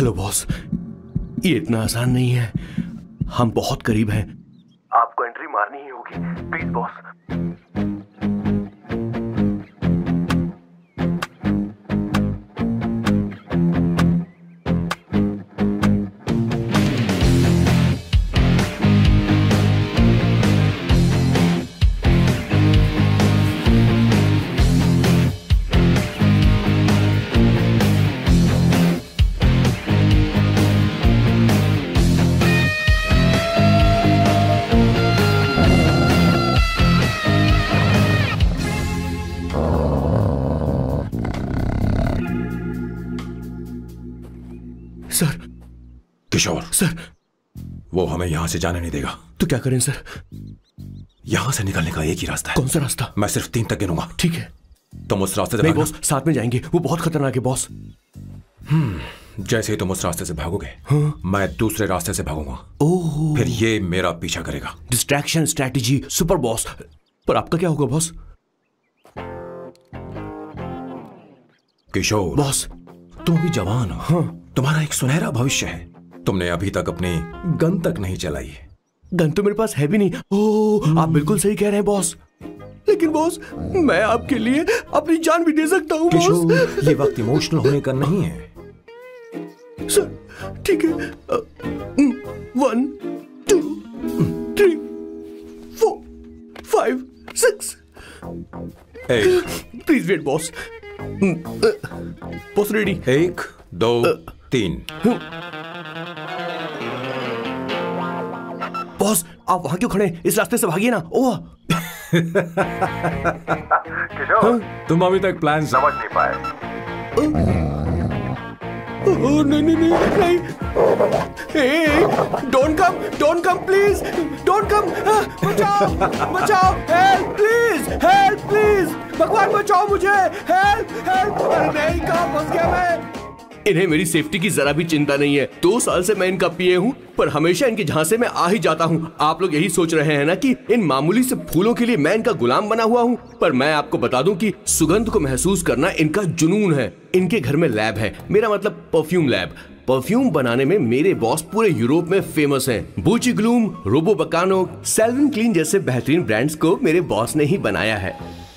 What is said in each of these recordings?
Hello boss, ये इतना आसान नहीं है, हम बहुत करीब हैं। आपको एंट्री मारनी ही होगी, please boss. Sir. Kishore sir, वो हमें यहां से जाने नहीं देगा। तो क्या करें सर? यहां से निकलने का एक ही रास्ता है। कौन सा रास्ता? मैं सिर्फ 3 तक गिनूंगा। ठीक है। तुम उस रास्ते से नहीं बॉस, साथ में जाएंगे, वो बहुत खतरनाक है बॉस। जैसे ही तुम उस रास्ते से भागोगे, हाँ? मैं दूसरे रास्ते से भागूंगा। ओह, फिर ये मेरा पीछा करेगा। Distraction strategy, super boss. पर आपका क्या होगा बॉस? किशोर बॉस, तुम अभी जवान हो। हाँ। तुम्हारा एक सुनहरा भविष्य है। तुमने अभी तक अपनी गन तक नहीं चलाई है। गन तो मेरे पास है भी नहीं। ओह, आप बिल्कुल सही कह रहे हैं बॉस। लेकिन बॉस, मैं आपके लिए अपनी जान भी दे सकता हूँ बॉस। किशोर, ये वक्त इमोशनल होने का नहीं है। सर, ठीक है। 1 2 3 4 5 6। Please wait boss. Boss ready? 1 2 3। Boss, आप वहां क्यों खड़े? इस रास्ते से भागिए ना। ओह किशोर, तुम अभी तक प्लान समझ नहीं पाए। नहीं नहीं नहीं, don't come please, don't come. बचाओ बचाओ, हेल्प प्लीज, भगवान बचाओ मुझे, हेल्प। नहीं, कहाँ फंस गया मैं? इन्हें मेरी सेफ्टी की जरा भी चिंता नहीं है। 2 साल से मैं इनका पिए हूँ, पर हमेशा इनके झांसे में आ ही जाता हूँ। आप लोग यही सोच रहे हैं ना कि इन मामूली से फूलों के लिए मैं इनका गुलाम बना हुआ हूँ, पर मैं आपको बता दूं कि सुगंध को महसूस करना इनका जुनून है। इनके घर में लैब है, मेरा मतलब परफ्यूम लैब। परफ्यूम बनाने में मेरे बॉस पूरे यूरोप में फेमस हैं। बूची ग्लूम, रोबो बकानो, सेल्विन क्लीन जैसे बेहतरीन ब्रांड्स को मेरे बॉस ने ही बनाया है।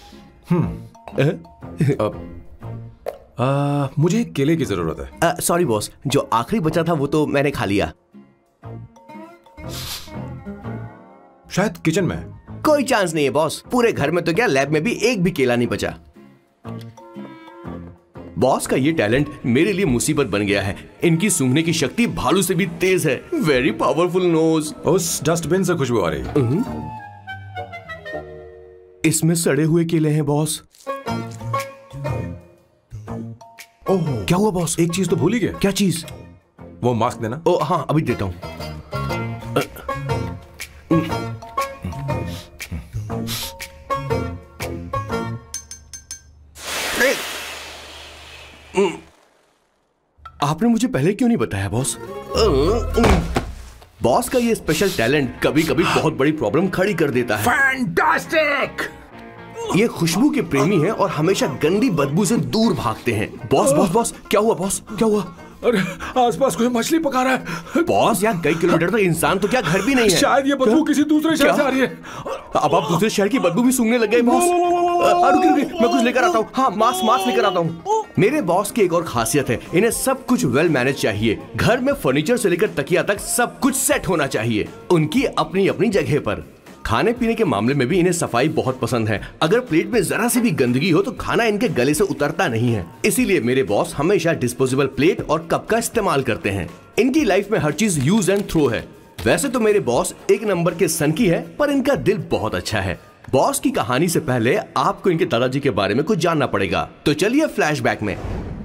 मुझे केले की जरूरत है। सॉरी बॉस, जो आखिरी बचा था वो तो मैंने खा लिया। शायद किचन में। कोई चांस नहीं है बॉस, पूरे घर में तो क्या, लैब में भी एक भी केला नहीं बचा। बॉस का ये टैलेंट मेरे लिए मुसीबत बन गया है। इनकी सूंघने की शक्ति भालू से भी तेज है। Very powerful nose. उस डस्टबिन से खुशबू आ रही है। इसमें सड़े हुए केले हैं बॉस। ओह, क्या हुआ बॉस? एक चीज तो भूल ही गया। क्या चीज? वो मास्क देना। ओ हाँ, अभी देता हूं। आपने मुझे पहले क्यों नहीं बताया बॉस? बॉस का ये स्पेशल टैलेंट कभी कभी बहुत बड़ी प्रॉब्लम खड़ी कर देता है। फैंटास्टिक! ये खुशबू के प्रेमी हैं और हमेशा गंदी बदबू से दूर भागते हैं। बॉस, क्या हुआ बॉस? क्या हुआ? अरे, आसपास कोई मछली पका रहा है। बॉस, यहाँ कई किलोमीटर तक इंसान तो क्या घर भी नहीं है। शायद ये बदबू किसी दूसरे शहर से आ रही है। अब आप दूसरे शहर की बदबू भी सूंघने लग गए बॉस। रुकिए, मैं कुछ लेकर आता हूँ। हाँ, मास्क लेकर आता हूँ। मेरे बॉस की एक और खासियत है, इन्हें सब कुछ वेल मैनेज चाहिए। घर में फर्नीचर से लेकर तकिया तक सब कुछ सेट होना चाहिए, उनकी अपनी अपनी जगह पर। खाने पीने के मामले में भी इन्हें सफाई बहुत पसंद है। अगर प्लेट में जरा सी भी गंदगी हो तो खाना इनके गले से उतरता नहीं है। इसीलिए मेरे बॉस हमेशा डिस्पोजेबल प्लेट और कप का इस्तेमाल करते हैं। इनकी लाइफ में हर चीज यूज एंड थ्रो है। वैसे तो मेरे बॉस एक नंबर के सनकी है, पर इनका दिल बहुत अच्छा है। बॉस की कहानी से पहले आपको इनके दादाजी के बारे में कुछ जानना पड़ेगा। तो चलिए फ्लैशबैक में।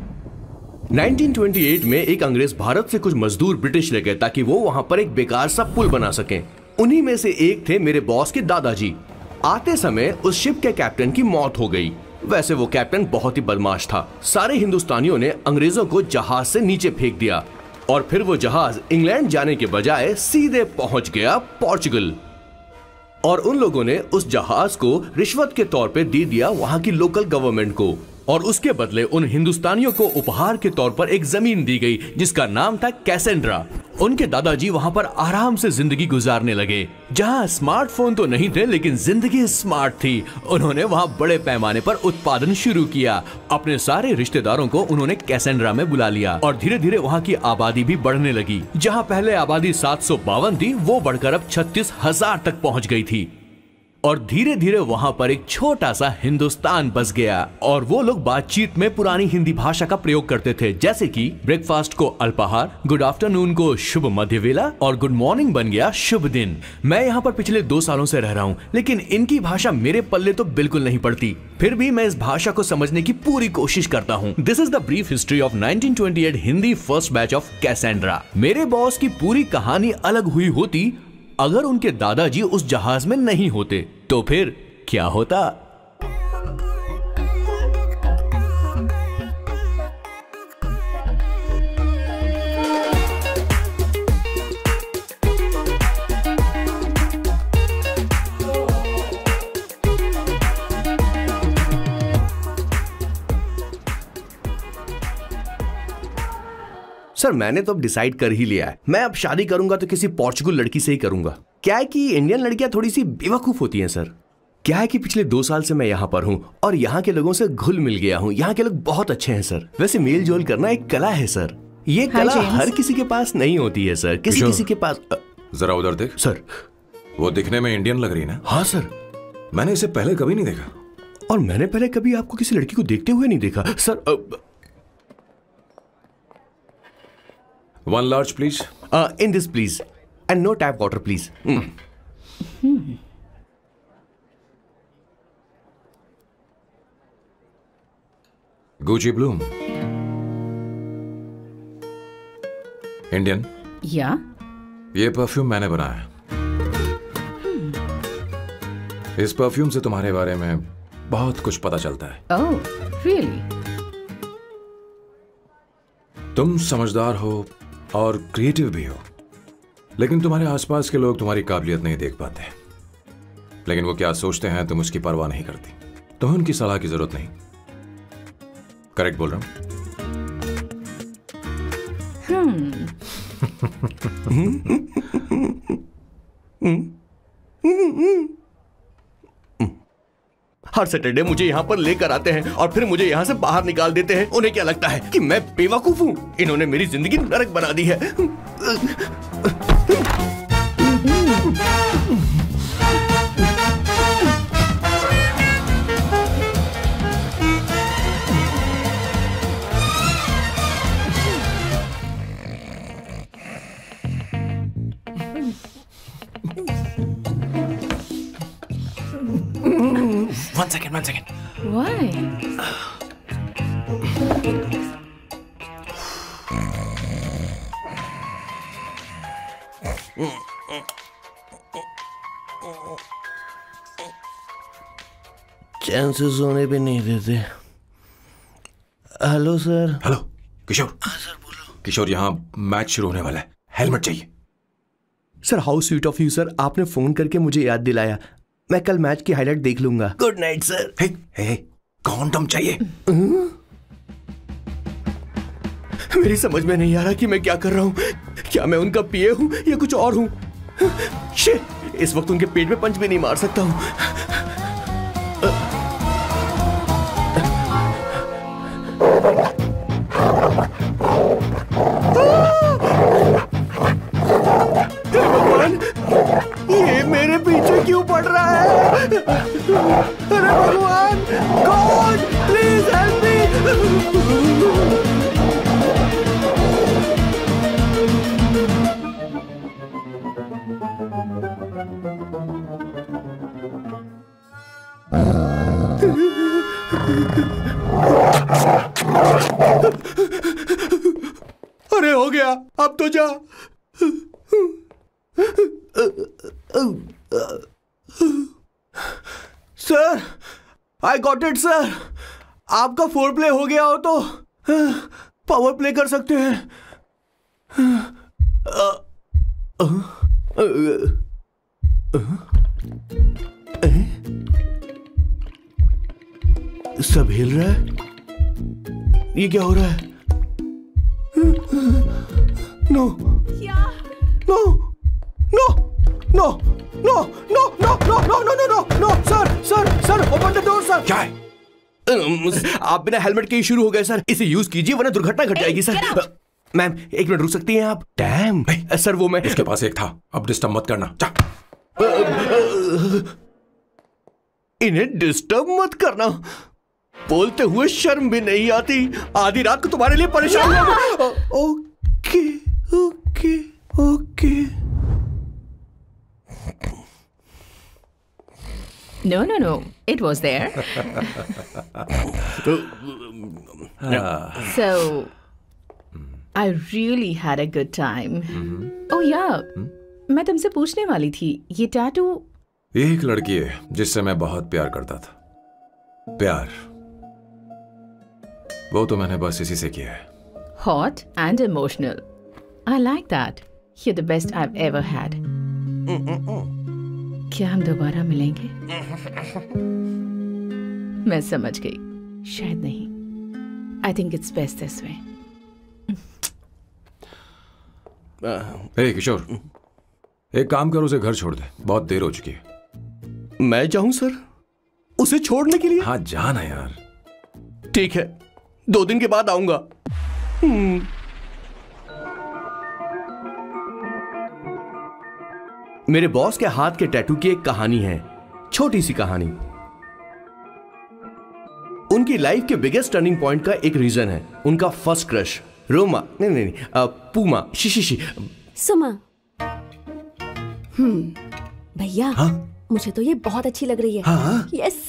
1928 में एक अंग्रेज भारत से कुछ मजदूर ब्रिटिश ले गए ताकि वो वहां पर एक बेकार सा पुल बना सकें। उन्हीं में से एक थे मेरे बॉस के दादाजी। आते समय उस शिप के कैप्टन की मौत हो गई। वैसे वो कैप्टन बहुत ही बदमाश था। सारे हिंदुस्तानियों ने अंग्रेजों को जहाज से नीचे फेंक दिया और फिर वो जहाज इंग्लैंड जाने के बजाय सीधे पहुंच गया पोर्चुगल। और उन लोगों ने उस जहाज को रिश्वत के तौर पे दे दिया वहां की लोकल गवर्नमेंट को। और उसके बदले उन हिंदुस्तानियों को उपहार के तौर पर एक जमीन दी गई जिसका नाम था कैसेंड्रा। उनके दादाजी वहां पर आराम से जिंदगी गुजारने लगे, जहां स्मार्टफोन तो नहीं थे लेकिन जिंदगी स्मार्ट थी। उन्होंने वहां बड़े पैमाने पर उत्पादन शुरू किया। अपने सारे रिश्तेदारों को उन्होंने कैसेंड्रा में बुला लिया और धीरे धीरे वहां की आबादी भी बढ़ने लगी। जहां पहले आबादी 752 थी, वो बढ़कर अब 36,000 तक पहुंच गई थी। और धीरे धीरे वहां पर एक छोटा सा हिंदुस्तान बस गया और वो लोग बातचीत में पुरानी हिंदी भाषा का प्रयोग करते थे, जैसे कि ब्रेकफास्ट को अल्पाहार, गुड आफ्टरनून को शुभ मध्यवेला और गुड मॉर्निंग बन गया शुभ दिन। मैं यहाँ पर पिछले 2 सालों से रह रहा हूँ, लेकिन इनकी भाषा मेरे पल्ले तो बिल्कुल नहीं पड़ती। फिर भी मैं इस भाषा को समझने की पूरी कोशिश करता हूँ। This is the brief history of 1928 Hindi first batch of Cassandra. मेरे बॉस की पूरी कहानी अलग हुई होती अगर उनके दादाजी उस जहाज में नहीं होते, तो फिर क्या होता? सर मैंने तो अब डिसाइड कर ही लिया है। मैं अब शादी करूंगा तो किसी पोर्चुगल लड़की से ही करूंगा। क्या है कि इंडियन लड़कियां थोड़ी सी बेवकूफ होती हैं सर। क्या है कि पिछले 2 साल से मैं यहाँ पर हूँ और यहाँ के लोगों से घुल मिल गया हूँ। यहाँ के लोग बहुत अच्छे हैं सर। वैसे मेल जोल करना एक कला है सर। ये कला हर किसी के पास नहीं होती है सर। किसी के पास। जरा उधर देख। सर वो दिखने में इंडियन लग रही है ना? हाँ सर। मैंने इसे पहले कभी नहीं देखा। और मैंने पहले कभी आपको किसी लड़की को देखते हुए नहीं देखा sir. 1 large please. In this please. And no tap water please. Gucci Bloom. Indian? या? ये परफ्यूम मैंने बनाया। इस परफ्यूम से तुम्हारे बारे में बहुत कुछ पता चलता है। Oh, really? तुम समझदार हो और क्रिएटिव भी हो, लेकिन तुम्हारे आसपास के लोग तुम्हारी काबिलियत नहीं देख पाते। लेकिन वो क्या सोचते हैं तुम उसकी परवाह नहीं करती। तुम्हें उनकी सलाह की जरूरत नहीं। करेक्ट बोल रहा हूं? हर सैटरडे मुझे यहाँ पर लेकर आते हैं और फिर मुझे यहाँ से बाहर निकाल देते हैं। उन्हें क्या लगता है कि मैं बेवकूफ हूँ? इन्होंने मेरी जिंदगी नरक बना दी है। One second. Why? चैन से सोने पे नहीं देते। Hello sir. हेलो किशोर। हाँ सर बोलो। किशोर, यहाँ मैच शुरू होने वाला है, हेलमेट चाहिए। Sir how sweet of you sir, आपने फोन करके मुझे याद दिलाया। मैं कल मैच की हाईलाइट देख लूंगा। Good night sir. Hey, condom चाहिए। मेरी समझ में नहीं आ रहा कि मैं क्या कर रहा हूँ। क्या मैं उनका पीए हूँ या कुछ और हूँ? शिट, इस वक्त उनके पेट में पंच भी नहीं मार सकता हूँ। भगवान, ये मेरे पीछे क्यों पड़ रहा है? अरे भगवान, गॉड प्लीज हेल्प मी। अरे हो गया, अब तो जा। Sir, I got it sir. आपका फोर प्ले हो गया हो तो पावर प्ले कर सकते हैं। सब हिल रहा है। ये क्या हो रहा है? No no no no no no no no no no no no no sir open the door sir. क्या है? आप बिना हेलमेट के ही शुरू हो गए सर। इसे यूज कीजिए वरना दुर्घटना घट जाएगी सर। मैम 1 मिनट रुक सकती हैं आप? डैम सर वो मैं उसके पास एक था, अब डिस्टर्ब मत करना। जा। इन्हें डिस्टर्ब मत करना, बोलते हुए शर्म भी नहीं आती। आधी रात को तुम्हारे लिए परेशान हुआ। Okay okay okay. No, it was there. So, I really had a good time. Oh yeah, मैं तुमसे पूछने वाली थी, ये टैटू। ये एक लड़की है जिससे मैं बहुत प्यार करता था। प्यार वो तो मैंने बस इसी से किया है। Hot and emotional. I like that. You're the best I've ever had. क्या हम दोबारा मिलेंगे? मैं समझ गई, शायद नहीं। I think it's best this way. हे किशोर, एक काम कर, उसे घर छोड़ दे, बहुत देर हो चुकी है। मैं जाऊं सर उसे छोड़ने के लिए? हाँ जाना यार। ठीक है, 2 दिन के बाद आऊंगा। मेरे बॉस के हाथ के टैटू की एक कहानी है, छोटी सी कहानी। उनकी लाइफ के बिगेस्ट टर्निंग पॉइंट का एक रीजन है उनका फर्स्ट क्रश रोमा नहीं पूमा शिशिशी सुमा। भैया हाँ? मुझे तो ये बहुत अच्छी लग रही है। हाँ? यस।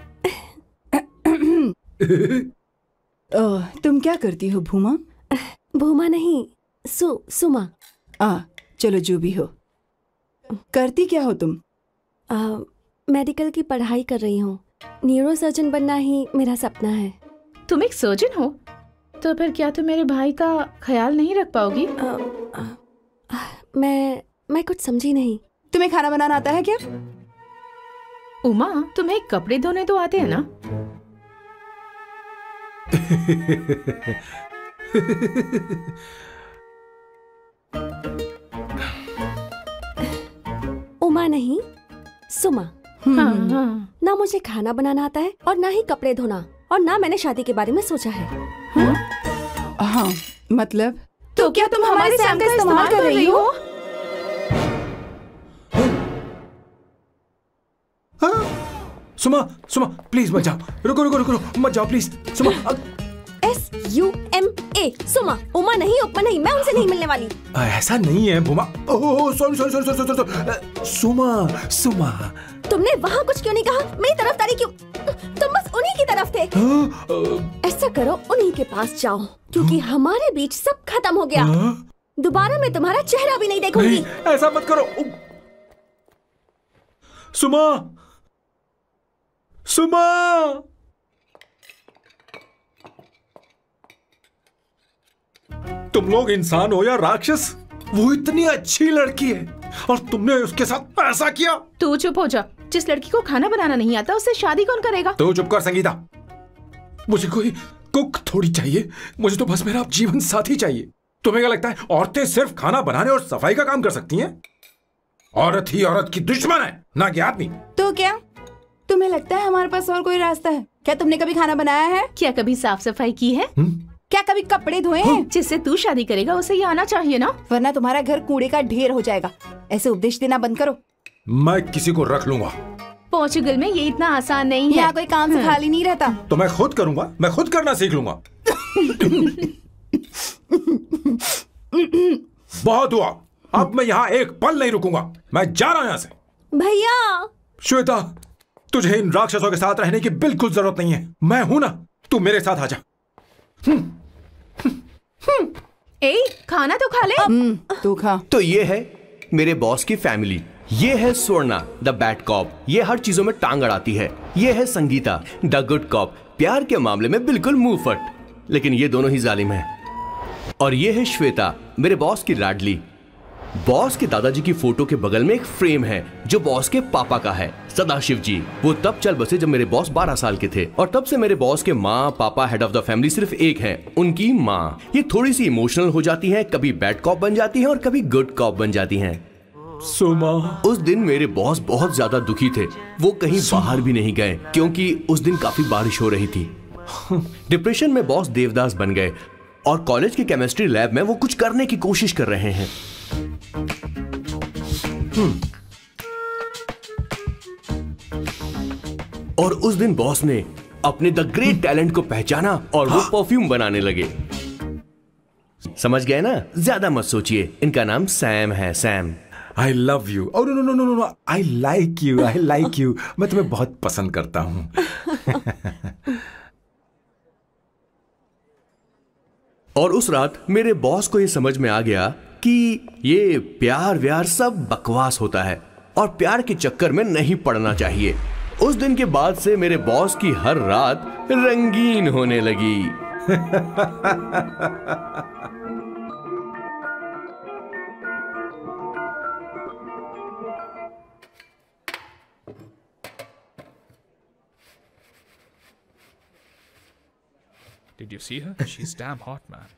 तुम क्या करती हो भूमा? भूमा नहीं, सुमा। चलो जो भी हो। करती क्या हो तुम? मेडिकल की पढ़ाई कर रही हूँ। न्यूरो सर्जन बनना ही मेरा सपना है। तुम एक सर्जन हो तो फिर क्या तुम मेरे भाई का ख्याल नहीं रख पाओगी? मैं कुछ समझी नहीं। तुम्हें खाना बनाना आता है क्या? उमा, तुम्हें कपड़े धोने तो आते हैं ना? उमा नहीं, सुमा। हाँ। ना मुझे खाना बनाना आता है और ना ही कपड़े धोना, और ना मैंने शादी के बारे में सोचा है। हाँ मतलब तो क्या तुम हमारे सैम का इस्तेमाल कर रही हो? सुमा प्लीज मत जाओ, रुको मत जाओ प्लीज। सुमा SUMA, सुमा। उमा नहीं, उपमा नहीं, मैं उनसे नहीं मिलने वाली। ऐसा नहीं है भूमा। सॉरी सुमा। तुमने वहाँ कुछ क्यों नहीं कहा? मेरी तरफदारी क्यों? तुम बस उन्हीं की तरफ थे। ऐसा करो, उन्हीं के पास जाओ, क्योंकि हमारे बीच सब खत्म हो गया। दोबारा मैं तुम्हारा चेहरा भी नहीं देखूंगी। ऐसा मत करो सुमा। तुम लोग इंसान हो या राक्षस? वो इतनी अच्छी लड़की है और तुमने उसके साथ ऐसा किया। तू चुप हो जा। जिस लड़की को खाना बनाना नहीं आता उससे शादी कौन करेगा? तो चुप कर संगीता। मुझे कोई कुक थोड़ी चाहिए, मुझे तो बस मेरा जीवन साथी चाहिए। तुम्हें क्या लगता है औरतें सिर्फ खाना बनाने और सफाई का काम कर सकती हैं? औरत ही औरत की दुश्मन है, ना कि आदमी। तो क्या तुम्हें लगता है हमारे पास और कोई रास्ता है? क्या तुमने कभी खाना बनाया है? क्या कभी साफ सफाई की है? क्या कभी कपड़े धोए हैं? जिससे तू शादी करेगा उसे ये आना चाहिए ना, वरना तुम्हारा घर कूड़े का ढेर हो जाएगा। ऐसे उपदेश देना बंद करो। मैं किसी को रख लूंगा। पोर्चुगल में ये इतना आसान नहीं है। यहाँ कोई काम से खाली नहीं रहता। तो मैं खुद करूंगा, मैं खुद करना सीख लूंगा। बहुत हुआ, अब मैं यहाँ एक पल नहीं रुकूंगा। मैं जा रहा हूँ यहाँ से। भैया श्वेता, तुझे इन राक्षसों के साथ रहने की बिल्कुल जरूरत नहीं है। मैं हूं ना, तू मेरे साथ आ जा। खाना तो खा ले। तू खा। तो ये है मेरे बॉस की फैमिली। ये है स्वर्णा द बैड कॉप, ये हर चीजों में टांग अड़ाती है। ये है संगीता द गुड कॉप, प्यार के मामले में बिल्कुल मुंह फट, लेकिन ये दोनों ही जालिम हैं। और ये है श्वेता, मेरे बॉस की लाडली। बॉस के दादाजी की फोटो के बगल में एक फ्रेम है जो बॉस के पापा का है। सदाशिव जी। वो तब चल बसे जब मेरे बॉस 12 साल के थे और तब से मेरे बॉस के माँ पापा हेड ऑफ द फैमिली सिर्फ एक है, उनकी माँ। ये थोड़ी सी इमोशनल हो जाती हैं, कभी बैड कॉप बन जाती हैं और कभी गुड कॉप बन जाती हैं। सुमा, उस दिन मेरे बॉस बहुत ज्यादा दुखी थे। वो कहीं बाहर भी नहीं गए क्योंकि उस दिन काफी बारिश हो रही थी। डिप्रेशन में बॉस देवदास बन गए और कॉलेज की केमिस्ट्री लैब में वो कुछ करने की कोशिश कर रहे हैं। और उस दिन बॉस ने अपने द ग्रेट टैलेंट को पहचाना और वो परफ्यूम बनाने लगे। समझ गए ना? ज्यादा मत सोचिए, इनका नाम सैम है, Sam. I love you. Oh no no no no, I like you, I like you. मैं तुम्हें बहुत पसंद करता हूँ। और उस रात मेरे बॉस को ये समझ में आ गया कि ये प्यार व्यार सब बकवास होता है और प्यार के चक्कर में नहीं पड़ना चाहिए। उस दिन के बाद से मेरे बॉस की हर रात रंगीन होने लगी। Did you see her? She's damn hot, man.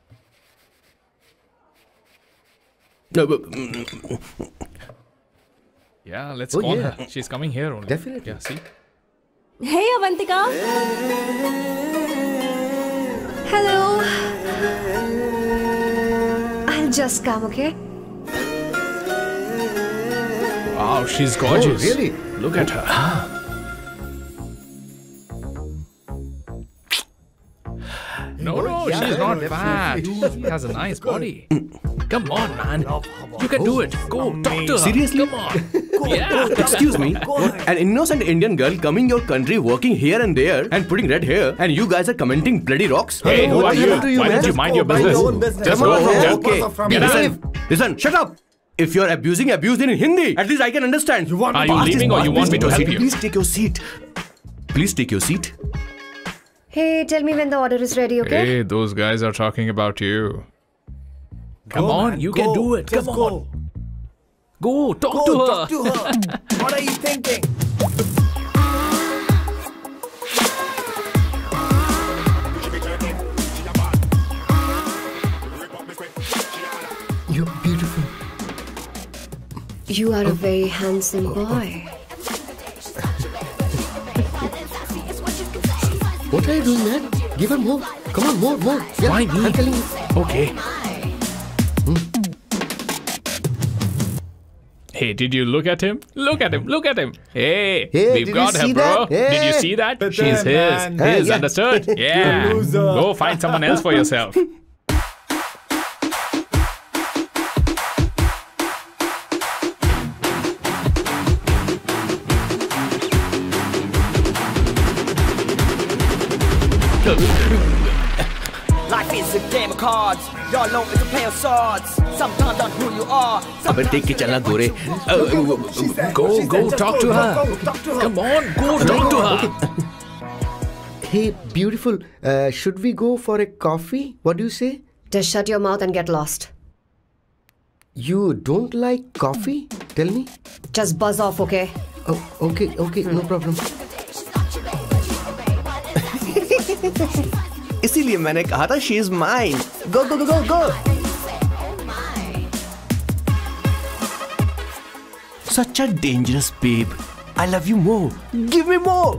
Yeah, let's call her. She's coming here only. Definitely. Yeah, see? Hey, Avantika. Hello. I'll just come, okay? Wow, she's gorgeous. Oh, really? Look at her. No, she's not fat. She has a nice body. Come on, man. You can do it. Go, talk to her. Seriously? Come on. Yeah. Excuse me, an innocent Indian girl coming your country, working here and there and putting red hair, and you guys are commenting bloody rocks? Hey, who are you? to you, Why man? don't you mind your Mind business? your own business. Just Come go on, from there. okay. Get out. Listen, shut up. If you're abusing in Hindi, at least I can understand. Are you leaving or you want me to help you? Please take your seat. Please take your seat. Hey, tell me when the order is ready, okay? Hey, those guys are talking about you. Come on, man, you go. can do it. Just Come on. Go, talk to her. Talk to her. What are you thinking? You're beautiful. You are a very handsome boy. What are you doing, man? Give her more. Come on, more. Yeah, Why me? I'm telling you. Okay. Hey, did you look at him? Look at him. Look at him. Hey, Hey, we've did got you her, see bro. that? Hey. Did you see that? She's his. man. His, Yeah. understood? Yeah. loser. Go find someone else for yourself. Life is a game of cards. Y'all know it's a play of swords. Sometimes on who you are. अबे देख के चलना गोरे। Go, talk to her. Come on, go talk to her. Hey, beautiful. Should we go for a coffee? What do you say? Just shut your mouth and get lost. You don't like coffee? Tell me. Just buzz off, okay? Oh, okay, no problem. इसीलिए मैंने कहा था she is mine. Go go go go go. Such a dangerous babe. I love you more. Give me more.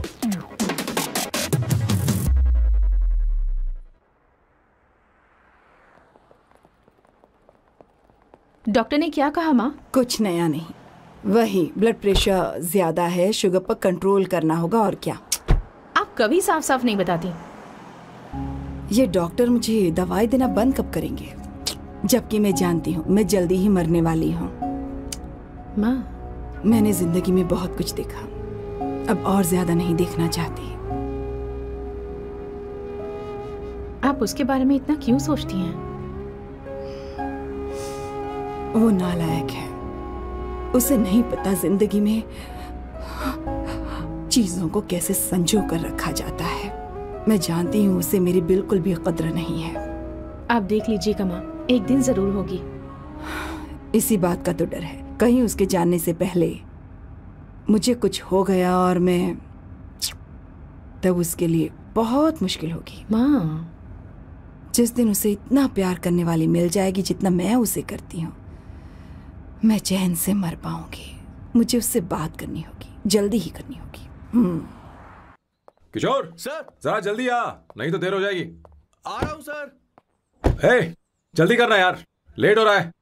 Doctor ने क्या कहा माँ? कुछ नया नहीं, वही ब्लड प्रेशर ज्यादा है, शुगर पर कंट्रोल करना होगा और क्या। आप कभी साफ साफ नहीं बताती। ये डॉक्टर मुझे दवाई देना बंद कब करेंगे, जबकि मैं जानती हूँ मैं जल्दी ही मरने वाली हूँ। माँ, मैंने जिंदगी में बहुत कुछ देखा, अब और ज्यादा नहीं देखना चाहती। आप उसके बारे में इतना क्यों सोचती हैं? वो नालायक है, उसे नहीं पता जिंदगी में चीजों को कैसे संजो कर रखा जाता है। मैं जानती हूँ उसे मेरी बिल्कुल भी कद्र नहीं है। आप देख लीजिएगा माँ, एक दिन जरूर होगी। इसी बात का तो डर है, कहीं उसके जानने से पहले मुझे कुछ हो गया और मैं, तब उसके लिए बहुत मुश्किल होगी। माँ, जिस दिन उसे इतना प्यार करने वाली मिल जाएगी जितना मैं उसे करती हूँ, मैं चैन से मर पाऊंगी। मुझे उससे बात करनी होगी, जल्दी ही करनी होगी। किशोर सर, जरा जल्दी आ, नहीं तो देर हो जाएगी। आ रहा हूँ सर। हे, जल्दी करना यार, लेट हो रहा है।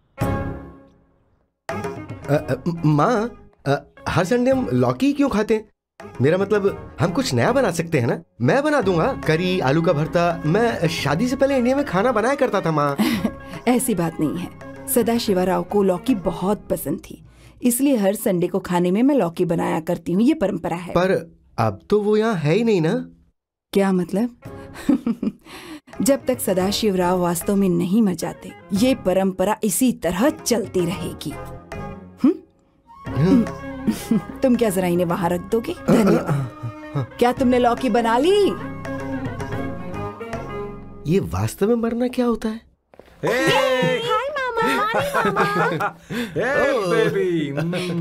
माँ, हर संडे हम लौकी क्यों खाते हैं? मेरा मतलब हम कुछ नया बना सकते हैं ना। मैं बना दूंगा करी, आलू का भरता। मैं शादी से पहले इंडिया में खाना बनाया करता था माँ। ऐसी बात नहीं है, सदाशिवराव को लौकी बहुत पसंद थी, इसलिए हर संडे को खाने में मैं लौकी बनाया करती हूँ। ये परंपरा है। पर अब तो वो यहाँ है ही नहीं ना। क्या मतलब? जब तक सदाशिवराव वास्तव में नहीं मर जाते, ये परंपरा इसी तरह चलती रहेगी। तुम क्या जरा इन्हें वहां रख दोगे? धन्यवाद। क्या तुमने लौकी बना ली? ये वास्तव में मरना क्या होता है? हाय मामा। बेबी।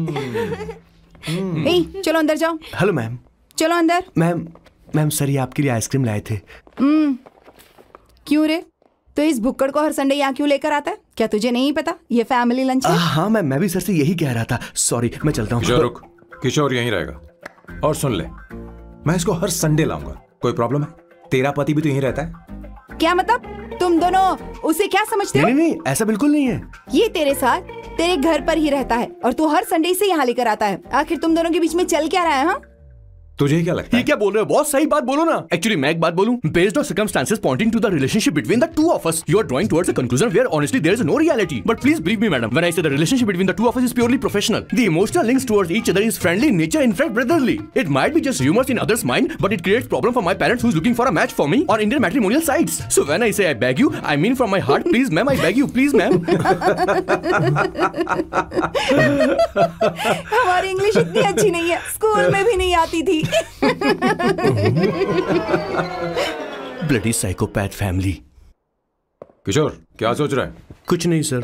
चलो अंदर जाओ। Hello ma'am. चलो अंदर। मैम सर, ये आपके लिए आइसक्रीम लाए थे। क्यों रे? तो इस भुक्कड़ को हर संडे यहाँ क्यों लेकर आता है? क्या तुझे नहीं पता ये फैमिली लंच है? हाँ मैम, मैं भी सर से यही कह रहा था। सॉरी, मैं चलता हूँ। किशोर रुक, किशोर यहीं रहेगा। और सुन ले, मैं इसको हर संडे लाऊंगा। कोई प्रॉब्लम है? तेरा पति भी तो यहीं रहता है। क्या मतलब? तुम दोनों उसे क्या समझते हो? नहीं, ऐसा बिल्कुल नहीं है। ये तेरे साथ तेरे घर पर ही रहता है और तू हर संडे से यहाँ लेकर आता है। आखिर तुम दोनों के बीच में चल क्या रहा है? हाँ, तुझे क्या लगता है? ये क्या बोल रहे हो? बहुत सही बात बोलो ना। एक्चुअली मैं एक बात बोलूं, based on circumstances pointing to the relationship between the two of us, you are drawing towards a conclusion where honestly there is no reality. But please believe me madam, when I say the relationship between the two of us is purely professional. The emotional links towards each other is friendly in nature, in fact brotherly. It might be just rumors in others' mind, but it creates problem for my parents who's looking for a match for me on Indian matrimonial sites. So when I say I beg you, I mean from my heart, please ma'am, I beg you, please ma'am. हमारी English इतनी अच्छी नहीं है, school में भी नहीं आती थी। Bloody psychopath family. किशोर क्या सोच रहा है? कुछ नहीं सर।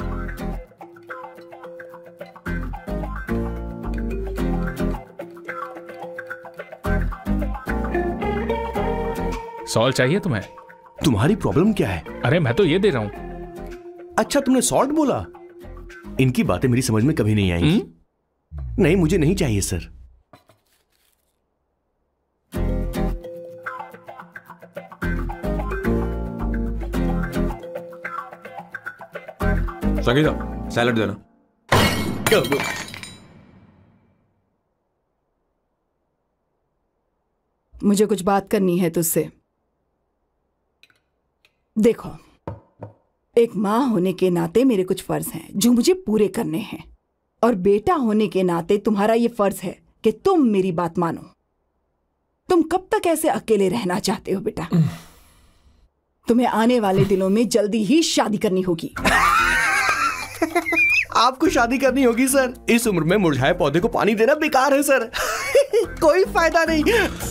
सॉल्ट चाहिए तुम्हें? तुम्हारी प्रॉब्लम क्या है? अरे मैं तो ये दे रहा हूँ। अच्छा, तुमने सॉल्ट बोला। इनकी बातें मेरी समझ में कभी नहीं आएंगी। नहीं, मुझे नहीं चाहिए सर। संगीता, सैलड देना। मुझे कुछ बात करनी है तुझसे। देखो, एक माँ होने के नाते मेरे कुछ फर्ज हैं जो मुझे पूरे करने हैं, और बेटा होने के नाते तुम्हारा ये फर्ज है कि तुम मेरी बात मानो। तुम कब तक ऐसे अकेले रहना चाहते हो बेटा? तुम्हें आने वाले दिनों में जल्दी ही शादी करनी होगी। आपको शादी करनी होगी सर? इस उम्र में मुरझाए पौधे को पानी देना बेकार है सर। कोई फायदा नहीं।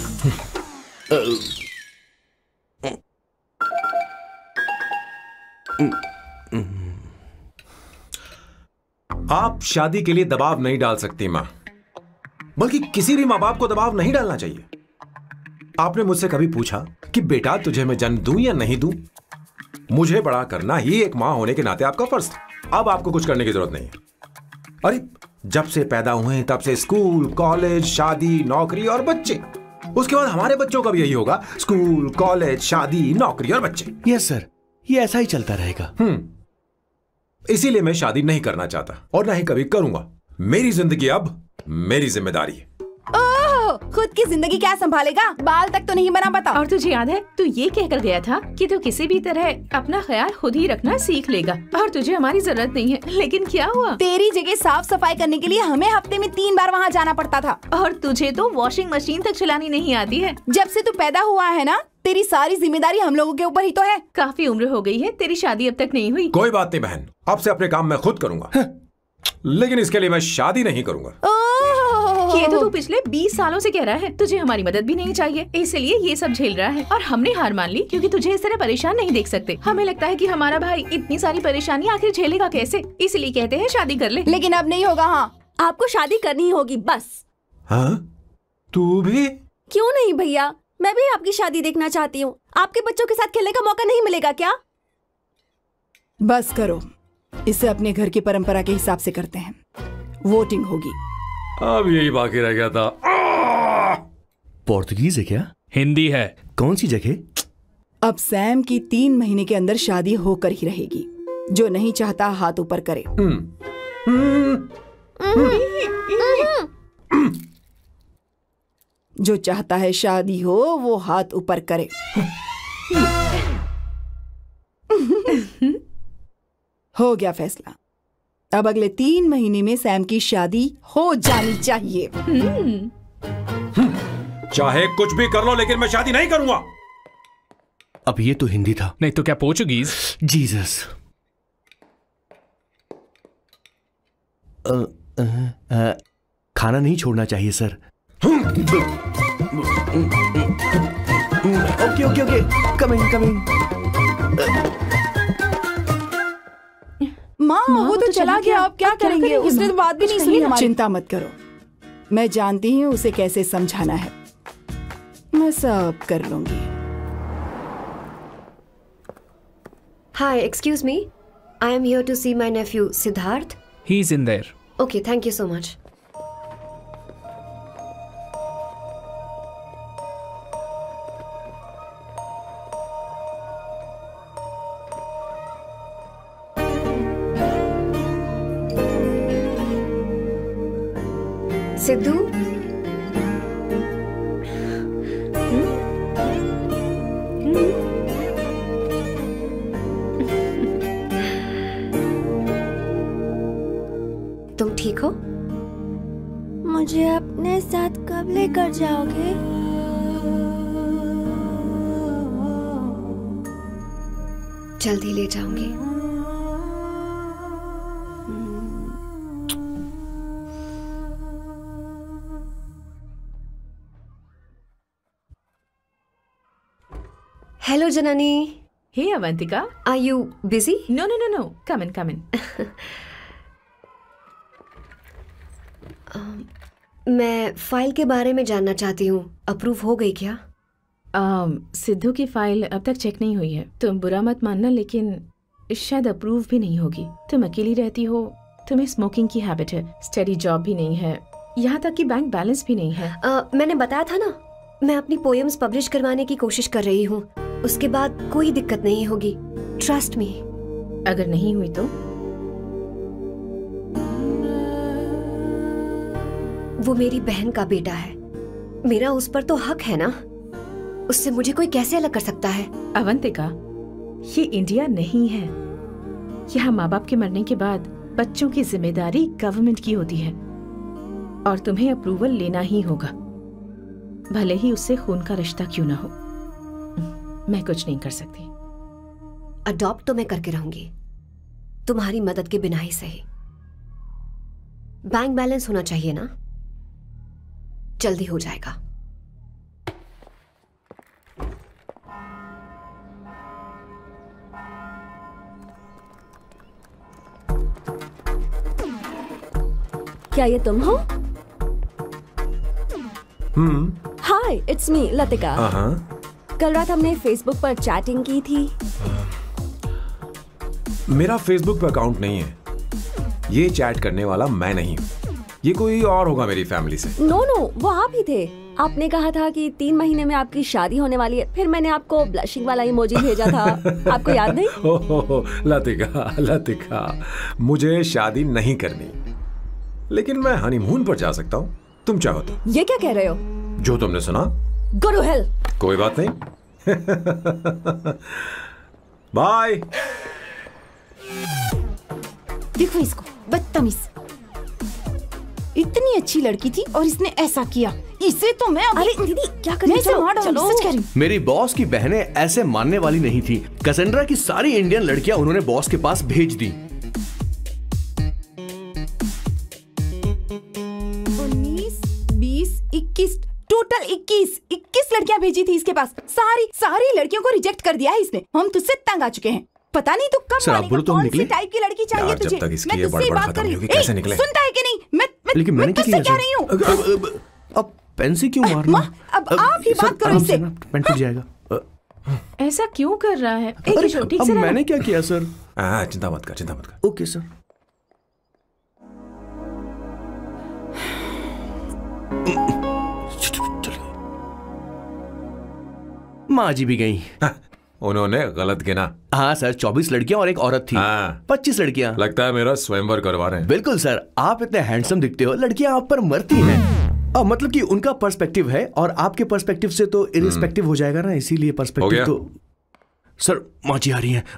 आप शादी के लिए दबाव नहीं डाल सकती मां, बल्कि किसी भी मां बाप को दबाव नहीं डालना चाहिए। आपने मुझसे कभी पूछा कि बेटा तुझे मैं जन्म दूं या नहीं दूं? मुझे बड़ा करना ही एक मां होने के नाते आपका फर्ज था। अब आपको कुछ करने की जरूरत नहीं है। अरे जब से पैदा हुए तब से स्कूल, कॉलेज, शादी, नौकरी और बच्चे। उसके बाद हमारे बच्चों का भी यही होगा, स्कूल, कॉलेज, शादी, नौकरी और बच्चे। यस सर, ये ऐसा ही चलता रहेगा। इसीलिए मैं शादी नहीं करना चाहता और ना ही कभी करूंगा। मेरी जिंदगी अब मेरी जिम्मेदारी है। खुद की जिंदगी क्या संभालेगा? बाल तक तो नहीं बना पता। और तुझे याद है, तू ये कहकर गया था कि तू किसी भी तरह अपना ख्याल खुद ही रखना सीख लेगा और तुझे हमारी जरूरत नहीं है। लेकिन क्या हुआ? तेरी जगह साफ सफाई करने के लिए हमें हफ्ते में 3 बार वहाँ जाना पड़ता था। और तुझे तो वॉशिंग मशीन तक चलानी नहीं आती है। जब से तू पैदा हुआ है ना, तेरी सारी जिम्मेदारी हम लोगों के ऊपर ही तो है। काफी उम्र हो गई है, तेरी शादी अब तक नहीं हुई। कोई बात नहीं बहन, अब से अपने काम मैं खुद करूंगा, लेकिन इसके लिए मैं शादी नहीं करूंगा। ये तो तू पिछले 20 सालों से कह रहा है। तुझे हमारी मदद भी नहीं चाहिए, इसलिए ये सब झेल रहा है। और हमने हार मान ली क्योंकि तुझे इस तरह परेशान नहीं देख सकते। हमें लगता है कि हमारा भाई इतनी सारी परेशानी आखिर झेलेगा कैसे, इसलिए कहते हैं शादी कर ले। लेकिन अब नहीं होगा। हाँ, आपको शादी करनी ही होगी बस। हाँ? तू भी? क्यों नहीं भैया, मैं भी आपकी शादी देखना चाहती हूँ। आपके बच्चों के साथ खेलने का मौका नहीं मिलेगा क्या? बस करो, इसे अपने घर की परंपरा के हिसाब से करते हैं। वोटिंग होगी। अब यही बाकी रह गया था। पोर्तुगीज है क्या? हिंदी है। कौन सी जगह? अब सैम की 3 महीने के अंदर शादी होकर ही रहेगी। जो नहीं चाहता हाथ ऊपर करे। जो चाहता है शादी हो वो हाथ ऊपर करे। हो गया फैसला। अब अगले 3 महीने में सैम की शादी हो जानी चाहिए। चाहे कुछ भी कर लो, लेकिन मैं शादी नहीं करूंगा। अब ये तो हिंदी था। नहीं तो क्या पोर्चुगीज? जीसस। खाना नहीं छोड़ना चाहिए sir. Okay okay okay, coming. माँ वो तो चला गया, अब क्या करेंगे? उसने तो बात भी नहीं सुनी हमारी। चिंता मत करो, मैं जानती हूँ उसे कैसे समझाना है। मैं सब कर लूंगी। Hi, excuse me. I am here to see my nephew Siddharth. He's in there. Okay, thank you so much. Sidhu? तुम ठीक हो? मुझे अपने साथ कब लेकर जाओगे? जल्दी ले जाऊंगी। Hello Janani. Hey Avantika, are you busy? No no no no, come in. मैं फाइल के बारे में जानना चाहती हूँ, अप्रूव हो गई क्या? सिद्धू की फाइल अब तक चेक नहीं हुई है। तुम बुरा मत मानना, लेकिन शायद अप्रूव भी नहीं होगी। तुम अकेली रहती हो, तुम्हें स्मोकिंग की हैबिट है, स्टडी जॉब भी नहीं है, यहाँ तक कि बैंक बैलेंस भी नहीं है। मैंने बताया था ना, मैं अपनी पोएम्स पब्लिश करवाने की कोशिश कर रही हूँ। उसके बाद कोई दिक्कत नहीं होगी, ट्रस्ट मी। अगर नहीं हुई तो? वो मेरी बहन का बेटा है, मेरा उस पर तो हक है ना। उससे मुझे कोई कैसे अलग कर सकता है? अवंतिका, ये इंडिया नहीं है। यहाँ माँ बाप के मरने के बाद बच्चों की जिम्मेदारी गवर्नमेंट की होती है और तुम्हें अप्रूवल लेना ही होगा, भले ही उससे खून का रिश्ता क्यों ना हो। मैं कुछ नहीं कर सकती। अडॉप्ट तो मैं करके रहूंगी, तुम्हारी मदद के बिना ही सही। बैंक बैलेंस होना चाहिए ना, जल्दी हो जाएगा। क्या ये तुम हो? Hi, it's me Latika. कल रात हमने फेसबुक पर चैटिंग की थी। मेरा फेसबुक पे अकाउंट नहीं है। ये चैट करने वाला मैं नहीं हूँ, ये कोई और होगा मेरी फैमिली से। नो, वो आप ही थे। आपने कहा था कि 3 महीने में आपकी शादी होने वाली है, फिर मैंने आपको ब्लशिंग वाला इमोजी भेजा था। आपको याद नहीं? ओहो लतिका, मुझे शादी नहीं करनी, लेकिन मैं हनीमून पर जा सकता हूँ, तुम चाहो तो। ये क्या कह रहे हो? जो तुमने सुना। Go to hell. कोई बात नहीं। बाय। देखो इसको, बदतमीज। इतनी अच्छी लड़की थी और इसने ऐसा किया। इसे तो मैं अरे दीदी क्या कर रही हो? चलो, सच कह रही हूं। मेरी बॉस की बहनें ऐसे मानने वाली नहीं थी। कैसेंड्रा की सारी इंडियन लड़कियां उन्होंने बॉस के पास भेज दी। 19, 20, 21, टोटल 21 लड़कियां भेजी थी इसके पास। सारी लड़कियों को रिजेक्ट कर दिया है इसने। हम तुझसे तंग आ चुके हैं। पता नहीं तू कब सर, आप मानेगा, बोलो तो हम कौन निकले? सी टाइप की लड़की चाहिए यार, जब तुझे? तक इसकी मैं ये तुझसे ही बड़बड़ बात खत्म कर रही नहीं हूँ। होगी, कैसे ए, निकले? सुनता है कि नहीं? लेकिन मैंने क्या तुझसे किया कह रही हूँ। सर? अब पेन से क्यों मारना? अब आप ही सर, बात करो आराम इससे। से ना, पेन टूट जाएगा। ऐसा क्यों कर रहा है? ए, किशोर, ठीक अब से रहना। मैंने क्या किया सर? चिंता मत कर, चिंता मत कर। Okay sir. माँ जी भी गई। उन्होंने गलत गिना। हाँ सर, 24 लड़कियां और एक औरत थी। हाँ। 25 लड़कियां। लगता है मेरा स्वयंवर करवा रहे हैं। बिल्कुल सर, आप इतने हैंडसम दिखते हो, लड़कियां आप पर मरती हैं। मतलब कि उनका पर्सपेक्टिव है और आपके पर्सपेक्टिव से तो इरिस्पेक्टिव हो जाएगा ना, इसीलिए हो पर्सपेक्टिव गया? तो। सर, माँ जी आ रही हैं।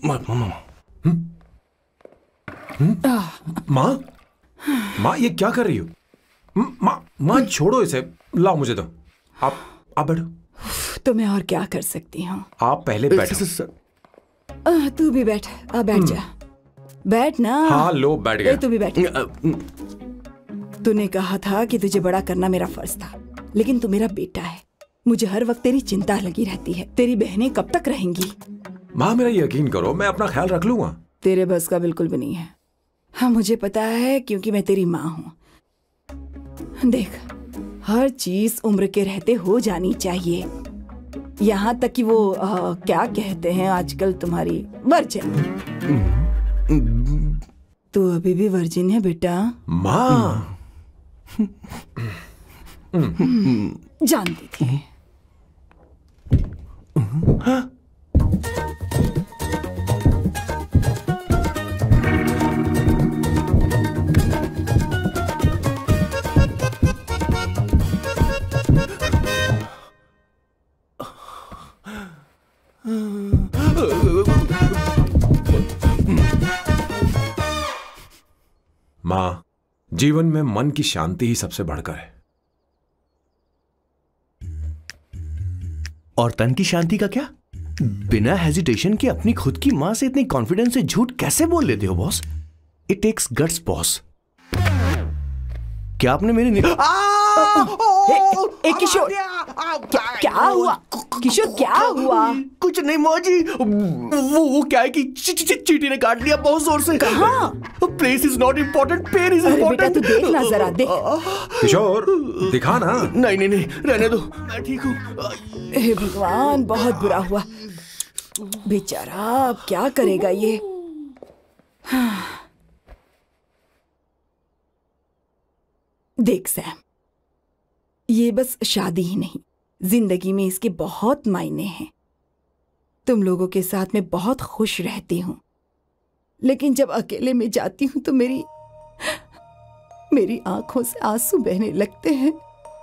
माँ, माँ ये क्या कर रही हो? माँ, माँ छोड़ो इसे, लाओ मुझे दो। आप बैठो। तो मैं और क्या कर सकती हूँ? आप पहले बैठो। तू भी बैठ, बैठ जा, बैठ ना। हाँ लो, बैठ गया। तू भी बैठ। तूने कहा था कि तुझे बड़ा करना मेरा फर्ज था, लेकिन तू मेरा बेटा है। मुझे हर वक्त तेरी चिंता लगी रहती है। तेरी बहनें कब तक रहेंगी? माँ मेरा यकीन करो, मैं अपना ख्याल रख लूंगा। तेरे बस का बिल्कुल भी नहीं है। हाँ मुझे पता है, क्योंकि मैं तेरी माँ हूँ। देख, हर चीज उम्र के रहते हो जानी चाहिए, यहाँ तक कि वो क्या कहते हैं आजकल तुम्हारी वर्जिन। तू अभी भी वर्जिन है बेटा? माँ जानती थी। माँ, जीवन में मन की शांति ही सबसे बढ़कर है। और तन की शांति का क्या? बिना हेजिटेशन के अपनी खुद की मां से इतनी कॉन्फिडेंस से झूठ कैसे बोल लेते हो boss? It takes guts boss. क्या आपने मेरी किशोर, क्या हुआ? किशोर क्या हुआ? कुछ नहीं माँ जी, वो क्या है कि चींटी ने काट लिया बहुत जोर से। कहाँ? Place is not important, pain is अरे बेटा इम्पोर्टेंट। तू देखना जरा, देख। किशोर दिखा ना। नहीं नहीं नहीं, रहने दो, मैं ठीक हूँ। हे भगवान, बहुत बुरा हुआ बेचारा। अब क्या करेगा ये? देख सैम, ये बस शादी ही नहीं, जिंदगी में इसके बहुत मायने हैं। तुम लोगों के साथ मैं बहुत खुश रहती हूँ, लेकिन जब अकेले में जाती हूँ तो मेरी आंखों से आंसू बहने लगते हैं,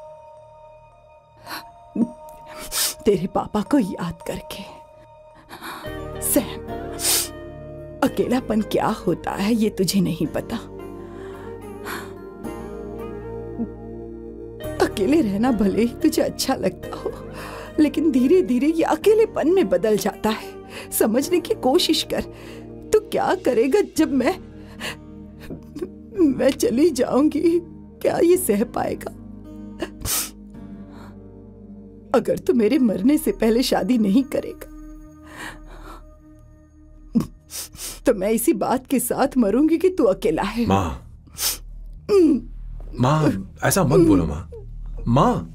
तेरे पापा को याद करके। सैम, अकेलापन क्या होता है ये तुझे नहीं पता। अकेले रहना भले ही तुझे अच्छा लगता हो, लेकिन धीरे धीरे ये अकेलेपन में बदल जाता है। समझने की कोशिश कर। तू क्या करेगा जब मैं चली जाऊंगी? क्या ये सह पाएगा? अगर तू मेरे मरने से पहले शादी नहीं करेगा तो मैं इसी बात के साथ मरूंगी कि तू अकेला है। माँ, माँ ऐसा मत बोलो माँ। माँ,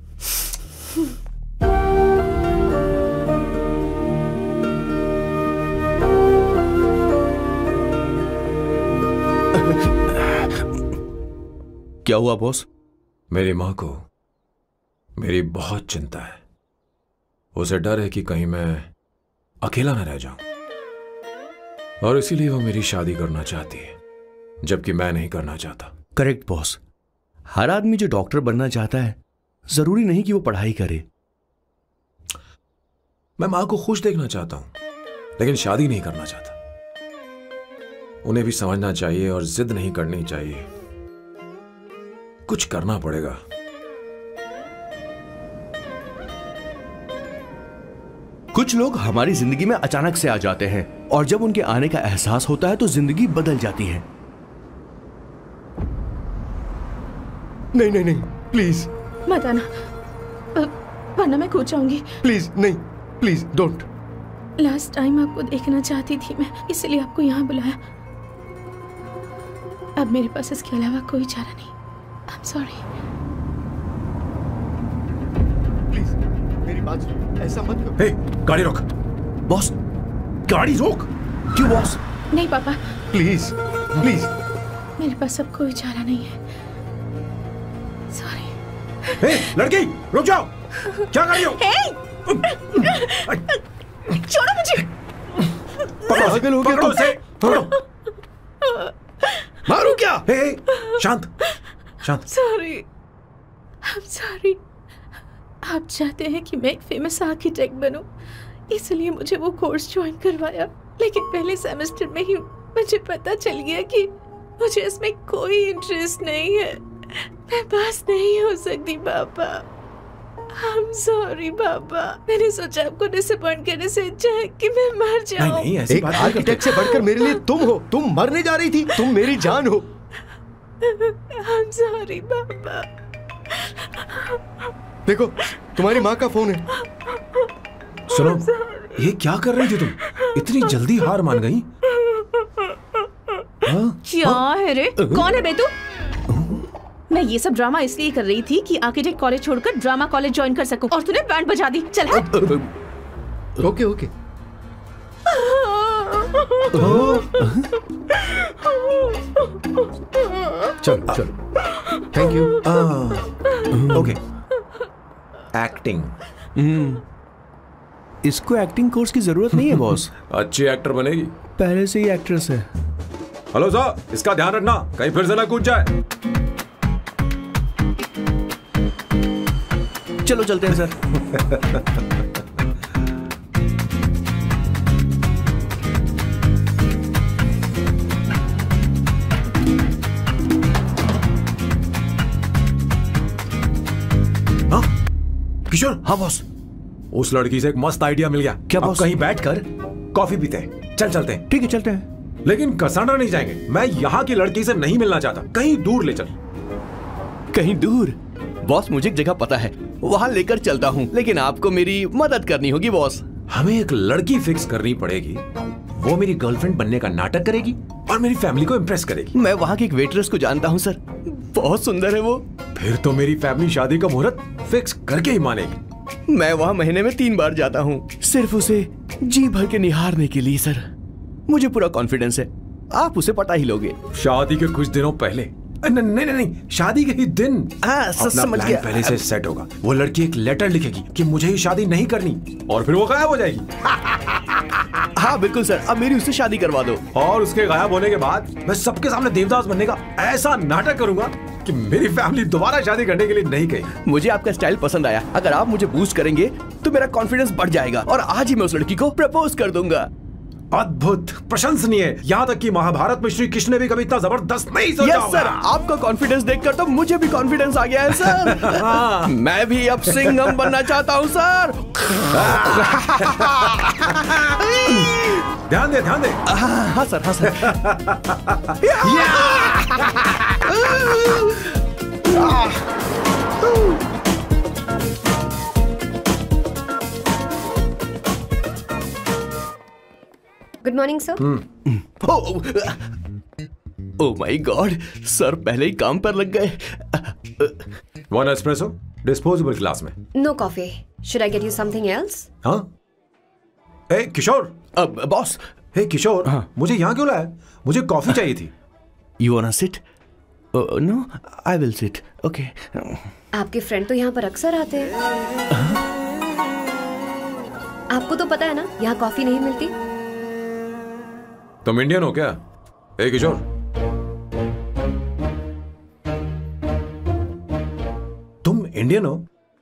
क्या हुआ बॉस? मेरी माँ को मेरी बहुत चिंता है। उसे डर है कि कहीं मैं अकेला न रह जाऊं, और इसीलिए वो मेरी शादी करना चाहती है, जबकि मैं नहीं करना चाहता। Correct boss. हर आदमी जो डॉक्टर बनना चाहता है, जरूरी नहीं कि वो पढ़ाई करे। मैं माँ को खुश देखना चाहता हूं, लेकिन शादी नहीं करना चाहता। उन्हें भी समझना चाहिए और जिद नहीं करनी चाहिए। कुछ करना पड़ेगा। कुछ लोग हमारी जिंदगी में अचानक से आ जाते हैं, और जब उनके आने का एहसास होता है तो जिंदगी बदल जाती है। नहीं नहीं नहीं, प्लीज मत आना, वरना मैं खो जाऊंगी। प्लीज नहीं, प्लीज डोंट। लास्ट टाइम आपको देखना चाहती थी मैं, इसलिए आपको यहाँ बुलाया। अब मेरे पास इसके अलावा कोई चारा नहीं। आई एम सॉरी। प्लीज मेरी बात सुनो, ऐसा मत करो। हे, गाड़ी रोक। बॉस, गाड़ी रोक। क्यों बॉस? नहीं पापा, प्लीज प्लीज। मेरे पास अब कोई चारा नहीं है। सॉरी। हे, लड़की, रुक जाओ। क्या कर रही हो? छोड़ो मुझे। पकड़ो उसे, पकड़ो। मारू क्या? हे, शांत, शांत। Sorry, I am sorry. आप चाहते हैं कि मैं एक फेमस आर्किटेक्ट बनूं, इसलिए मुझे वो कोर्स ज्वाइन करवाया, लेकिन पहले सेमेस्टर में ही मुझे पता चल गया कि मुझे इसमें कोई इंटरेस्ट नहीं है। मैं पास नहीं हो सकती पापा। आई एम सॉरी पापा। मैंने सोचा आपको डिसअपॉइंट करने से अच्छा है कि मैं मर जाऊं। नहीं, ऐसी एक बात नहीं करते। आर्किटेक्ट से बढ़कर मेरे लिए तुम हो। तुम मरने जा रही थी, तुम मेरी जान हो। आई एम सॉरी पापा। देखो, तुम्हारी माँ का फोन है। सुनो, ये क्या कर रही थी तुम? इतनी जल्दी हार मान गई? क्या है रे? कौन है बे तू? मैं ये सब ड्रामा इसलिए कर रही थी कि आर्किटेक्ट कॉलेज छोड़कर ड्रामा कॉलेज ज्वाइन कर सकूं, और तूने बैंड बजा दी। चल हट। Okay okay. चलो चलो, थैंक यू। ओके। एक्टिंग। इसको एक्टिंग कोर्स की जरूरत नहीं है बॉस। अच्छी एक्टर बनेगी। पहले से ही एक्ट्रेस है। हेलो सर, इसका ध्यान रखना, कहीं फिर से ना कूद जाए। चलो चलते हैं सर। किशोर। हाँ बॉस। उस लड़की से एक मस्त आइडिया मिल गया। क्या अब बॉस? कहीं बैठकर कॉफी पीते हैं। चल चलते हैं। ठीक है, चलते हैं। लेकिन कसांड्रा नहीं जाएंगे। मैं यहाँ की लड़की से नहीं मिलना चाहता। कहीं दूर ले चल। कहीं दूर? बॉस, मुझे एक जगह पता है, वहाँ लेकर चलता हूँ, लेकिन आपको मेरी मदद करनी होगी बॉस। हमें एक लड़की फिक्स करनी पड़ेगी। वो मेरी गर्लफ्रेंड बनने का नाटक करेगी और मेरी फैमिली को इम्प्रेस करेगी। मैं वहाँ की एक वेट्रेस को जानता हूँ सर, बहुत सुंदर है वो। फिर तो मेरी फैमिली शादी का मुहूर्त फिक्स करके ही मानेगी। मैं वहाँ महीने में 3 बार जाता हूँ, सिर्फ उसे जी भर के निहारने के लिए सर। मुझे पूरा कॉन्फिडेंस है आप उसे पटा ही लोगे। शादी के कुछ दिनों पहले। नहीं, शादी के ही दिन समझ गया। पहले से सेट होगा। वो लड़की एक लेटर लिखेगी कि मुझे ही शादी नहीं करनी, और फिर वो गायब हो जाएगी। हाँ बिल्कुल सर, अब मेरी उससे शादी करवा दो। और उसके गायब होने के बाद मैं सबके सामने देवदास बनने का ऐसा नाटक करूंगा कि मेरी फैमिली दोबारा शादी करने के लिए नहीं कही। मुझे आपका स्टाइल पसंद आया। अगर आप मुझे बूस्ट करेंगे तो मेरा कॉन्फिडेंस बढ़ जाएगा और आज ही मैं उस लड़की को प्रपोज कर दूंगा। अद्भुत, प्रशंसनीय। यहाँ तक कि महाभारत में श्री कृष्ण ने भी कभी इतना जबरदस्त नहीं सोचा यस सर, आपका कॉन्फिडेंस देखकर तो मुझे भी कॉन्फिडेंस आ गया है सर। मैं भी अब सिंघम बनना चाहता हूँ सर। ध्यान दे, ध्यान दे। हाँ सर, हाँ sir. Good morning sir. Oh my god, sir पहले ही काम पर लग गए। 1 एस्प्रेसो, डिस्पोजेबल ग्लास में। No coffee. Should I get you something else? हाँ। ए किशोर। बॉस। हे किशोर, हाँ? मुझे यहाँ क्यों लाया? मुझे कॉफी चाहिए थी। You want to sit? No, I will sit. Okay. आपके फ्रेंड तो यहाँ पर अक्सर आते हैं। आपको तो पता है ना, यहाँ कॉफी नहीं मिलती। तुम इंडियन हो क्या? ए किशोर, तुम इंडियन हो?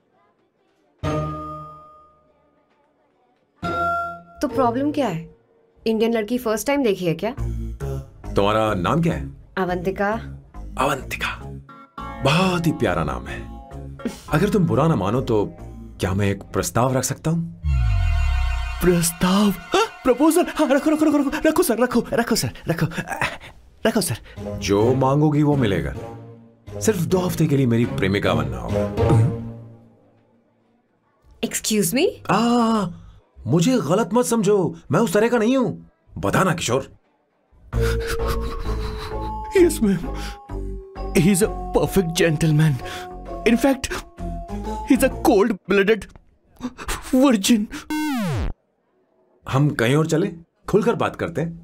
तो प्रॉब्लम क्या है? इंडियन लड़की फर्स्ट टाइम देखी है क्या? तुम्हारा नाम क्या है? अवंतिका। अवंतिका, बहुत ही प्यारा नाम है। अगर तुम बुरा ना मानो तो क्या मैं एक प्रस्ताव रख सकता हूँ? प्रस्ताव? प्रपोजल? हाँ, रखो रखो रखो रखो रखो सर, रखो रखो सर, रखो रखो सर। जो मांगोगी वो मिलेगा। सिर्फ 2 हफ्ते के लिए मेरी प्रेमिका बनना होगा। Excuse me? मुझे गलत मत समझो, मैं उस तरह का नहीं हूं। बता ना किशोर। Yes, ma'am. He's a perfect gentleman. In fact, he's a cold-blooded virgin. हम कहीं और चले, खुलकर बात करते हैं।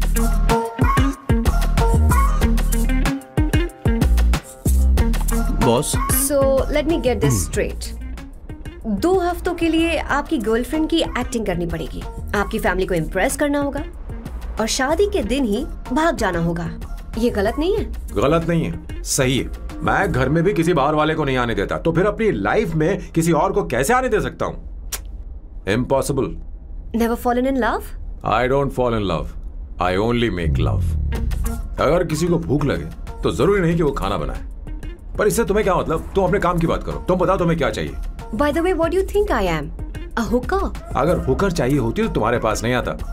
Boss, So let me get this straight. 2 हफ्तों के लिए आपकी गर्लफ्रेंड की एक्टिंग करनी पड़ेगी, आपकी फैमिली को इम्प्रेस करना होगा और शादी के दिन ही भाग जाना होगा। ये गलत नहीं है? गलत नहीं है, सही है। मैं घर में भी किसी बाहर वाले को नहीं आने देता, तो फिर अपनी लाइफ में किसी और को कैसे आने दे सकता हूं? Impossible. Never fallen in love? I don't fall in love. I only make love. अगर किसी को भूख लगे तो जरूरी नहीं कि वो खाना बनाए, पर इससे तुम्हें क्या मतलब? तुम अपने काम की बात करो। तुम बताओ तुम्हें क्या चाहिए? By the way, what do you think I am? A hooker? अगर हुकर चाहिए होती तो तुम्हारे पास नहीं आता।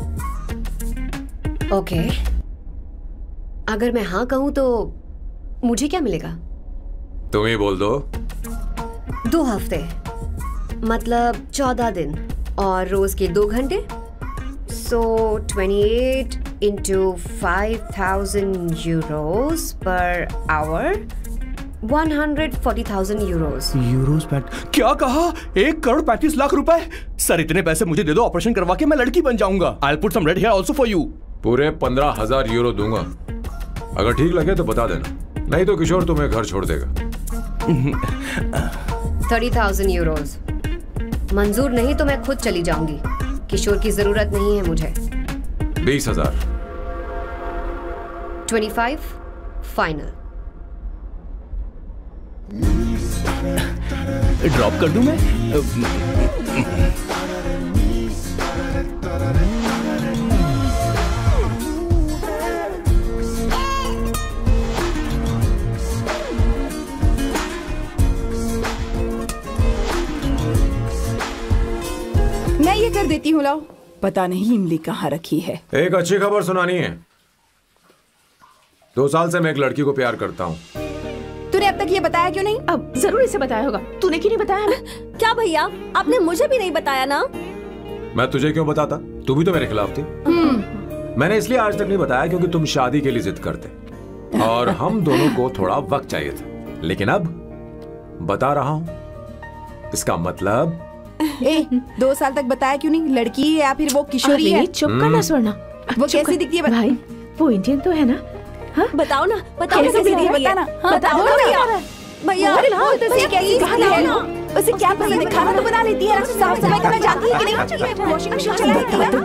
Okay. अगर मैं हाँ कहूं तो मुझे क्या मिलेगा? तुम ही बोल दो। 2 हफ्ते मतलब 14 दिन और रोज के 2 घंटे। So 28 into 5,000 euros per hour, 140,000 euros. Euros पैट क्या कहा? 1,35,00,000 रुपए? सर इतने पैसे मुझे दे दो, ऑपरेशन करवा के मैं लड़की बन जाऊंगा। I'll put some red hair also for you. पूरे 15,000 यूरो दूंगा। अगर ठीक लगे तो बता देना, नहीं तो किशोर तुम्हें घर छोड़ देगा। 30,000 euros। मंजूर नहीं तो मैं खुद चली जाऊंगी। किशोर की जरूरत नहीं है मुझे। 20,000। 25 फाइनल। ड्रॉप कर दूं मैं? मैं ये कर देती हूँ, लाओ। पता नहीं इमली कहाँ रखी है। एक अच्छी खबर सुनानी है। 2 साल से मैं एक लड़की को प्यार करता हूँ। तूने अब तक ये बताया क्यों नहीं? अब जरूर इसे बताया होगा। तूने क्यों नहीं बताया हमें? क्या भैया, आपने मुझे भी नहीं बताया ना? मैं तुझे क्यों बताता? तू भी तो मेरे खिलाफ थी। मैंने इसलिए आज तक नहीं बताया क्योंकि तुम शादी के लिए जिद करते और हम दोनों को थोड़ा वक्त चाहिए था। लेकिन अब बता रहा हूँ। इसका मतलब 2 साल तक बताया क्यों नहीं? लड़की है या फिर वो किशोरी है? चुप करना स्वर्णा। वो कैसी दिखती है? भाई वो इंडियन तो है ना? हाँ? बताओ ना, बताओ कैसे कैसी दिखती है? दिखती है? बताना। हाँ, बताओ ना भैया। भैया, उसे कैसी दिखती है ना? उसे क्या पसंद है? खाना तो बना लेती है, साफ सफाई करना जानती है कि नहीं? वॉशिंग मशीन चलाती है?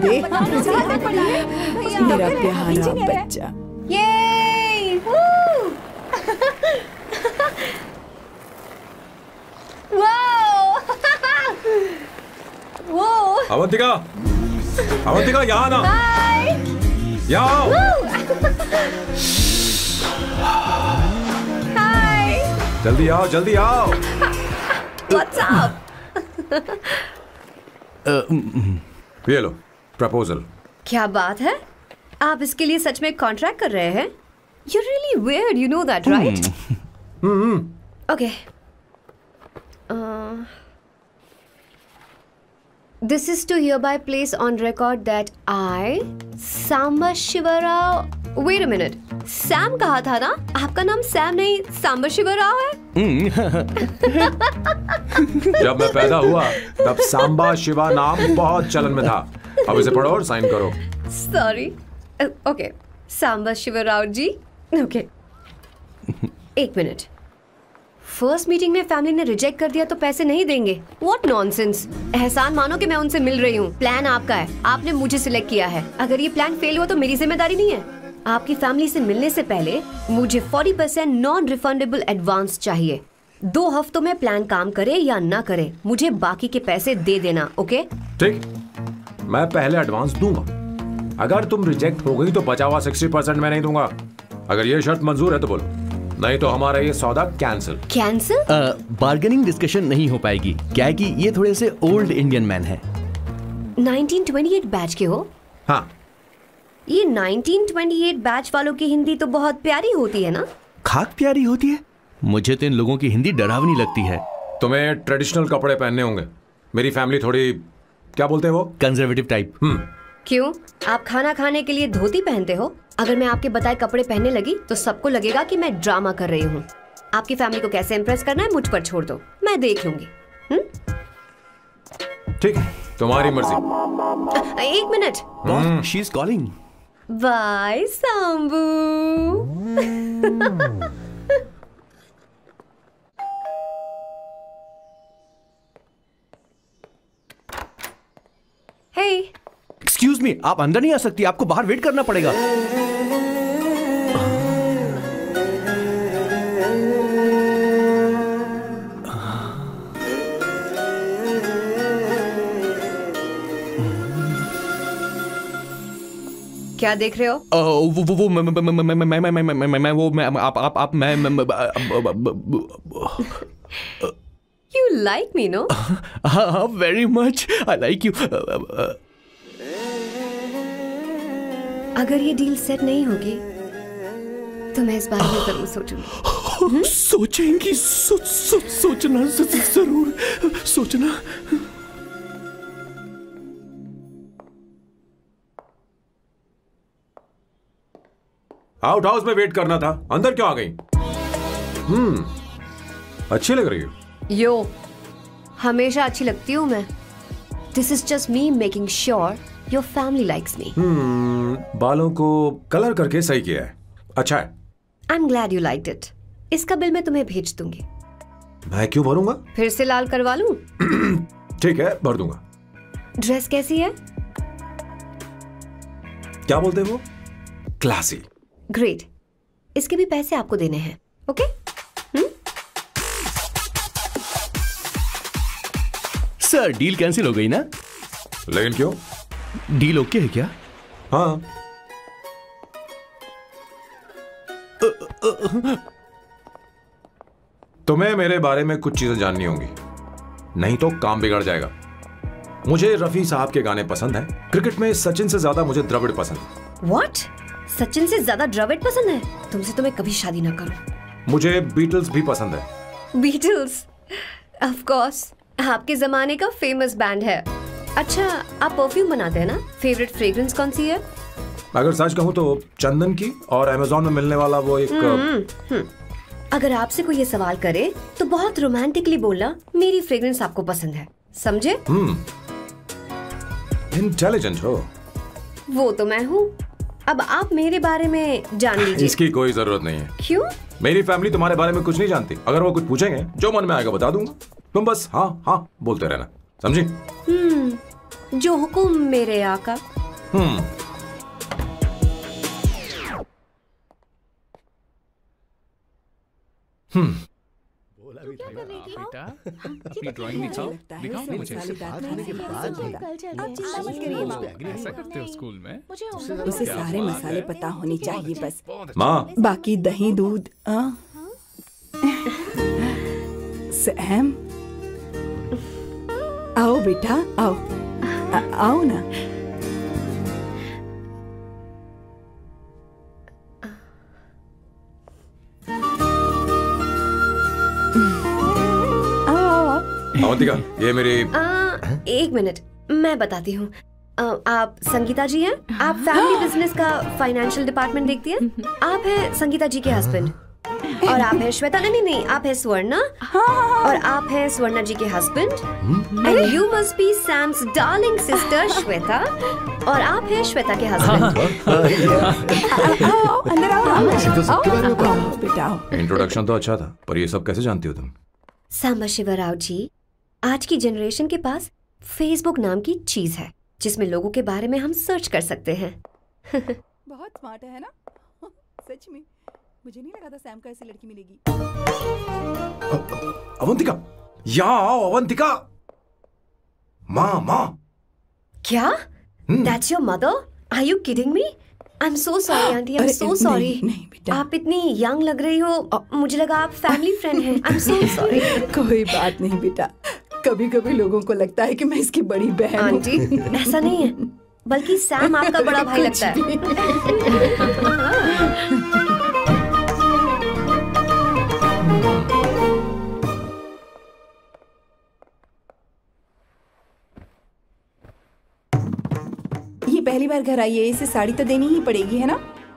मेरा प्यारा बच्चा। ये वो अवंतिका, अवंतिका यहाँ ना। यहाँ आओ। जल्दी आओ, जल्दी आओ। What's up? ये लो प्रपोजल। क्या बात है? आप इसके लिए सच में कॉन्ट्रैक्ट कर रहे हैं? You're really weird, you know that, right? Okay. This is to hereby place on record that I, Samba Shivarao. Wait a minute. Sam कहा था ना? आपका नाम सैम नहीं सांबा शिवराव है? जब मैं पैदा हुआ तब सांबा शिवा नाम बहुत चलन में था। अब इसे पढ़ो और साइन करो। Sorry. Okay. Samba Shivrao ji. Okay. 1 मिनट। फर्स्ट मीटिंग में फैमिली ने रिजेक्ट कर दिया तो पैसे नहीं देंगे? What nonsense. एहसान मानो कि मैं उनसे मिल रही हूँ। प्लान आपका है, आपने मुझे सिलेक्ट किया है। अगर ये प्लान फेल हुआ तो मेरी जिम्मेदारी नहीं है। आपकी फैमिली से मिलने से पहले मुझे 40% नॉन रिफंडेबल एडवांस चाहिए। 2 हफ्तों में प्लान काम करे या ना करे, मुझे बाकी के पैसे दे देना। ओके? ठीक, मैं पहले एडवांस दूंगा। अगर तुम रिजेक्ट हो गई तो बचा हुआ 60% मैं नहीं दूंगा। अगर ये शर्त मंजूर है तो बोलो, नहीं तो हमारा ये सौदा कैंसिल। कैंसिल? बार्गेनिंग डिस्कशन नहीं हो पाएगी। क्या है कि ये थोड़े से ओल्ड इंडियन मैन है। 1928 बैच के हो? हाँ। ये 1928 बैच वालों की हिंदी तो बहुत प्यारी होती है ना? खाक प्यारी होती है? मुझे तो इन लोगों की हिंदी डरावनी लगती है। तुम्हें ट्रेडिशनल कपड़े पहनने होंगे। मेरी फैमिली थोड़ी क्या बोलते हैं वो? Conservative type. क्यों? आप खाना खाने के लिए धोती पहनते हो? अगर मैं आपके बताए कपड़े पहनने लगी तो सबको लगेगा कि मैं ड्रामा कर रही हूँ। आपकी फैमिली को कैसे इम्प्रेस करना है मुझ पर छोड़ दो, मैं देख लूंगी। ठीक है, तुम्हारी मर्जी। एक मिनट। Boss, she is calling. Bye Sambu. Hey, excuse me, आप अंदर नहीं आ सकती, आपको बाहर वेट करना पड़ेगा। क्या देख रहे हो? वो मैं वो मैं आप मैं You like me, no? very much. I like you. अगर ये डील सेट नहीं होगी तो मैं इस बारे में जरूर सोचूंगी। सोचेंगी, सोचना जरूर सोचना। आउट हाउस में वेट करना था, अंदर क्यों आ गई? अच्छी लग रही हो। यो, हमेशा अच्छी लगती हूँ मैं। This is just me making sure your family likes me. बालों को कलर करके सही किया है, अच्छा है। I am glad you liked it. इसका बिल मैं तुम्हें भेज दूंगी। मैं क्यों भरूंगा? फिर से लाल करवा लूं? ठीक है, भर दूंगा। ड्रेस कैसी है? क्या बोलते हो? क्लासी। ग्रेट, इसके भी पैसे आपको देने हैं, ओके? सर, डील कैंसिल हो गई ना? लेकिन क्यों? डील ओके है क्या? हाँ। तुम्हें मेरे बारे में कुछ चीजें जाननी होंगी, नहीं तो काम बिगड़ जाएगा। मुझे रफी साहब के गाने पसंद हैं। क्रिकेट में सचिन से ज्यादा मुझे द्रविड़ पसंद है। What? सचिन से ज्यादा द्रविड़ पसंद है? तुमसे तो मैं कभी शादी ना करूं। मुझे बीटल्स भी पसंद है। बीटल्स? ऑफ कोर्स, आपके जमाने का फेमस बैंड है। अच्छा, आप परफ्यूम बनाते हैं ना? फेवरेट फ्रेग्रेंस कौन सी है? अगर सच कहूं तो चंदन की, और अमेज़न में मिलने वाला वो एक अगर आपसे कोई ये सवाल करे तो बहुत रोमांटिकली बोलना मेरी फ्रेग्रेंस आपको पसंद है, समझे? इंटेलिजेंट हो। वो तो मैं हूँ। अब आप मेरे बारे में जान लीजिए। इसकी कोई जरूरत नहीं है। क्यों? मेरी फैमिली तुम्हारे बारे में कुछ नहीं जानती। अगर वो कुछ पूछेंगे, जो मन में आएगा बता दूंगा। तुम बस हाँ हाँ बोलते रहना, समझी? जो हुकुम मेरे आका। बेटा, अपनी ड्राइंग दिखाओ ना मुझे। ऐसा करते हो स्कूल में? उसे सारे मसाले पता होने चाहिए बस। माँ, बाकी दही दूध। सैम, आओ बेटा, आओ। आओ ना। अवंतिका, ये मेरी एक मिनट, मैं बताती हूँ। आप संगीता जी हैं? आप फैमिली बिजनेस का फाइनेंशियल डिपार्टमेंट देखती हैं? आप हैं संगीता जी के हस्बैंड। और आप हैं श्वेता। नहीं, आप हैं स्वर्णा। और आप हैं स्वर्णा जी के husband. And you must be Sam's darling sister Shweta. और आप हैं श्वेता के हस्बैंड। अंदर आओ बेटा। इंट्रोडक्शन तो अच्छा था, पर ये सब कैसे जानती हो तुम? सांबा शिवराव जी, आज की जनरेशन के पास फेसबुक नाम की चीज है जिसमें लोगों के बारे में हम सर्च कर सकते हैं। बहुत स्मार्ट है ना? सच में मुझे नहीं लगा था सैम को ऐसी लड़की मिलेगी। अवंतिका, यहाँ आओ अवंतिका। माँ। क्या? That's your mother? Are you kidding me? I'm so sorry, auntie. I'm so sorry. नहीं बेटा। आप इतनी यंग लग रही हो, मुझे लगा आप फैमिली फ्रेंड हैं। I'm so sorry. कोई बात नहीं बेटा, कभी कभी लोगों को लगता है कि मैं इसकी बड़ी बहन हूँ। आंटी, ऐसा नहीं है, बल्कि सैम आपका बड़ा भाई लगता है। बार घर आई है, इसे साड़ी तो देनी ही पड़ेगी, है ना?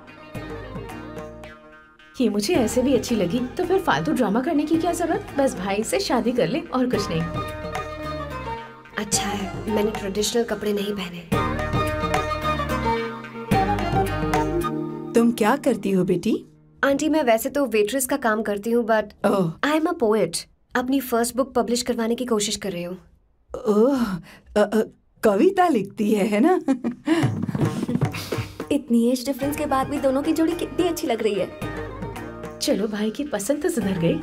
ये मुझे ऐसे भी अच्छी लगी, तो फिर फालतू ड्रामा करने की क्या जरूरत? बस भाई से शादी कर ले और कुछ नहीं। अच्छा है मैंने ट्रेडिशनल कपड़े नहीं पहने। तुम क्या करती हो बेटी? आंटी मैं वैसे तो वेट्रेस का काम करती हूँ, but I am a poet. अपनी फर्स्ट बुक पब्लिश करवाने की कोशिश कर रही हूँ। कविता लिखती है ना? इतनी एज डिफरेंस के बाद भी दोनों की जोड़ी कितनी अच्छी लग रही है। चलो भाई की पसंद तो सुधर गई।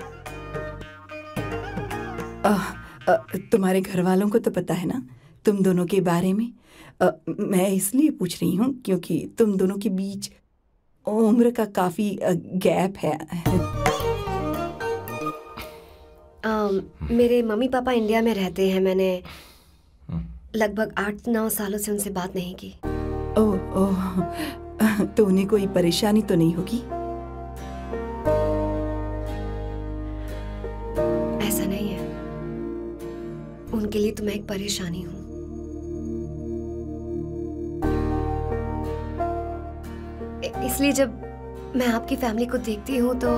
तुम्हारे घर वालों को तो पता है ना तुम दोनों के बारे में? मैं इसलिए पूछ रही हूँ क्योंकि तुम दोनों के बीच उम्र का काफी गैप है। मेरे मम्मी पापा इंडिया में रहते हैं। मैंने लगभग 8-9 सालों से उनसे बात नहीं की। ओह, तो उन्हें कोई परेशानी तो नहीं होगी? ऐसा नहीं है, उनके लिए तो मैं एक परेशानी हूँ। इसलिए जब मैं आपकी फैमिली को देखती हूँ तो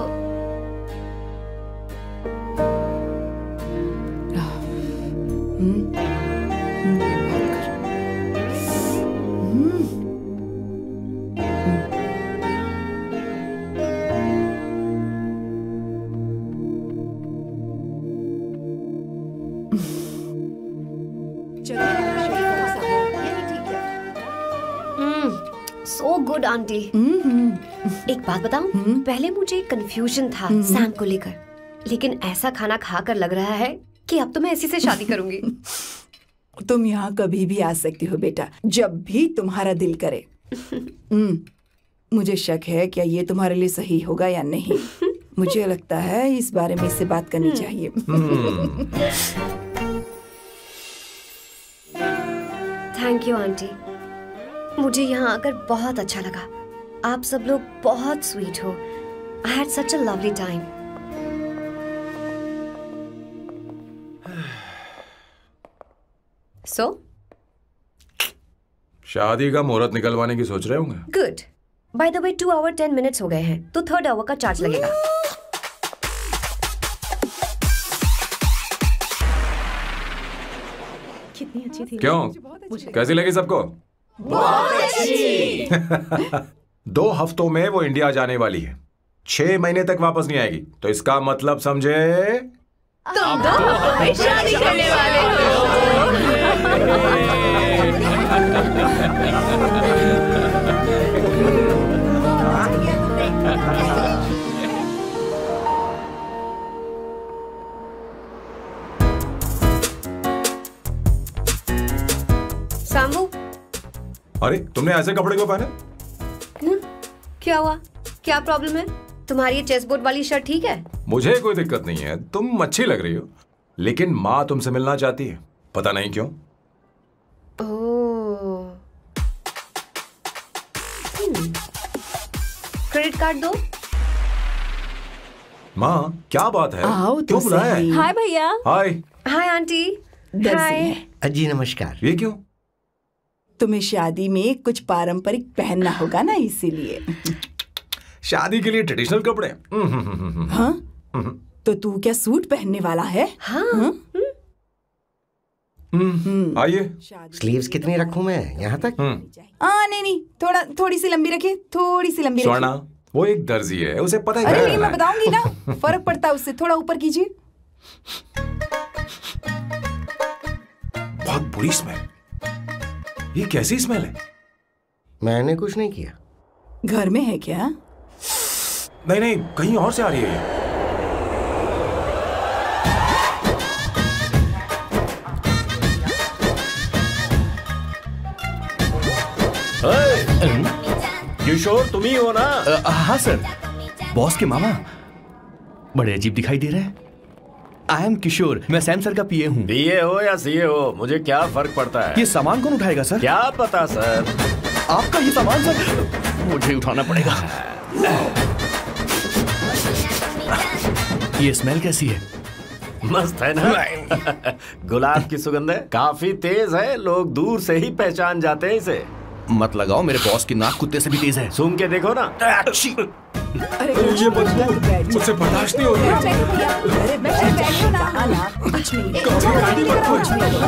सो गुड आंटी। एक बात बताऊं, पहले मुझे कंफ्यूजन था सैम को लेकर, लेकिन ऐसा खाना खाकर लग रहा है कि अब तो मैं इसी से शादी करूंगी। तुम यहाँ कभी भी आ सकती हो बेटा, जब भी तुम्हारा दिल करे। मुझे शक है क्या ये तुम्हारे लिए सही होगा या नहीं। मुझे लगता है इस बारे में इससे बात करनी चाहिए। थैंक यू आंटी, मुझे यहाँ आकर बहुत अच्छा लगा। आप सब लोग बहुत स्वीट हो। I had such a lovely time. So शादी का मुहूर्त निकलवाने की सोच रहे होंगे? Good. By the way 2 hour 10 minutes हो गए हैं, तो 3rd आवर का चार्ज लगेगा। कितनी अच्छी थी। क्यों, कैसी लगी सबको? बहुत अच्छी। 2 हफ्तों में वो इंडिया जाने वाली है, 6 महीने तक वापस नहीं आएगी। तो इसका मतलब समझे तुम 2 हफ्तों में शादी करने वाले हो। सामू, अरे तुमने ऐसे कपड़े क्यों पहने? क्या हुआ? क्या प्रॉब्लम है? तुम्हारी ये चेस बोर्ड वाली शर्ट ठीक है? मुझे कोई दिक्कत नहीं है, तुम अच्छी लग रही हो, लेकिन माँ तुमसे मिलना चाहती है, पता नहीं क्यों। ओह, क्रेडिट कार्ड दो। माँ क्या बात है? आओ तो क्यों बुलाया है? हाय भैया। हाय। Hi aunty. हाय। जी नमस्कार। ये क्यों? तुम्हें शादी में कुछ पारंपरिक पहनना होगा ना, इसीलिए। शादी के लिए ट्रेडिशनल कपड़े? हाँ? तो तू क्या सूट पहनने वाला है? हाँ। आइए। स्लीव्स कितनी रखूं मैं? यहाँ तक? नहीं, थोड़ी सी लंबी रखिए, थोड़ी सी लंबी रखिए। स्वर्णा, वो एक दर्जी है, उसे पता है। अरे नहीं, मैं बताऊंगी ना, फर्क पड़ता है उससे। थोड़ा ऊपर कीजिए। बहुत बुरी स्मेल। ये कैसी स्मेल है? मैंने कुछ नहीं किया। घर में है क्या? नहीं, कहीं और से आ रही है ये। किशोर तुम ही हो ना? हाँ सर, बॉस के मामा। बड़े अजीब दिखाई दे रहे हैं। आई एम किशोर, मैं सैम सर का पीए हूँ। पीए हो या सीए हो, मुझे क्या फर्क पड़ता है? ये सामान कौन उठाएगा सर? क्या पता सर। आपका ये सामान सर? मुझे उठाना पड़ेगा। ये स्मेल कैसी है? मस्त है ना? गुलाब की सुगंध है, काफी तेज है, लोग दूर से ही पहचान जाते हैं इसे। मत लगाओ, मेरे बॉस की नाक कुत्ते से भी तेज है। सूंघ के देखो ना। अरे ये मुझसे बर्दाश्त नहीं हो रही। अरे बैठो ना। कुछ नहीं, कुछ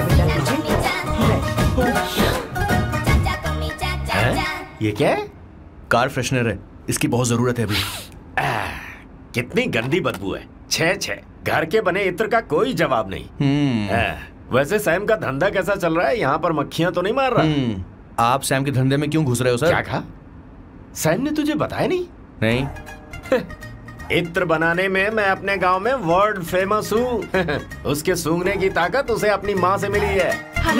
हैं? ये क्या है? कार फ्रेशनर है, इसकी बहुत जरूरत है अभी। कितनी गंदी बदबू है। छे घर के बने इत्र का कोई जवाब नहीं। वैसे सैम का धंधा कैसा चल रहा है? यहाँ पर मक्खियां तो नहीं मार रहा? आप सैम के धंधे में क्यों घुस रहे हो सर? क्या कहा? सैम ने तुझे बताया नहीं? नहीं। इत्र बनाने में मैं अपने गांव में वर्ल्ड फेमस हूँ। उसके सूंघने की ताकत उसे अपनी माँ से मिली है।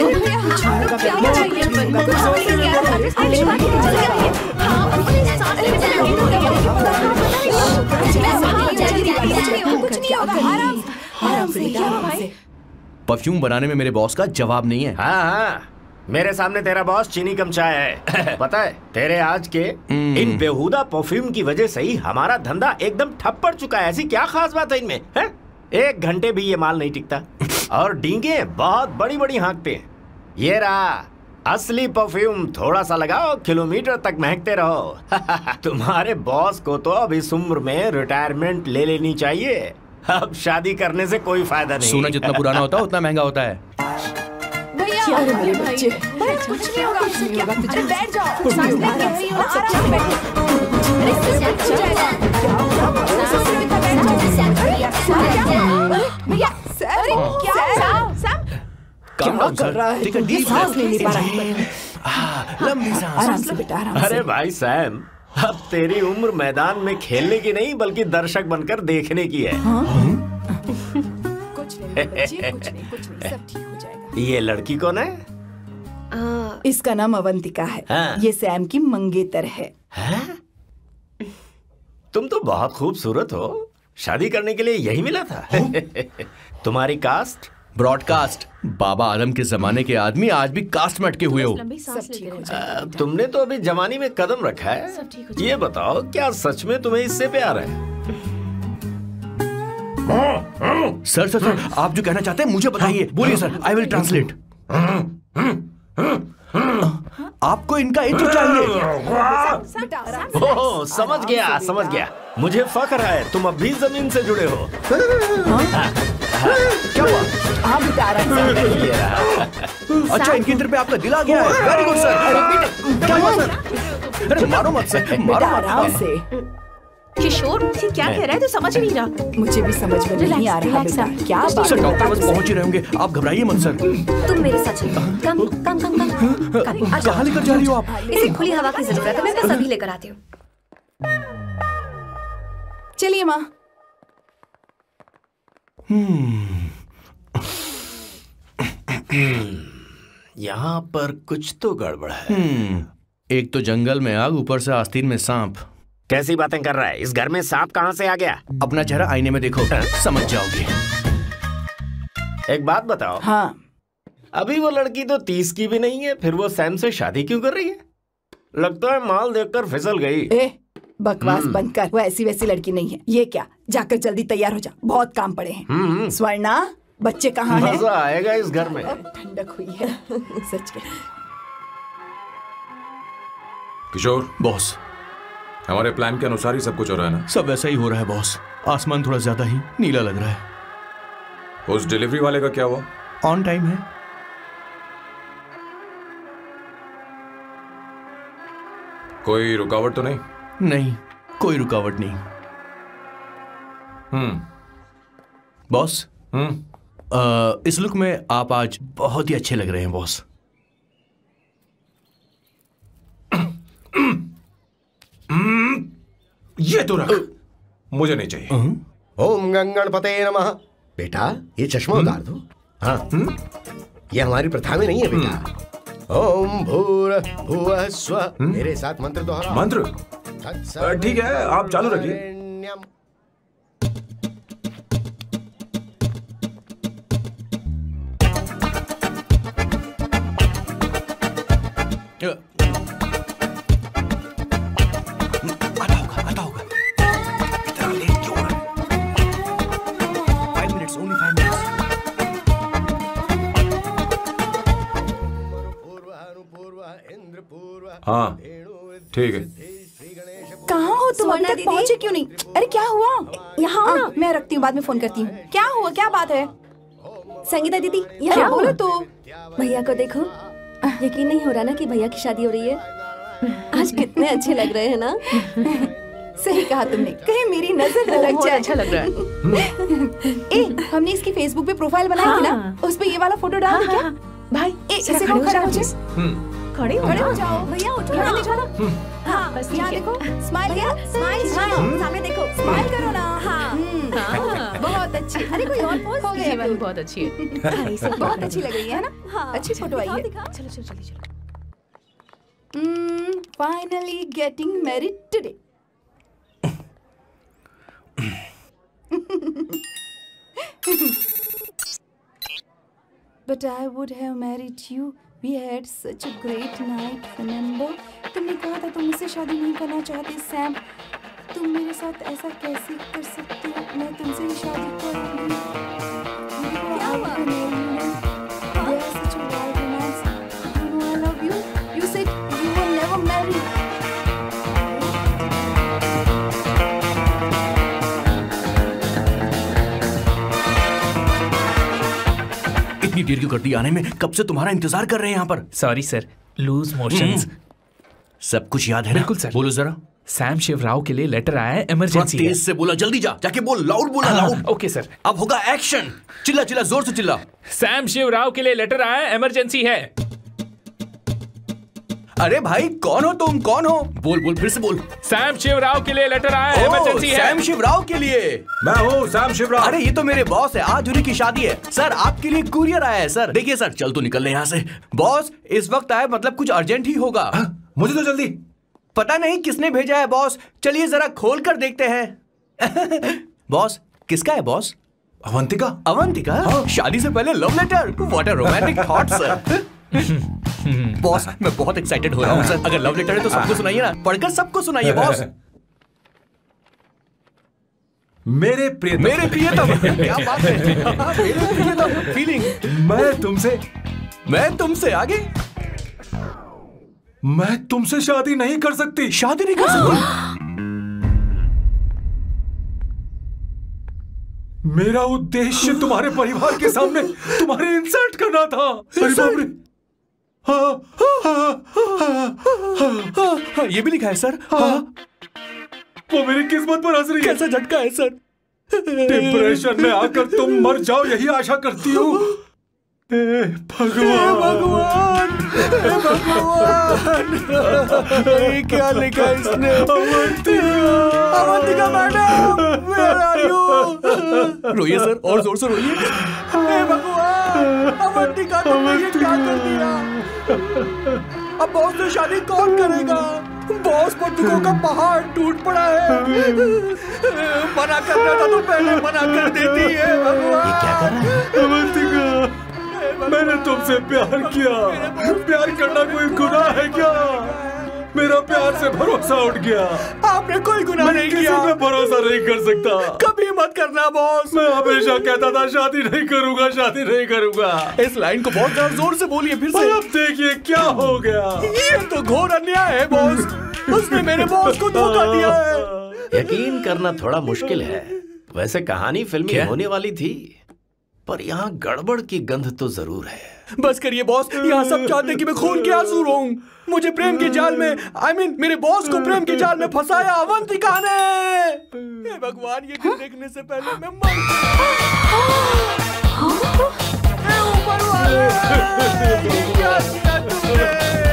परफ्यूम बनाने में मेरे बॉस का जवाब नहीं है। हाँ, मेरे सामने तेरा बॉस चीनी कम चाय है। पता है, तेरे आज के इन बेहुदा परफ्यूम की वजह से ही हमारा धंधा एकदम ठप पड़ चुका है। ऐसी क्या खास बात है इनमें? है? 1 घंटे भी ये माल नहीं टिकता और डींगे बहुत बड़ी बड़ी हाँकते हैं। ये रहा असली परफ्यूम, थोड़ा सा लगाओ, किलोमीटर तक महकते रहो। तुम्हारे बॉस को तो अब इस उम्र में रिटायरमेंट ले लेनी चाहिए। अब शादी करने से कोई फायदा नहीं। सोना जितना पुराना होता है उतना महंगा होता है। क्या रे मेरे बच्चे? कुछ नहीं होगा, कुछ नहीं होगा। तुझे बैठ जाओ, सांस लेके रही हो, आराम से बैठो। भैया क्या कर रहा है? ये सांस ले नहीं पा रहा है। लंबी सांस। आराम से बेटा, आराम से। अरे भाई सैम, अब तेरी उम्र मैदान में खेलने की नहीं बल्कि दर्शक बनकर देखने की है। कुछ नहीं बच्चे, कुछ नहीं, सब ठीक हो जाएगा। ये लड़की कौन है? इसका नाम अवंतिका है। हाँ। ये सैम की मंगेतर है। तुम तो बहुत खूबसूरत हो। शादी करने के लिए यही मिला था? तुम्हारी कास्ट? ब्रॉडकास्ट। बाबा आदम के जमाने के आदमी आज भी कास्ट में अटके हुए हो। तुमने तो अभी जवानी में कदम रखा है। ये बताओ, क्या सच में तुम्हें इससे प्यार है? सर सर सर, आप जो कहना चाहते हैं मुझे बताइए। बोलिए सर, आई विल ट्रांसलेट। आपको इनका इत्र चाहिए? ओह, समझ गया। मुझे फख्र है तुम अब भी जमीन से जुड़े हो। क्या हुआ? हाँ बेटा, आराम से। अच्छा, इनके इत्र पे आपका दिल आ गया है। Very good sir. क्या हुआ सर? अरे मारो मत सर, मारो मत। आराम से। किशोर, ये क्या कह रहा है? तो समझ ही नहीं रहा। मुझे भी समझ में नहीं आ रहा बेटा। क्या बात? सर, डॉक्टर बस पहुंच ही रहे होंगे, आप घबराइए मत सर। तुम मेरे साथ चलो। कम। कहाँ लेकर जा रही हो आप? इसे खुली हवा की जरूरत है, मैं बस अभी लेकर आती हूँ। चलिए माँ। यहाँ पर कुछ तो गड़बड़ है। एक तो जंगल में आग, ऊपर से आस्तीन में सांप। कैसी बातें कर रहा है? इस घर में सांप कहाँ से आ गया? अपना चेहरा आईने में देखो, समझ जाओगे। एक बात बताओ। हाँ। अभी वो लड़की तो 30 की भी नहीं है, फिर वो सैम से शादी क्यों कर रही है? लगता है माल देखकर फिसल गई। बकवास बंद कर, वो ऐसी वैसी लड़की नहीं है। ये क्या, जाकर जल्दी तैयार हो जा, बहुत काम पड़े हैं। स्वर्णा, बच्चे कहाँ हैं? मजा आएगा इस घर में। ठंडक हुई है सच में। किशोर बॉस, हमारे प्लान के अनुसार ही सब कुछ हो रहा है ना? सब वैसा ही हो रहा है बॉस। आसमान थोड़ा ज्यादा ही नीला लग रहा है। उस डिलीवरी वाले का क्या हुआ? ऑन टाइम है। कोई रुकावट तो नहीं? नहीं, कोई रुकावट नहीं। बॉस, इस लुक में आप आज बहुत ही अच्छे लग रहे हैं बॉस। ये तो रख, मुझे नहीं चाहिए। ओम गंगणपते नमः। बेटा, ये चश्मा उतार दो। हाँ, ये हमारी प्रथा में नहीं है बेटा। ओम भूर्भुवः स्वः। मेरे साथ मंत्र दोहराओ। मंत्र? ठीक है, आप चालू रखिए। आता होगा। इतना लेट क्यों हो रहा है? 5 minutes, only 5 minutes। पूर्व इंद्र पूर्व ठीक है। कहाँ हो तुम? अभी सोना तक पहुँचे क्यों नहीं? अरे क्या हुआ? यहाँ आओ ना। मैं रखती हूँ, बाद में फोन करती हूँ। क्या हुआ? क्या बात है? संगीता दीदी क्या यहाँ बोलो तो? भैया को देखो, यकीन नहीं हो रहा ना कि भैया की शादी हो रही है। आज कितने अच्छे लग रहे हैं ना। सही कहा तुमने, कहीं मेरी नजर न लग जाए। अच्छा लग रहा है। ए, हमने इसकी फेसबुक पे प्रोफाइल बनाई थी ना, उस पे ये वाला फोटो डाल दे क्या? भाई इसे खड़ा हो जाओ। खड़े खड़े हो जाओ। भैया उठो यहाँ ना। देखो ना। हाँ, बस यहाँ ठीक है। देखो। स्माइल भैया स्माइल सामने देखो। स्माइल करो ना। हाँ। बहुत अच्छी। अरे कोई और पोज हो गया ये वाली बहुत अच्छी है। बहुत अच्छी लग रही है ना? हाँ। अच्छी फोटो आई है। चलो चलो जल्दी चलो। Finally getting married today. But I would have married you. We had such a great night, remember? तुमने कहा था तुम मुझसे शादी नहीं करना चाहते, सैम। तुम मेरे साथ ऐसा कैसे कर सकते हो? मैं तुमसे ही शादी करूंगी। क्या हुआ? They are such a wild romance. You know I love you. You said you will never marry. इतनी देर क्यों कर दी आने में? कब से तुम्हारा इंतजार कर रहे हैं यहाँ पर। Sorry sir, loose motions. सब कुछ याद है ना? बिल्कुल सर। बोलो जरा। सैम शिवराव के लिए लेटर आया है, इमरजेंसी है। तेज से बोला, जल्दी जा, जाके बोल, लाउड बोला, लाउड। Okay sir. अब होगा एक्शन। चिल्ला चिल्ला, जोर से चिल्ला। सैम शिवराव के लिए लेटर आया है, इमरजेंसी है। अरे भाई कौन हो तुम? कौन हो? बोल बोल, फिर से बोल। सैम शिवराव के लिए लेटर आया है, इमरजेंसी है। सैम शिवराव के लिए? मैं हूँ सैम शिवराव। अरे ये तो मेरे बॉस है, आज उन्हीं की शादी है। सर आपके लिए कुरियर आया है सर। देखिए सर, चल तो निकल यहाँ से। बॉस इस वक्त आए, मतलब कुछ अर्जेंट ही होगा। मुझे तो जल्दी। पता नहीं किसने भेजा है बॉस, चलिए जरा खोल कर देखते हैं। बॉस किसका है बॉस? अवंतिका। अवंतिका? शादी से पहले love letter? What a romantic thought sir. Boss मैं बहुत एक्साइटेड हो रहा हूँ सर। अगर लव लेटर है तो सबको सुनाइए ना, पढ़कर सबको सुनाइए बॉस। मेरे प्रियतम। मेरे प्रियतम, क्या बात है। मेरे प्रियतम, फीलिंग। मैं तुमसे आगे। मैं तुमसे शादी नहीं कर सकती। शादी नहीं कर सकती? मेरा उद्देश्य तुम्हारे परिवार के सामने तुम्हारे इंसल्ट करना था। अरे बाप रे। ये भी लिखा है सर। वो मेरी किस्मत पर हंस रही है। कैसा झटका है सर। डिप्रेशन में आकर तुम मर जाओ, यही आशा करती हूँ। भगवान भगवान ये क्या लिखा इसने? Avantika madam, where are you? रोइए सर, और जोर से रोइए। हे भगवान, अवंतिका तुमने ये क्या कर दिया? अब बॉस से शादी कौन करेगा? बॉस पर दुखों का पहाड़ टूट पड़ा है। मना करना था तो पहले मना कर देती है। भगवान ये क्या कर रहा है? अवंतिका, मैंने तुमसे प्यार किया। प्यार करना कोई गुनाह है क्या? मेरा प्यार से भरोसा उठ गया। आपने कोई गुनाह नहीं किया। किसी पे भरोसा नहीं कर सकता। कभी मत करना बॉस। मैं हमेशा कहता था शादी नहीं करूंगा, शादी नहीं करूंगा। इस लाइन को बहुत ज्यादा जोर से बोलिए फिर से। अब देखिए क्या हो गया। ये तो घोर अन्याय है बॉस। उसने मेरे बॉस को धोखा दिया है। यकीन करना थोड़ा मुश्किल है। वैसे कहानी फिल्मी होने वाली थी, पर यहाँ गड़बड़ की गंध तो जरूर है। बस करिए बॉस, यहाँ सब चाहते हैं कि मैं खून के आंसू रोऊं। मुझे प्रेम के जाल में, मेरे बॉस को प्रेम के जाल में फंसाया अवंतिका ने। हे भगवान, ये दिन देखने से पहले मैं मर। हे ऊपर वाले, ये क्या किया तुमने?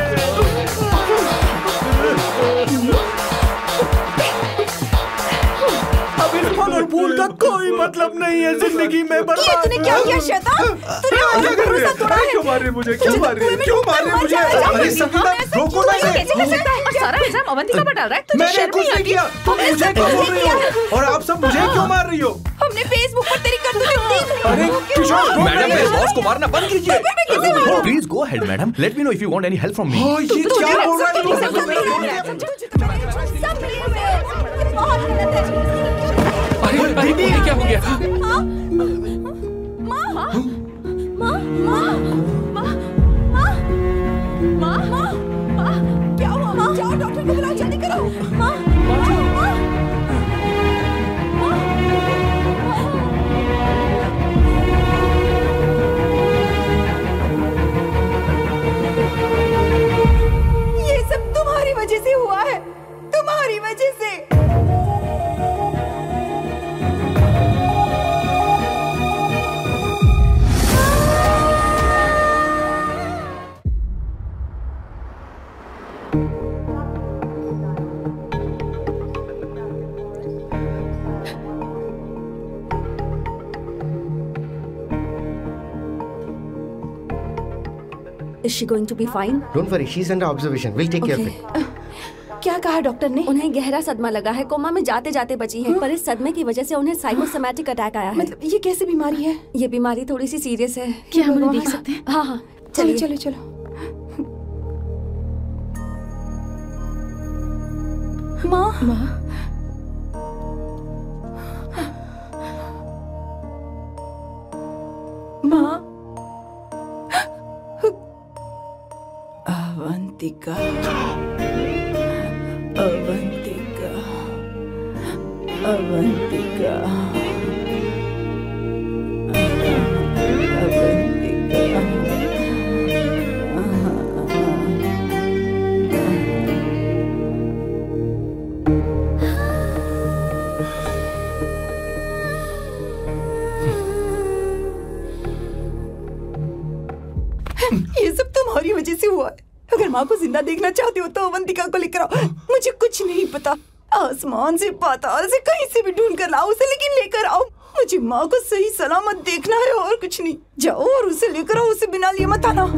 अब इस फल और फूल का कोई मतलब नहीं है जिंदगी में। बर्बाद। तूने क्या किया शैतान? तूने मेरा भरोसा तोड़ा है। क्यों मार रही मुझे? क्यों मार रही? क्यों मार रही मुझे? अरे संगीता, रोको ना इसे। और सारा इल्जाम अवंतिका पर डाल रहा है। तुझे मैंने शर्म कुछ नहीं नहीं आती? किया। तुम मुझे क्यों बोल रही हो? और आप सब मुझे क्यों मार रही हो? हमने फेसबुक पर तेरी करतूतें देख ली। अरे किशोर, मैडम, मेरे बॉस को मारना बंद कीजिए। Please go ahead madam, let me know if you want any help from me. ये क्या बोल रहा है तू? सब मिले हुए हैं। ये बहुत गलत है। अरे ये क्या हो गया? क्या हुआ? जाओ डॉक्टर को बुलाओ। Is she going to be fine? Don't worry, she's under observation. We'll take care of it. क्या कहा डॉक्टर ने? उन्हें गहरा सदमा लगा है, कोमा में जाते जाते बची है, पर इस सदमे की वजह से उन्हें साइकोसोमैटिक अटैक आया है। मतलब ये कैसी बीमारी है? ये बीमारी थोड़ी सी सीरियस है। क्या हम उन्हें देख सकते हैं? हाँ हाँ, चलो चलिए। चलो चलो। माँ माँ, माँ, अवंतिका, अवंतिका, अवंतिका, ये सब तुम्हारी वजह से हुआ है। अगर माँ को जिंदा देखना चाहते हो तो अवंतिका को लेकर आओ। मुझे कुछ नहीं पता, आसमान से पाताल से कहीं से भी ढूंढ कर लाओ उसे, लेकिन लेकर आओ। मुझे माँ को सही सलामत देखना है और कुछ नहीं। जाओ और उसे लेकर आओ, उसे बिना लिए मत आना।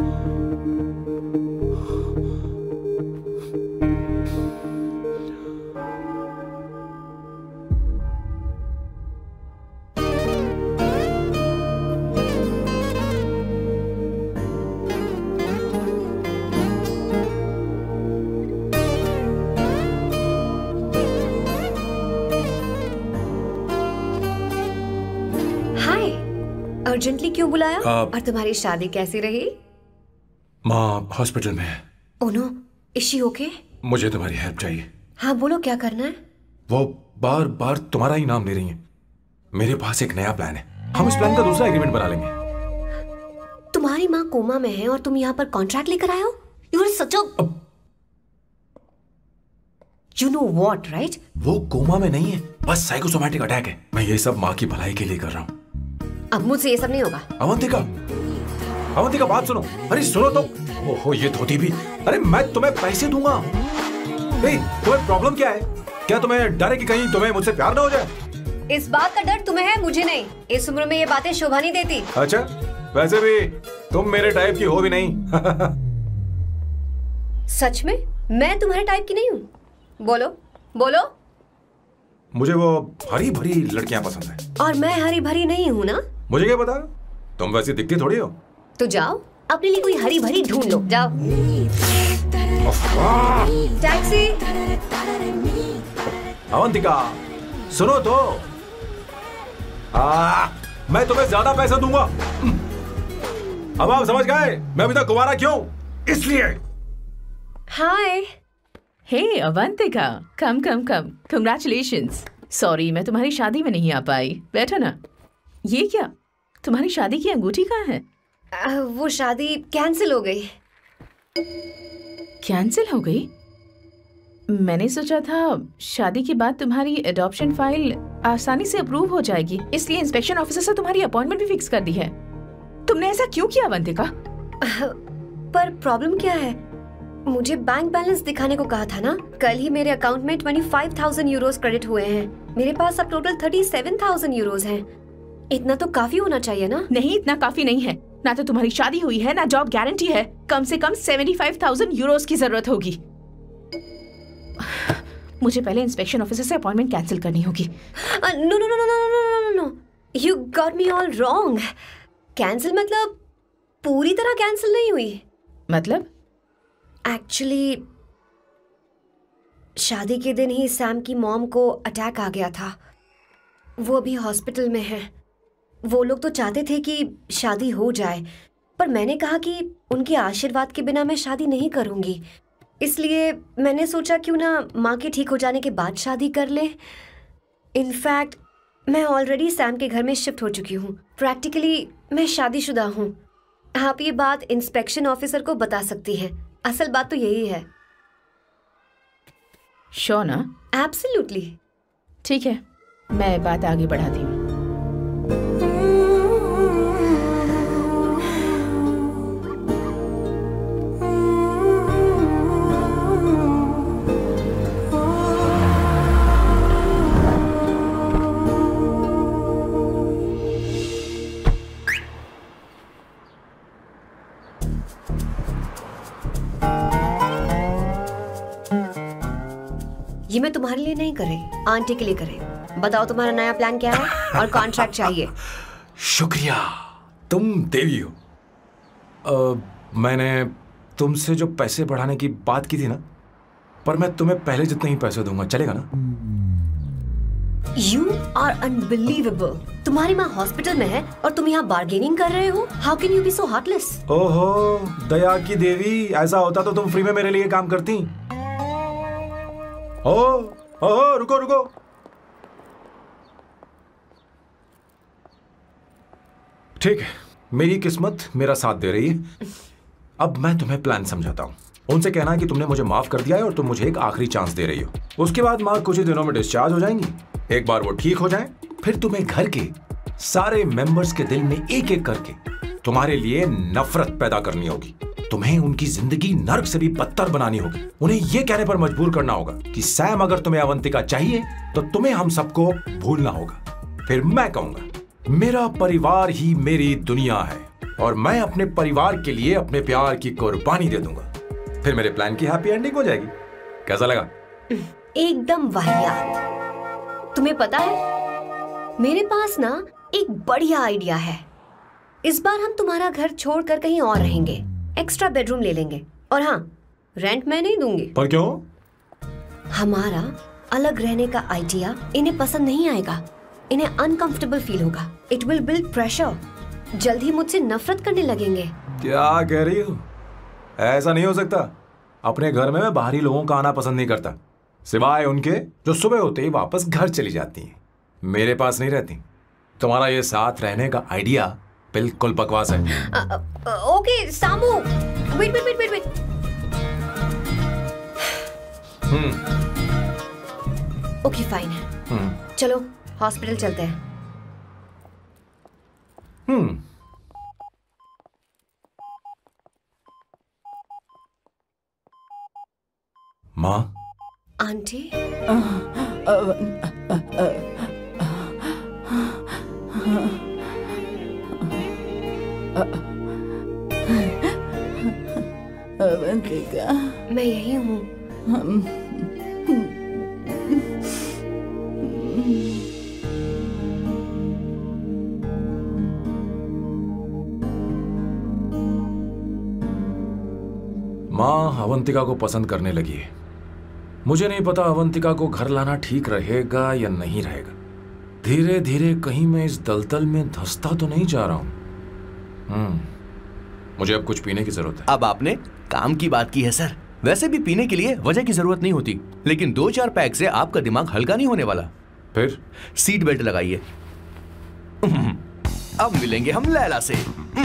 अर्जेंटली क्यों बुलाया? और तुम्हारी शादी कैसी रही? माँ हॉस्पिटल में है। Oh no, is she okay? मुझे तुम्हारी हेल्प चाहिए। हाँ बोलो, क्या करना है? वो बार बार तुम्हारा ही नाम ले रही हैं। मेरे पास एक नया प्लान है, हम इस प्लान का दूसरा एग्रीमेंट बना लेंगे। तुम्हारी माँ कोमा में है और तुम यहाँ पर कॉन्ट्रैक्ट लेकर आए हो? You are such a you know what, right? वो कोमा में नहीं है, बस साइकोसोमैटिक अटैक है। मैं ये सब माँ की भलाई के लिए कर रहा हूँ। अब मुझसे ये सब नहीं होगा। अवंतिका, अवंतिका बात सुनो। अरे सुनो तो। ओहो ये धोती भी। अरे मैं तुम्हें पैसे दूंगा। तुम्हें प्रॉब्लम क्या है? क्या तुम्हें डर है कि कहीं तुम्हें मुझसे प्यार ना हो जाए? इस बात का डर तुम्हें है, मुझे नहीं। इस उम्र में ये बातें शोभा नहीं देती। अच्छा, वैसे भी तुम मेरे टाइप की हो भी नहीं। सच में मैं तुम्हारे टाइप की नहीं हूँ? बोलो बोलो। मुझे वो हरी भरी लड़कियां पसंद है। और मैं हरी भरी नहीं हूँ ना? मुझे क्या पता, तुम वैसी दिखती थोड़ी हो। तो जाओ अपने लिए कोई हरी भरी ढूंढ लो, जाओ। टैक्सी। अवंतिका सुनो तो। मैं तुम्हें ज्यादा पैसा दूंगा। अब आप समझ गए मैं अभी तक कुंवारा क्यों? इसलिए। Hi. Hey Avantika, come come come, congratulations. Sorry मैं तुम्हारी शादी में नहीं आ पाई। बैठो ना। ये क्या, तुम्हारी शादी की अंगूठी कहाँ है? वो शादी कैंसिल हो गई। कैंसिल हो गई? मैंने सोचा था शादी के बाद तुम्हारी एडॉप्शन फाइल आसानी से अप्रूव हो जाएगी, इसलिए इंस्पेक्शन ऑफिसर से तुम्हारी अपॉइंटमेंट भी फिक्स कर दी है। तुमने ऐसा क्यों किया अवंतिका? पर प्रॉब्लम क्या है? मुझे बैंक बैलेंस दिखाने को कहा था ना। कल ही मेरे अकाउंट में 25,000 यूरोस क्रेडिट हुए हैं। मेरे पास अब टोटल 37,000 यूरोस हैं। इतना तो काफी होना चाहिए ना? नहीं, इतना काफी नहीं है। ना तो तुम्हारी शादी हुई है, ना जॉब गारंटी है। कम से कम 75,000 यूरोस की जरूरत होगी। मुझे पहले इंस्पेक्शन ऑफिसर से अपॉइंटमेंट कैंसिल करनी होगी। No no no no no no no, you got me all wrong. Cancel मतलब पूरी तरह कैंसिल नहीं हुई। मतलब? एक्चुअली शादी के दिन ही सैम की मॉम को अटैक आ गया था। वो अभी हॉस्पिटल में है। वो लोग तो चाहते थे कि शादी हो जाए, पर मैंने कहा कि उनके आशीर्वाद के बिना मैं शादी नहीं करूंगी। इसलिए मैंने सोचा क्यों ना माँ के ठीक हो जाने के बाद शादी कर ले। इनफैक्ट मैं ऑलरेडी सैम के घर में शिफ्ट हो चुकी हूँ। प्रैक्टिकली मैं शादीशुदा हूँ। आप ये बात इंस्पेक्शन ऑफिसर को बता सकती हैं। असल बात तो यही है। श्योर ना? एब्सोल्युटली। ठीक है, मैं बात आगे बढ़ाती हूँ। तुम्हारे लिए नहीं करे, आंटी के लिए करे। बताओ तुम्हारा नया प्लान क्या है और कॉन्ट्रैक्ट चाहिए। शुक्रिया, तुम देवी हो। मैंने तुमसे जो पैसे बढ़ाने की बात की थी ना, पर मैं तुम्हें पहले जितने ही पैसे दूंगा, चलेगा ना? You are unbelievable. तुम्हारी माँ हॉस्पिटल में है और तुम यहाँ बार्गेनिंग कर रहे हो? How can you be so heartless? ओहो दया की देवी, ऐसा होता तो तुम फ्री में मेरे लिए काम करती। ओहो रुको रुको, ठीक है, मेरी किस्मत मेरा साथ दे रही है। अब मैं तुम्हें प्लान समझाता हूँ। उनसे कहना कि तुमने मुझे माफ कर दिया है और तुम मुझे एक आखिरी चांस दे रही हो। उसके बाद माँ कुछ ही दिनों में डिस्चार्ज हो जाएंगी। एक बार वो ठीक हो जाए, फिर तुम्हें घर के सारे मेंबर्स के दिल में एक एक करके तुम्हारे लिए नफरत पैदा करनी होगी। तुम्हें उनकी जिंदगी नर्क से भी बदतर बनानी होगी। उन्हें यह कहने पर मजबूर करना होगा कि सैम, अगर तुम्हें अवंतिका चाहिए तो तुम्हें हम सबको भूलना होगा। फिर मैं कहूंगा मेरा परिवार ही मेरी दुनिया है और मैं अपने परिवार के लिए अपने प्यार की कुर्बानी दे दूंगा। फिर मेरे प्लान की हैप्पी एंडिंग हो जाएगी। कैसा लगा? एकदम वाहियात। तुम्हें पता है, मेरे पास ना एक बढ़िया आइडिया है। इस बार हम तुम्हारा घर छोड़कर कहीं और रहेंगे, एक्स्ट्रा बेडरूम ले लेंगे। और हाँ, रेंट मैं नहीं दूंगी। पर क्यों? हमारा अलग रहने का आइडिया इन्हें पसंद नहीं आएगा। इन्हें अनकंफर्टेबल फील होगा। It will build pressure. जल्द ही मुझसे नफरत करने लगेंगे। क्या कह रही हो? ऐसा नहीं हो सकता। अपने घर में मैं बाहरी लोगों का आना पसंद नहीं करता, सिवाय उनके जो सुबह होते ही वापस घर चली जाती हैं, मेरे पास नहीं रहती। तुम्हारा ये साथ रहने का आइडिया बिल्कुल बकवास है। Okay Samu, wait wait wait wait. Okay fine, चलो हॉस्पिटल चलते हैं। माँ, आंटी, अवंतिका, मैं यही हूँ। माँ अवंतिका को पसंद करने लगी है। मुझे नहीं पता अवंतिका को घर लाना ठीक रहेगा या नहीं रहेगा। धीरे धीरे कहीं मैं इस दलदल में धंसता तो नहीं जा रहा हूं। मुझे अब कुछ पीने की जरूरत है। अब आपने काम की बात की है सर। वैसे भी पीने के लिए वजह की जरूरत नहीं होती, लेकिन 2-4 पैक से आपका दिमाग हल्का नहीं होने वाला। फिर सीट बेल्ट लगाइए। अब मिलेंगे हम लैला से।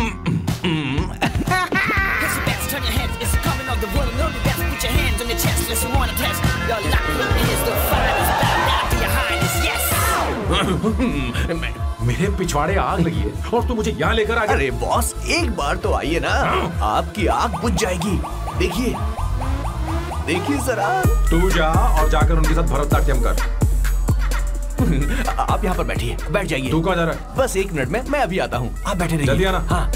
मेरे पिछवाड़े आग लगी है और तू मुझे यहाँ लेकर आ गया। अरे बॉस, एक बार तो आइए ना, आपकी आग बुझ जाएगी। देखिए देखिए जरा। तू जा और जाकर उनके साथ भरतनाट्यम कर। आप यहाँ पर बैठिए, बैठ जाइए। तू कहाँ जा रहा है? बस 1 मिनट में मैं अभी आता हूँ, आप बैठे रहिए। जल्दी आना। हाँ।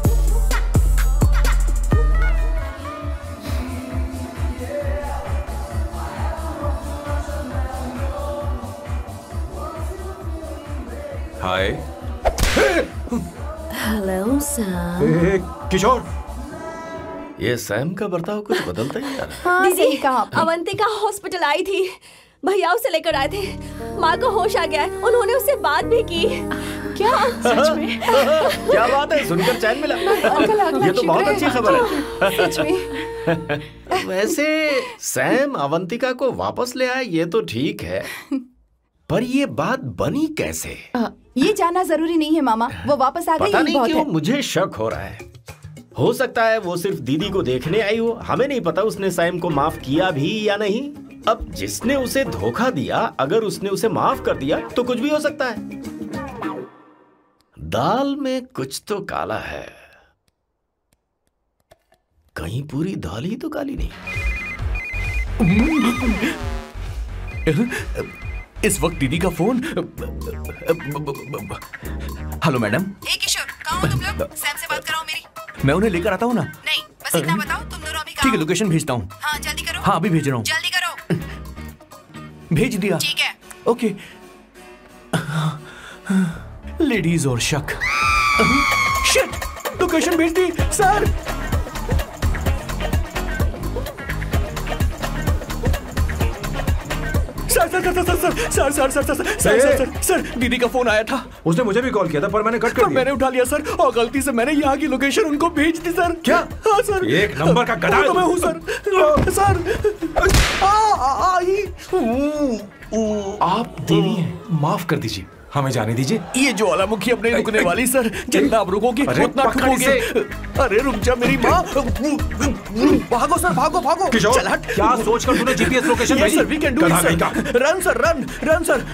हाय। Hello Sam. किशोर, ये सैम का बर्ताव कुछ बदलता ही जा रहा हाँ, दीदी, अवंतिका हॉस्पिटल आई थी, भैया उसे लेकर आए थे। माँ को होश आ गया है, उन्होंने उससे बात भी की। क्या सच में? क्या बात है, सुनकर चैन मिला। ये तो बहुत अच्छी खबर है। सच में। वैसे सैम अवंतिका को वापस ले आए ये तो ठीक है, पर ये बात बनी कैसे? ये जानना जरूरी नहीं है मामा, वो वापस आ गई। पता नहीं क्यों मुझे शक हो रहा है। हो सकता है वो सिर्फ दीदी को देखने आई हो, हमें नहीं पता उसने सैम को माफ किया भी या नहीं। अब जिसने उसे धोखा दिया, अगर उसने उसे माफ कर दिया तो कुछ भी हो सकता है। दाल में कुछ तो काला है, कहीं पूरी दाल ही तो काली नहीं। इस वक्त दीदी का फोन। Hello madam. ए किशोर, कहाँ हो तुम लोग? सैम से बात कराओ मेरी। मैं उन्हें लेकर आता हूँ ना। नहीं, बस इतना बताओ तुम दोनों अभी कहाँ ठीक है, हो? लोकेशन भेजता हूँ। हाँ जल्दी करो। हाँ अभी भेज रहा हूँ। जल्दी करो। भेज दिया। ठीक है। ओके। लेडीज और शक। शिट, लोकेशन भेज दी सर। सर, दीदी का फोन आया था। उसने मुझे भी कॉल किया था पर मैंने कट कर दिया। मैंने उठा लिया सर, और गलती से मैंने यहाँ की लोकेशन उनको भेज दी सर। क्या? हाँ सर। एक नंबर का गधा तो मैं हूँ सर। आप देवी हैं, माफ कर दीजिए, हमें जाने दीजिए। ये ज्वालामुखी अब नहीं रुकने वाली सर, जितना आप रुकोगे उतना ठुकोगे। अरे रुक जा मेरी माँ। भागो सर, भागो भागो। किशोर, चल हट। क्या सोचकर तूने जीपीएस लोकेशन भेजी? Sir, we can do it sir. Run sir, run sir.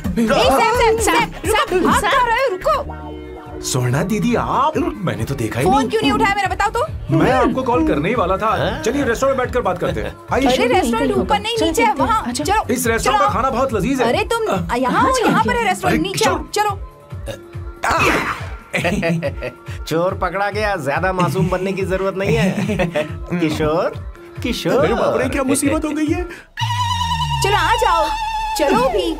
भाग कहाँ रहे हो? रुको। स्वर्णा दीदी आप, मैंने तो देखा ही नहीं। फोन क्यों नहीं उठाया मेरा, बताओ तो। मैं आपको कॉल करने ही वाला था। चलिए रेस्टोरेंट में बैठकर बात करते हैं। अरे रेस्टोरेंट ऊपर नहीं, नीचे है, वहाँ चलो। इस रेस्टोरेंट का खाना बहुत लजीज है। अरे तुम यहाँ हो, यहाँ पर है रेस्टोरेंट, नीचे आओ, चलो। चोर पकड़ा गया, ज्यादा मासूम बनने की जरूरत नहीं है। किशोर, किशोर। अरे बाप रे, क्या मुसीबत हो गई है। चलो आ जाओ, चलो भी।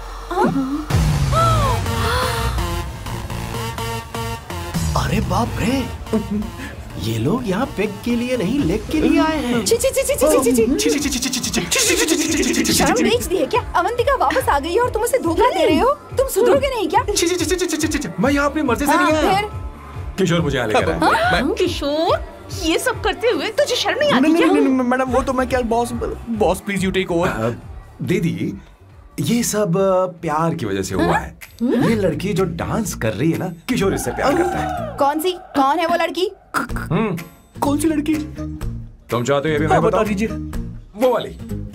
अरे बाप रे, ये लोग यहाँ पेग के लिए नहीं लेग के लिए आए हैं। शर्म बेच दी है क्या? अवंतिका वापस आ गई है और तुम उसे धोखा दे रहे हो। तुम सुधरोगे नहीं क्या? मैं यहाँ अपनी मर्जी से नहीं आया। किशोर मुझे यहाँ लेकर आया। किशोर, ये सब करते हुए तुझे शर्म नहीं आती क्या? नहीं मैडम, वो तो मैं क्या, boss please you take over. दीदी, ये सब प्यार की वजह से हुआ है। ये लड़की जो डांस कर रही है ना, किशोर इससे प्यार करता है। कौन सी? कौन है वो लड़की? कौन सी लड़की? तुम चाहते हो ये भी मैं बता दीजिए। वो वाली।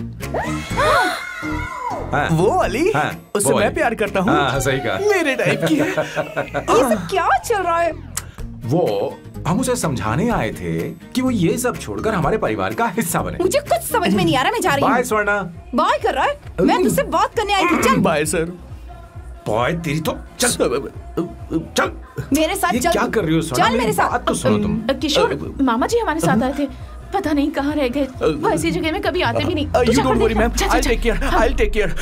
हाँ, वो वाली? हाँ, उससे मैं प्यार करता हूँ। हाँ, सही कहा। मेरे टाइप की है। ये सब क्या चल रहा है? वो हम उसे समझाने आए थे कि वो ये सब छोड़कर हमारे परिवार का हिस्सा बने। मुझे कुछ समझ में नहीं आ रहा, मैं जा रही हूँ। बाय स्वर्णा। बाय कर रहा है? मैं तुझसे बात करने आई थी, चल। Bye sir. बाय तेरी तो। चल चल मेरे साथ चल। क्या कर रही हो स्वर्णा? चल मेरे साथ। बात तो सुनो तुम। किशोर, मामा जी हमारे साथ आए थे, पता नहीं कहाँ रह गए। वो ऐसी जगह में कभी आते भी नहीं। You don't worry ma'am, I'll take care, I'll take care।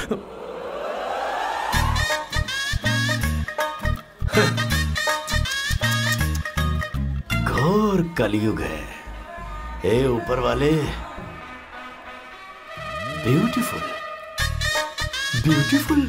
घोर कलयुग है। हे ऊपर वाले, ब्यूटीफुल, ब्यूटीफुल।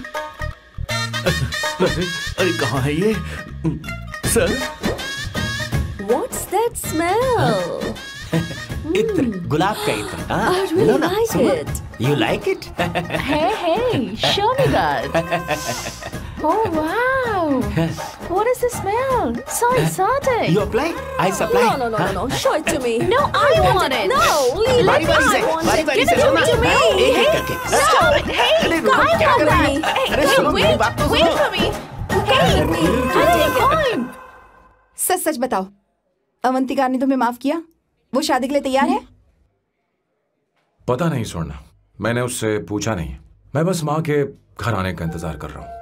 अरे कहाँ है ये सर? What's that smell? इत्र, गुलाब का इत्र। I really like it. You like it? Hey, show me that. Oh wow! What is the smell? So exotic. You apply, I supply। No. Show it to me. No, I want it. No, leave बारी it. बारी से, I want बारी it. बारी Give से it to me. एक एक करके। Stop! Hey, अरे रुको, I क्या want कर रही that. है? Hey, अरे सुनो, मेरी बात तो wait सुनो। for me. Hey, I need time. सच सच बताओ, अवंतिका ने तुम्हें माफ किया? वो शादी के लिए तैयार है? पता नहीं स्वर्णा, मैंने उससे पूछा नहीं। मैं बस माँ के घर आने का इंतजार कर रहा हूँ।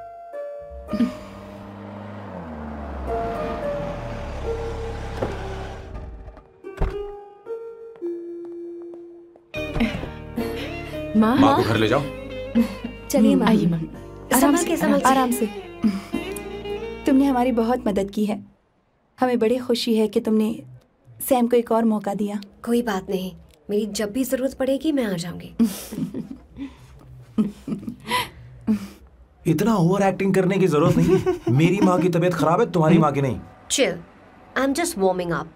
माँ को घर ले जाओ। चलिए माँ। आइए माँ। आराम से। तुमने हमारी बहुत मदद की है। हमें बड़ी खुशी है कि तुमने सैम को एक और मौका दिया। कोई बात नहीं, मेरी जब भी जरूरत पड़ेगी मैं आ जाऊंगी। इतना ओवर एक्टिंग करने की जरूरत नहीं। मेरी माँ की तबीयत खराब है, तुम्हारी माँ की नहीं। Chill, I am just warming up.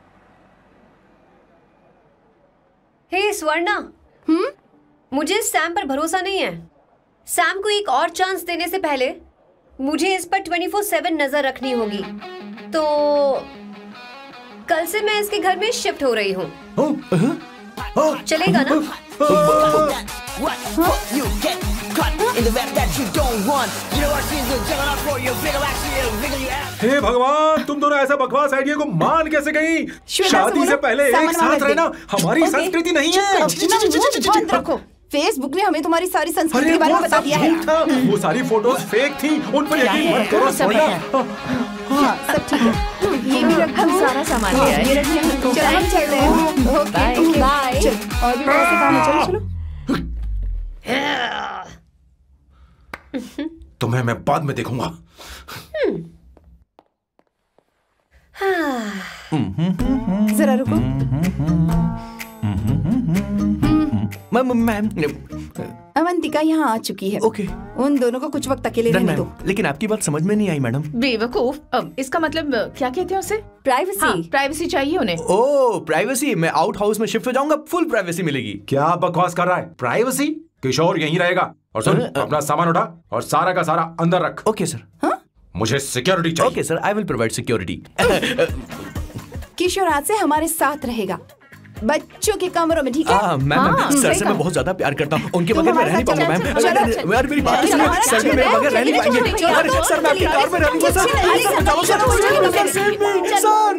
Hey Swarna, मुझे सैम पर भरोसा नहीं है। सैम को एक और चांस देने से पहले मुझे इस पर 24/7 नजर रखनी होगी। तो कल से मैं इसके घर में शिफ्ट हो रही हूँ। चलेगा ना? हे भगवान, तुम दोनों ऐसा बकवास आइडिया को मान कैसे गई? शादी से पहले एक साथ रहना हमारी संस्कृति नहीं है। बंद रखो। फेसबुक ने हमें तुम्हारी सारी संस्कृति के बारे में बता दिया है। वो सारी फोटोज फेक थी, उन पर यकीन मत करो स्वर्णा। हाँ, सब ठीक है। ये भी रखो, हम सारा सामान ले आए। ये रखिए। चलो हम चलते हैं। Okay bye. और भी बहुत से काम है, चलो चलो। तुम्हें मैं बाद में देखूंगा। जरा रुको। मैम अवंतिका यहाँ आ चुकी है। ओके। उन दोनों को कुछ वक्त अकेले रहने दो। लेकिन आपकी बात समझ में नहीं आई मैडम। बेवकूफ, इसका मतलब क्या कहते हैं उसे? प्राइवेसी। हाँ, प्राइवेसी चाहिए उन्हें। ओह प्राइवेसी, मैं आउट हाउस में शिफ्ट हो जाऊंगा, फुल प्राइवेसी मिलेगी। क्या बकवास कर रहा है? प्राइवेसी? किशोर यहीं रहेगा। और सुन, अपना सामान उठा और सारा का सारा अंदर रख। Okay sir. मुझे सिक्योरिटी चाहिए। Okay sir, I will provide security. Kishore आज से हमारे साथ रहेगा, बच्चों के कमरों में, ठीक है? मैम सर से मैं बहुत ज्यादा प्यार करता हूँ, उनके बगैर मैं रह नहीं पाऊंगा मैम। यार मेरी बात सुनिए, सर भी मेरे बगैर रह नहीं पाएंगे। अरे सर मैं आपकी कार में रह लूंगा sir.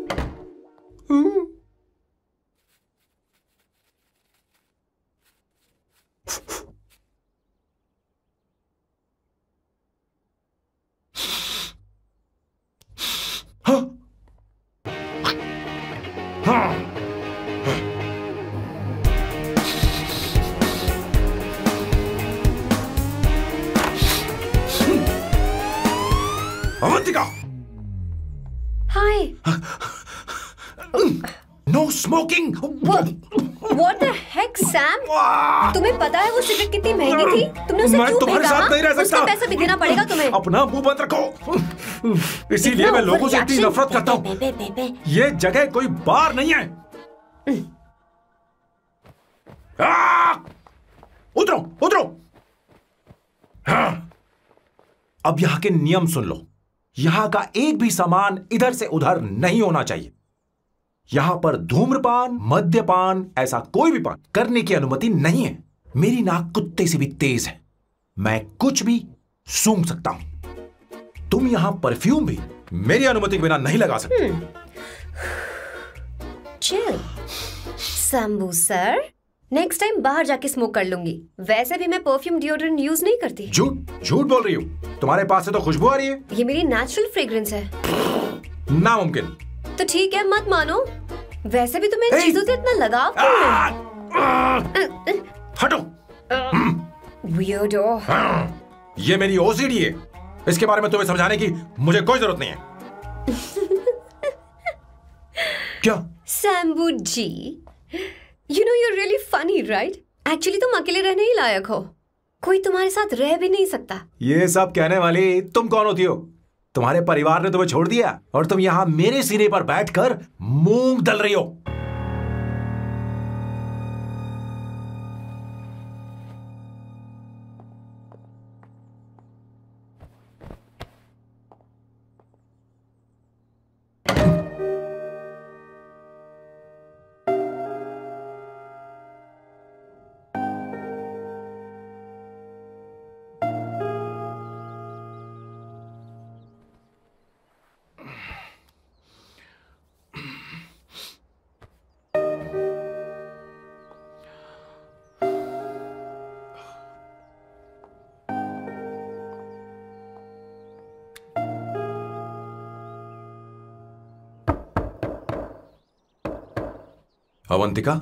Avantika! Hi. No smoking. What the heck, Sam? तुम्हें पता है वो सिगरेट कितनी महंगी थी? तुमने उसे मैं क्यों तुम्हारे खरीदा? साथ नहीं रह सकता। उसका पैसा भी देना पड़ेगा तुम्हें। अपना मुंह बंद रखो। इसीलिए मैं लोगों से इतनी नफरत करता हूँ। ये जगह कोई बार नहीं है। उतरो उतरो। अब यहाँ के नियम सुन लो। यहाँ का एक भी सामान इधर से उधर नहीं होना चाहिए। यहां पर धूम्रपान, मद्यपान, ऐसा कोई भी पान करने की अनुमति नहीं है। मेरी नाक कुत्ते से भी तेज है, मैं कुछ भी सूंघ सकता हूं। तुम यहां परफ्यूम भी मेरी अनुमति के बिना नहीं लगा सकते। Chill Shambhu sir, next time बाहर जाके स्मोक कर लूंगी। वैसे भी मैं परफ्यूम डिओड्रेंट यूज नहीं करती। झूठ बोल रही हो। तुम्हारे पास से तो खुशबू आ रही है। ये मेरी नेचुरल फ्रेग्रेंस है। नामुमकिन। तो ठीक है, मत मानो। वैसे भी तुम्हें इन चीजों से इतना लगाव क्यों है? हटो। Weirdo। ये मेरी ओसीडी है। इसके बारे में तुम्हें समझाने की मुझे कोई जरूरत नहीं है। क्या? शंभू जी, you know you're really funny, right? Actually तुम अकेले रहने ही लायक हो। कोई तुम्हारे साथ रह भी नहीं सकता। ये सब कहने वाली तुम कौन होती हो? तुम्हारे परिवार ने तुम्हें छोड़ दिया और तुम यहां मेरे सिरे पर बैठकर मूंग दल रही हो। Avantika,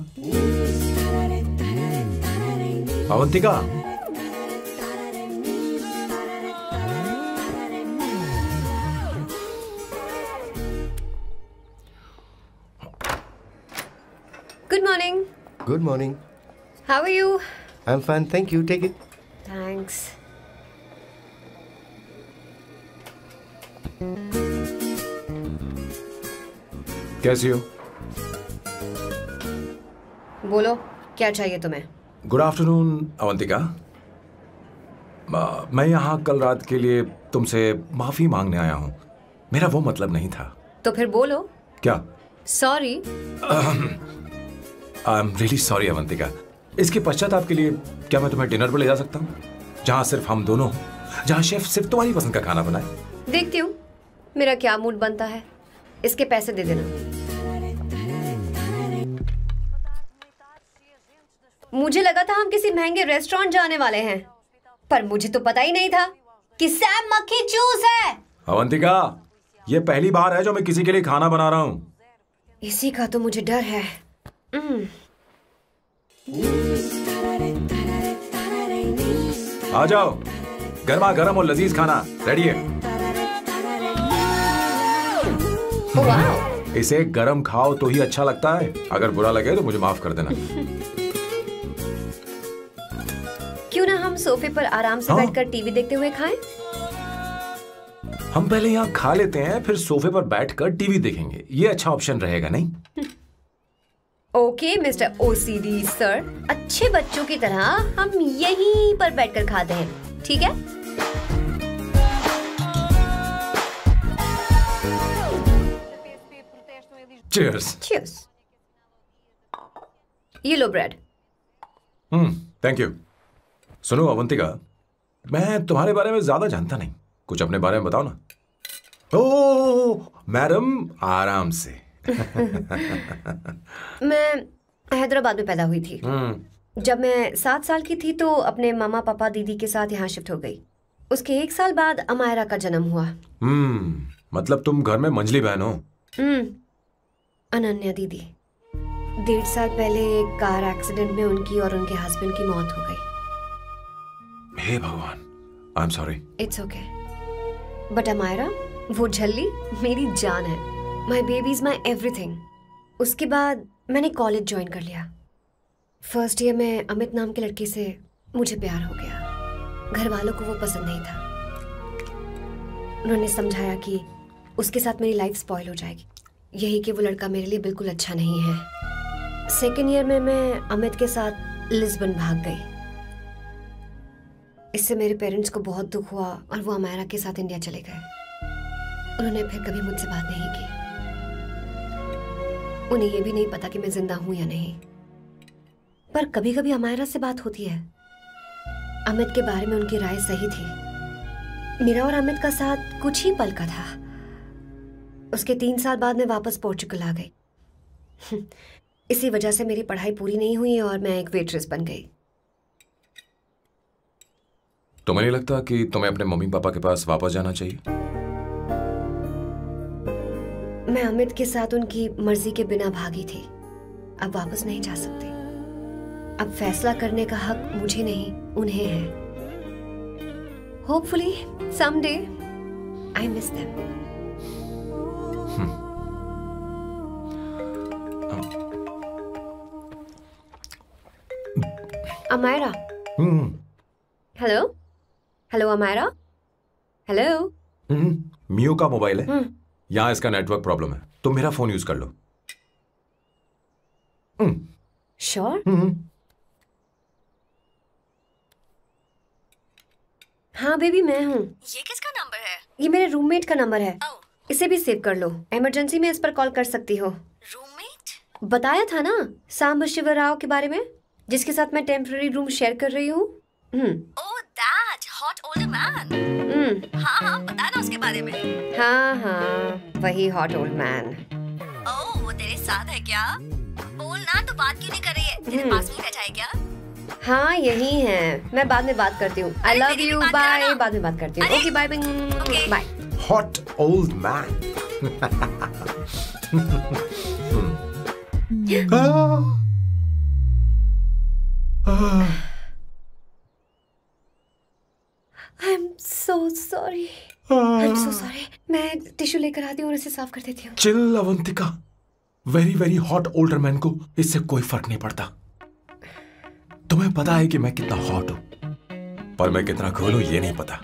Avantika, Good morning. Good morning. How are you? I'm fine, thank you. Take it. Thanks. कैसी हो? बोलो, क्या चाहिए तुम्हें? Good afternoon Avantika. मैं यहाँ कल रात के लिए तुमसे माफी मांगने आया हूँ। मेरा वो मतलब नहीं था। तो फिर बोलो। क्या? Sorry. I am really sorry Avantika. इसके पश्चाताप के लिए क्या मैं तुम्हें डिनर पर ले जा सकता हूँ, जहाँ सिर्फ हम दोनों, जहाँ शेफ सिर्फ तुम्हारी पसंद का खाना बनाए? देखती हूँ मेरा क्या मूड बनता है। इसके पैसे दे देना। मुझे लगा था हम किसी महंगे रेस्टोरेंट जाने वाले हैं, पर मुझे तो पता ही नहीं था कि सैम मक्खी चूस है। अवंतिका, ये पहली बार है जो मैं किसी के लिए खाना बना रहा हूँ। इसी का तो मुझे डर है। आ जाओ, गर्मा गर्म और लजीज खाना रेडी है। इसे गरम खाओ तो ही अच्छा लगता है, अगर बुरा लगे तो मुझे माफ कर देना। क्यों ना हम सोफे पर आराम से बैठकर टीवी देखते हुए खाएं? हम पहले यहाँ खा लेते हैं, फिर सोफे पर बैठकर टीवी देखेंगे। ये अच्छा ऑप्शन रहेगा नहीं? ओके मिस्टर ओसीडी सर, अच्छे बच्चों की तरह हम यहीं पर बैठकर खाते हैं, ठीक है? Cheers. Cheers. ये लो ब्रेड। Thank you. सुनो अवंतिका, मैं तुम्हारे बारे में ज्यादा जानता नहीं, कुछ अपने बारे में बताओ ना। ओह मैडम, आराम से। मैं हैदराबाद में पैदा हुई थी। जब मैं 7 साल की थी तो अपने मामा पापा दीदी के साथ यहाँ शिफ्ट हो गई। उसके 1 साल बाद अमायरा का जन्म हुआ। मतलब तुम घर में मंझली बहन हो? अनन्या दीदी। 1.5 साल पहले एक कार एक्सीडेंट में उनकी और उनके हस्बैंड की मौत हो गई। हे भगवान, I am sorry. It's okay. But Amaira, वो झल्ली मेरी जान है। My baby is my everything. उसके बाद मैंने कॉलेज ज्वाइन कर लिया। फर्स्ट ईयर में अमित नाम के लड़के से मुझे प्यार हो गया। घर वालों को वो पसंद नहीं था। उन्होंने समझाया कि उसके साथ मेरी लाइफ स्पॉइल हो जाएगी, यही कि वो लड़का मेरे लिए बिल्कुल अच्छा नहीं है। सेकेंड ईयर में मैं अमित के साथ लिस्बन भाग गई। इससे मेरे पेरेंट्स को बहुत दुख हुआ और वो अमायरा के साथ इंडिया चले गए। उन्होंने फिर कभी मुझसे बात नहीं की। उन्हें ये भी नहीं पता कि मैं जिंदा हूं या नहीं। पर कभी कभी अमायरा से बात होती है। अमित के बारे में उनकी राय सही थी। मेरा और अमित का साथ कुछ ही पल का था। उसके 3 साल बाद मैं वापस पोर्चुगल आ गई। इसी वजह से मेरी पढ़ाई पूरी नहीं हुई और मैं एक वेट्रेस बन गई। तुम्हें नहीं लगता कि तुम्हें अपने मम्मी पापा के पास वापस जाना चाहिए? मैं अमित के साथ उनकी मर्जी के बिना भागी थी। अब वापस नहीं जा सकती। अब फैसला करने का हक मुझे नहीं, उन्हें है। Hopefully someday I miss them. Amaira. Hello hello Amaira. Hello. Mio का मोबाइल है। यहाँ इसका नेटवर्क प्रॉब्लम है, तुम मेरा फोन यूज कर लो। श्योर? हाँ बेबी, मैं हूँ। ये किसका नंबर है? ये मेरे रूममेट का नंबर है। इसे भी सेव कर लो। इमरजेंसी में इस पर कॉल कर सकती हो। रूममेट? बताया था ना सांब शिवराव के बारे में, जिसके साथ मैं टेम्पररी रूम शेयर कर रही हूँ। Oh that hot older man. हाँ बताना उसके बारे में। हाँ वही हॉट ओल्ड मैन। ओह वो तेरे साथ है क्या? बोलना तो बात क्यों नहीं कर रही है? तेरे पास में बैठा है क्या? हाँ यही है। मैं बाद में बात करती हूँ। I love you, bye. बाद में बात करती हूँ। Okay bye bye. Hot old man. I am so sorry. मैं टिश्यू लेकर आती हूँ और इसे साफ कर देती हूँ। Chill Avantika, very very hot older man को इससे कोई फर्क नहीं पड़ता। तुम्हें पता है कि मैं कितना हॉट हूं, पर मैं कितना कूल हूं ये नहीं पता।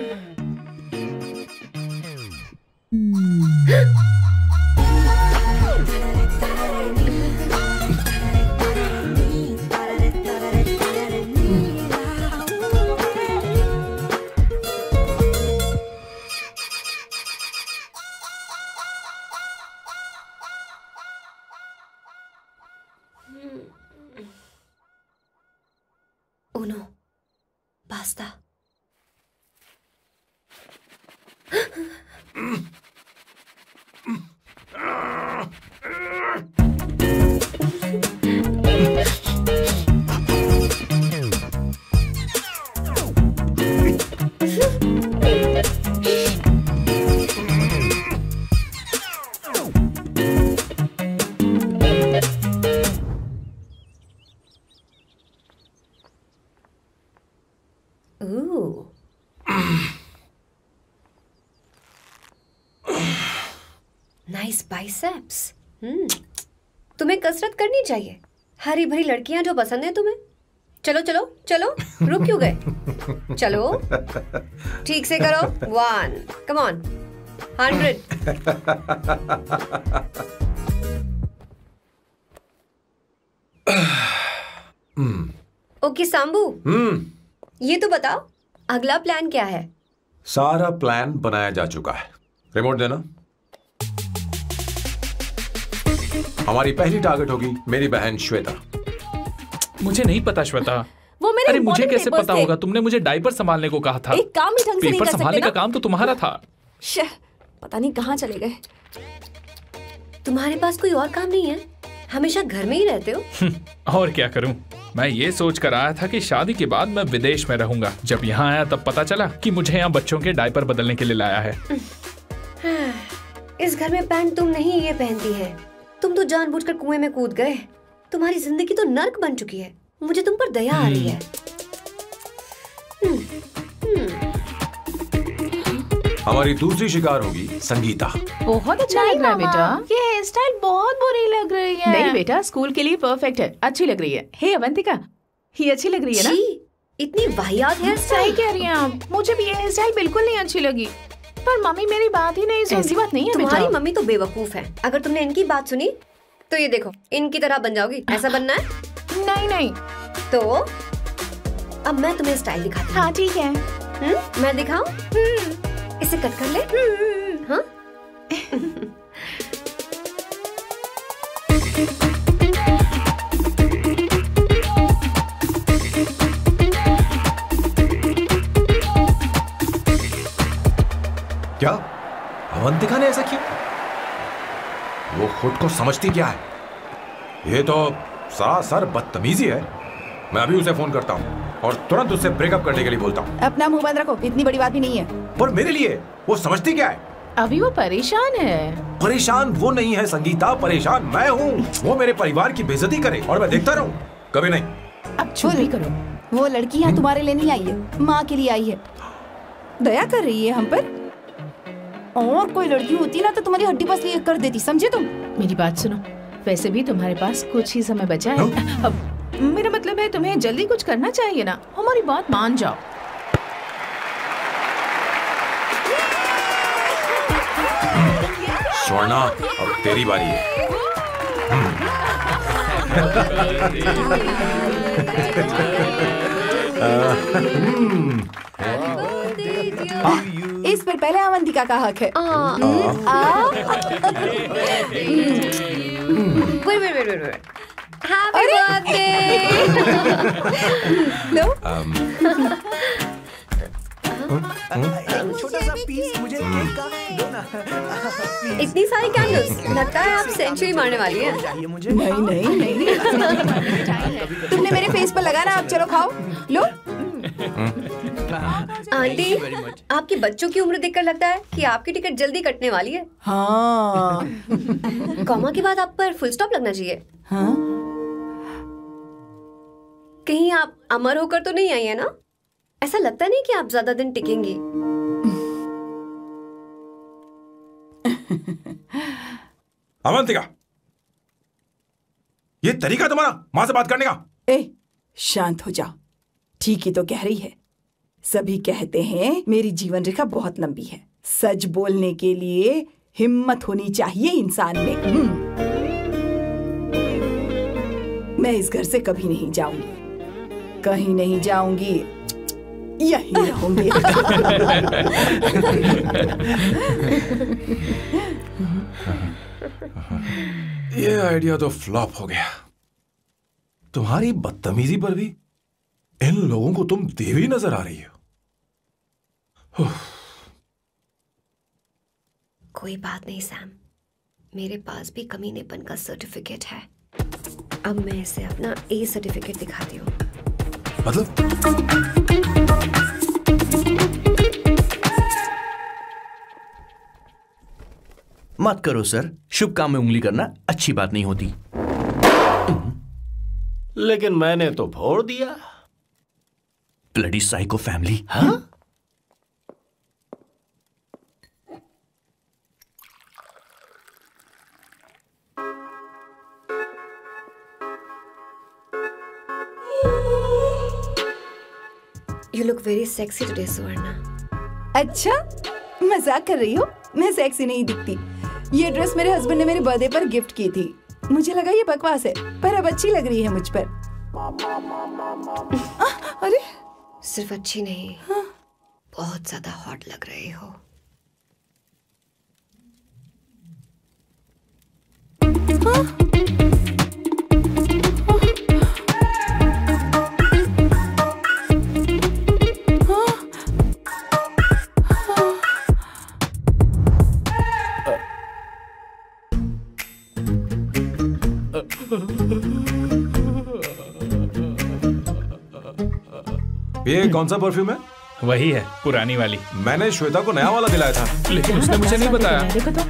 Uno, basta. Ooh. Nice biceps. तुम्हें कसरत करनी चाहिए। हरी भरी लड़कियां जो पसंद है तुम्हें। चलो चलो चलो, रुक क्यों गए? चलो ठीक से करो। 1 कम ऑन 100। ओके सांबू, ये तो बताओ अगला प्लान क्या है? सारा प्लान बनाया जा चुका है। रिमोट देना। हमारी पहली टारगेट होगी मेरी बहन श्वेता। मुझे नहीं पता श्वेता। वो मेरे अरे मुझे कैसे papers पता थे। होगा? तुमने मुझे डायपर संभालने को कहा था। एक काम ही ढंग से नहीं पेपर कर सकते संभालने ना? का काम तो तुम्हारा था। शह, पता नहीं कहाँ चले गए। तुम्हारे पास कोई और काम नहीं है? हमेशा घर में ही रहते हो? और क्या करूं? मैं ये सोच कर आया था कि शादी के बाद मैं विदेश में रहूंगा। जब यहाँ आया तब पता चला कि मुझे यहाँ बच्चों के डायपर बदलने के लिए लाया है। इस घर में पैंट तुम नहीं ये पहनती है। तुम तो जानबूझकर कुएं में कूद गए। तुम्हारी जिंदगी तो नर्क बन चुकी है। मुझे तुम पर दया आ रही है। हमारी दूसरी शिकार होगी संगीता। बहुत अच्छा लग रहा है बेटा। ये हेयर स्टाइल बहुत बुरी लग रही है। नहीं बेटा, स्कूल के लिए परफेक्ट है। अच्छी लग रही है। हे अवंतिका, ये अच्छी लग रही है ना? इतनी वाहियात हेयर सही स्टाइल। कह रही हैं आप। मुझे भी ये हेयर स्टाइल बिल्कुल नहीं अच्छी लगी। पर मम्मी मेरी बात ही नहीं सुनी। ऐसी बात नहीं है बेटा। तुम्हारी मम्मी तो बेवकूफ है। अगर तुमने इनकी बात सुनी तो ये देखो इनकी तरह बन जाओगी। ऐसा बनना है? नहीं नहीं। तो अब मैं तुम्हें स्टाइल दिखाती हूँ। हाँ ठीक है। मैं दिखाऊं? इसे कट कर ले। हाँ? क्या अवंतिका ने ऐसा किया? वो खुद को समझती क्या है? ये तो सरासर बदतमीजी है। मैं अभी उसे फोन करता हूँ और तुरंत उससे ब्रेकअप करने के लिए बोलता हूँ। अपना मुंह बंद रखो, इतनी बड़ी बात भी नहीं है। पर मेरे लिए वो समझती क्या है? अभी वो परेशान है। परेशान वो नहीं है संगीता, परेशान मैं हूँ। वो मेरे परिवार की बेइज्जती करे और मैं देखता रहूँ? कभी नहीं। अब चुप भी करो। वो लड़की यहाँ तुम्हारे लिए नहीं आई है, माँ के लिए आई है। दया कर रही है हम पर। और कोई लड़की होती ना तो तुम्हारी हड्डी पसली कर देती, समझे तुम? मेरी बात सुनो, वैसे भी तुम्हारे पास कुछ ही समय बचा है। अब मेरा मतलब है तुम्हें जल्दी कुछ करना चाहिए ना। हमारी बात मान जाओ। स्वर्णा, अब तेरी बारी है। इस पर पहले अवंतिका का हक है। wait. Happy birthday! लो। छोटा सा पीस मुझे केक का दो ना। इतनी सारी कैंडल्स, लगता है आप सेंचुरी मारने वाली हैं। चाहिए मुझे। नहीं। तुमने मेरे फेस पर लगाना, आप चलो खाओ। लो। आंटी, आपके बच्चों की उम्र देखकर लगता है कि आपकी टिकट जल्दी कटने वाली है। हाँ। कॉमा के बाद आप पर फुल स्टॉप लगना चाहिए। हाँ? कहीं आप अमर होकर तो नहीं आई है ना? ऐसा लगता नहीं कि आप ज्यादा दिन टिकेंगी। अवंतिका, ये तरीका तुम्हारा माँ से बात करने का? ए, शांत हो जाओ। ठीक ही तो कह रही है। सभी कहते हैं मेरी जीवन रेखा बहुत लंबी है। सच बोलने के लिए हिम्मत होनी चाहिए इंसान में। मैं इस घर से कभी नहीं जाऊंगी, कहीं नहीं जाऊंगी, यहीं रहूंगी। ये आइडिया तो फ्लॉप हो गया। तुम्हारी बदतमीजी पर भी इन लोगों को तुम देवी नजर आ रही हो। कोई बात नहीं सैम, मेरे पास भी कमीनेपन का सर्टिफिकेट है। अब मैं इसे अपना ए सर्टिफिकेट दिखाती हूँ। मतलब? मत करो सर, शुभ काम में उंगली करना अच्छी बात नहीं होती। लेकिन मैंने तो फोड़ दिया। Bloody psycho family. हाँ? You look very sexy today, Suvarna. अच्छा, मजाक कर रही हो? मैं सेक्सी नहीं दिखती। ये ड्रेस मेरे हस्बैंड ने मेरे बर्थडे पर गिफ्ट की थी। मुझे लगा ये बकवास है, पर अब अच्छी लग रही है मुझ पर। अरे सिर्फ अच्छी नहीं, बहुत ज्यादा हॉट लग रही हो। ये कौन सा परफ्यूम है? वही है, पुरानी वाली। मैंने श्वेता को नया वाला दिलाया था, लेकिन उसने मुझे नहीं बताया। देखो तो।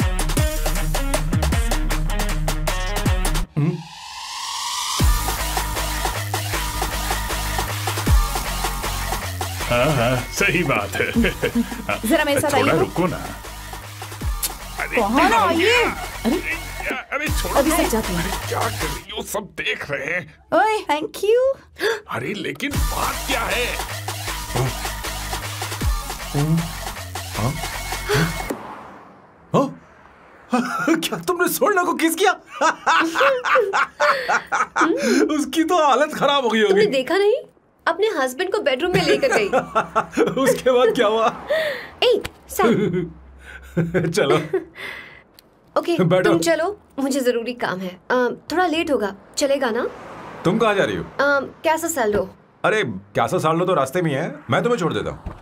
हाँ, सही बात है। जरा मेरे साथ थोड़ा आइए। रुको ना। कहाँ ना आइए? अरे छोड़ो। अभी से जाती हूँ। क्या कर रही हो? सब देख रहे हैं। ओए, थैंक यू। अरे लेकिन बात क्या है? क्या तुमने सोना को किस किया? उसकी तो हालत खराब हो गई तुमने होगी। देखा नहीं? अपने हस्बैंड को बेडरूम में लेकर गई। उसके बाद क्या हुआ? ए, सर। चलो। ओके, बैठो। तुम चलो, मुझे जरूरी काम है। थोड़ा लेट होगा, चलेगा ना? तुम कहाँ जा रही हो? कैसा सैल्डो? अरे कैसा साल लो तो रास्ते में ही है, मैं तुम्हें छोड़ देता हूँ।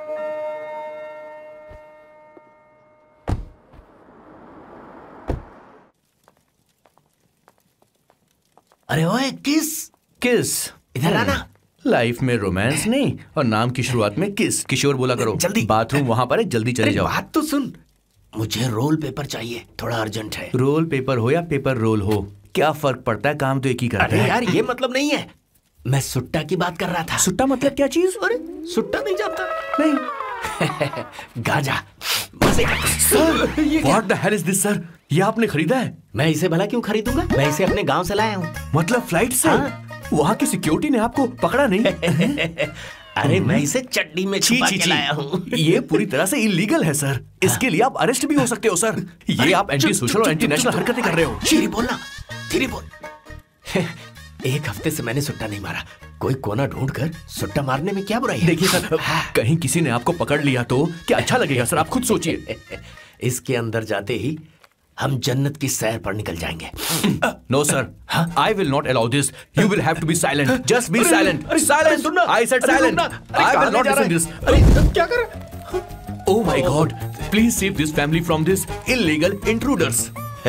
अरे ओए, किस किस इधर आना। लाइफ में रोमांस नहीं और नाम की शुरुआत में किस। किशोर बोला करो। जल्दी। बाथरूम वहां पर है, जल्दी चले जाओ। बात तो सुन, मुझे रोल पेपर चाहिए, थोड़ा अर्जेंट है। रोल पेपर हो या पेपर रोल हो, क्या फर्क पड़ता है? काम तो एक ही करता अरे है। यार, ये मतलब नहीं है। मैं सुट्टा की बात कर रहा था। सुट्टा मतलब क्या चीज? अरे सुट्टा नहीं जानता? नहीं। गाजा मजे का। Sir, what the hell is this sir? ये आपने खरीदा है? मैं इसे भला क्यों खरीदूंगा? मैं इसे अपने गांव से लाया हूँ। मतलब फ्लाइट से? हाँ। वहाँ की सिक्योरिटी ने आपको पकड़ा नहीं? अरे मैं इसे चटनी में छुपा के लाया हूँ। ये पूरी तरह से इलीगल है सर। इसके लिए आप अरेस्ट भी हो सकते हो सर। ये आप एंटी सोशल और एंटी नेशनल हरकतें कर रहे हो। धीरे बोलना, धीरे बोल। एक हफ्ते से मैंने सुट्टा नहीं मारा। कोई कोना ढूंढकर सुट्टा मारने में क्या बुराई है? देखिए सर, कहीं किसी ने आपको पकड़ लिया तो क्या अच्छा लगेगा सर? आप खुद सोचिए। इसके अंदर जाते ही हम जन्नत की सैर पर निकल जाएंगे। No sir, I will not allow this. You will have to be silent. Just be silent. Silent. I said silent. I will not listen this. अरे क्या कर रहा है? Oh my God! Please save this family from this illegal intruders.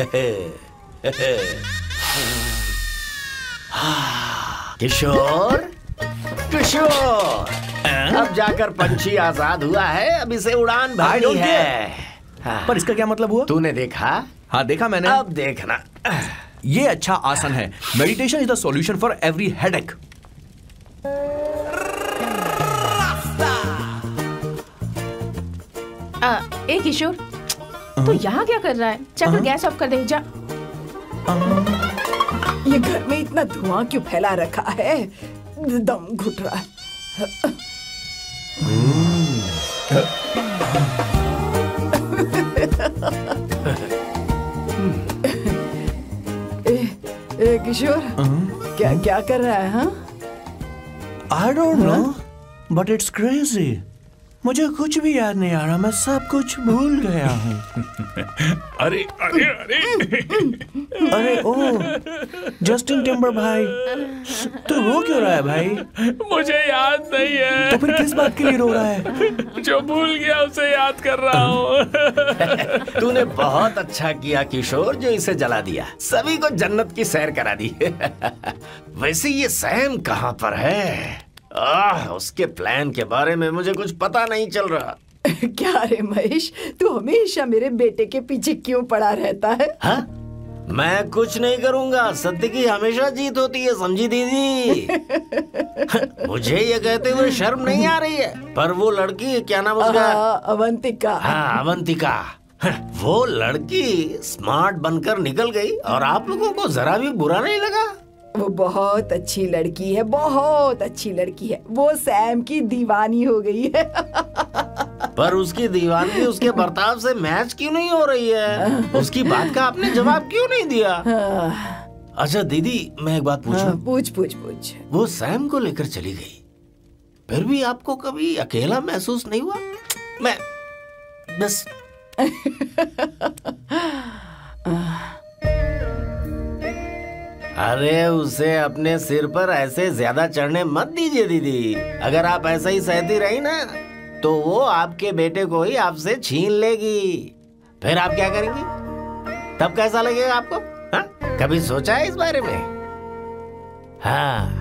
किशोर, किशोर, अब जाकर पंछी आजाद हुआ है। अब इसे उड़ान I भरनी don't है। care. पर इसका क्या मतलब हुआ? तूने देखा? हाँ देखा मैंने। अब देखना। ये अच्छा आसन है। Meditation is the solution for every headache. ए किशोर, तू यहाँ क्या कर रहा है? जाकर गैस ऑफ कर दे जा। ये घर में इतना धुआं क्यों फैला रखा है? दम घुट रहा है। ए किशोर, क्या क्या कर रहा है? हाँ, I don't know, but it's crazy. मुझे कुछ भी याद नहीं आ रहा। मैं सब कुछ भूल गया हूँ। अरे अरे अरे अरे ओ, जस्टिन टिम्बर भाई, तू रो क्यों रहा है भाई? मुझे याद नहीं है। तो फिर किस बात के लिए रो रहा है? जो भूल गया उसे याद कर रहा हूँ। तूने बहुत अच्छा किया किशोर, जो इसे जला दिया। सभी को जन्नत की सैर करा दी। वैसे ये सैम कहाँ पर है? उसके प्लान के बारे में मुझे कुछ पता नहीं चल रहा। क्या रे महेश, तू हमेशा मेरे बेटे के पीछे क्यों पड़ा रहता है? हाँ? मैं कुछ नहीं करूंगा। सत्य की हमेशा जीत होती है, समझी दीदी? मुझे ये कहते हुए शर्म नहीं आ रही है, पर वो लड़की, क्या नाम उसका? अवंतिका। हाँ, अवंतिका। वो लड़की स्मार्ट बनकर निकल गई और आप लोगों को जरा भी बुरा नहीं लगा? वो बहुत अच्छी लड़की है, बहुत अच्छी लड़की है। वो सैम की दीवानी हो गई है। पर उसकी दीवानी उसके बर्ताव से मैच क्यों नहीं हो रही है? उसकी बात का आपने जवाब क्यों नहीं दिया? अच्छा दीदी, मैं एक बात पूछूं? पूछ पूछ पूछ। वो सैम को लेकर चली गई, फिर भी आपको कभी अकेला महसूस नहीं हुआ? मैं बस अरे उसे अपने सिर पर ऐसे ज्यादा चढ़ने मत दीजिए दीदी। अगर आप ऐसा ही सहती रही ना तो वो आपके बेटे को ही आपसे छीन लेगी। फिर आप क्या करेंगी? तब कैसा लगेगा आपको? हाँ? कभी सोचा है इस बारे में? हाँ।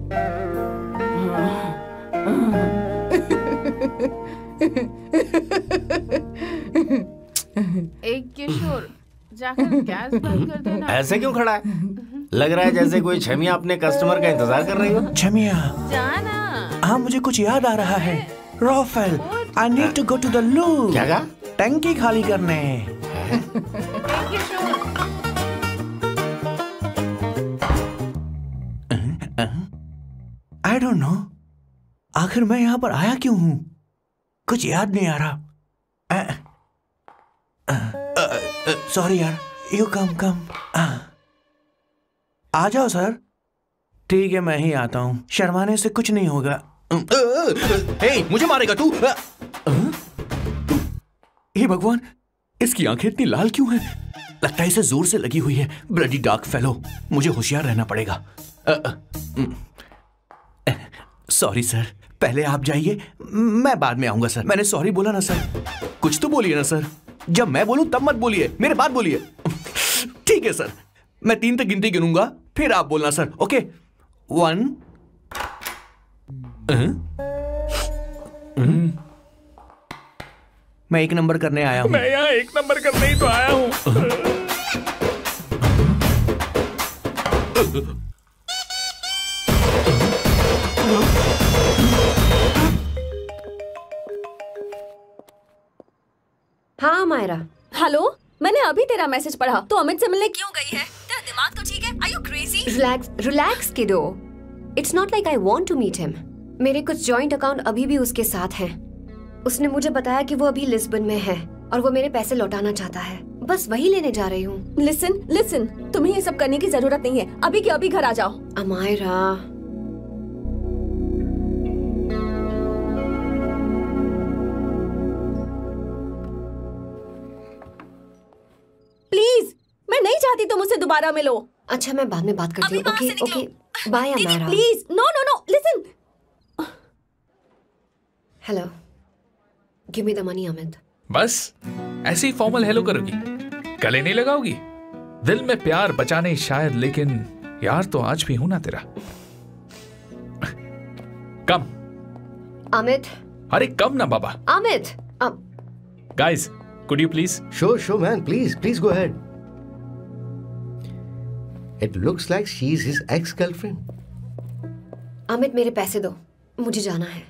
एक किशोर, जाकर गैस बंद कर देना। ऐसे क्यों खड़ा है? लग रहा है जैसे कोई छमिया अपने कस्टमर का इंतजार कर रही हो। छमिया, जाना। हाँ मुझे कुछ याद आ रहा है। Rafael, I need to go to the loo. क्या कहा? टंकी खाली करने। आई डोंट नो, आखिर मैं यहाँ पर आया क्यों हूँ? कुछ याद नहीं आ रहा। सॉरी यार, यू कम। आ जाओ सर। ठीक है, मैं ही आता हूँ, शर्माने से कुछ नहीं होगा। मुझे मारेगा तू? हे भगवान, इसकी आंखें इतनी लाल क्यों हैं? लगता है इसे जोर से लगी हुई है। ब्लडी डार्क फेलो, मुझे होशियार रहना पड़ेगा। सॉरी सर, पहले आप जाइए, मैं बाद में आऊंगा सर। मैंने सॉरी बोला ना सर। कुछ तो बोलिए ना सर। जब मैं बोलूं तब मत बोलिए, मेरे बाद बोलिए। ठीक है सर, मैं 3 तक गिनती गिनूंगा, फिर आप बोलना सर। ओके, 1। मैं 1 नंबर करने आया हूं। मैं यहाँ 1 नंबर करने ही तो आया हूँ। हाँ मायरा। हेलो, मैंने अभी तेरा मैसेज पढ़ा। तो अमित से मिलने क्यों गई है? तेरा दिमाग तो ठीक है? Are you crazy? Relax kiddo. It's not like I want to meet him. मेरे कुछ जॉइंट अकाउंट अभी भी उसके साथ हैं। उसने मुझे बताया कि वो अभी लिस्बन में है और वो मेरे पैसे लौटाना चाहता है। बस वही लेने जा रही हूँ। लिसन, तुम्हें ये सब करने की जरूरत नहीं है। अभी के अभी घर आ जाओ। अमायरा, प्लीज, मैं नहीं चाहती तुम मुझसे दोबारा मिलो। अच्छा, मैं बाद में बात करती हूँ। Okay, bye Amaira. Please, no, listen. Hello, give me the money Amit. बस ऐसे ही फॉर्मल हेलो करोगी, गले नहीं लगाओगी? दिल में प्यार बचाने शायद, लेकिन यार तो आज भी हूं ना तेरा। कम अमित। अरे कम ना बाबा। Amit. Guys, could you please? Sure, man. Please go ahead. It looks like she's his ex-girlfriend. Amit, मेरे पैसे दो, मुझे जाना है।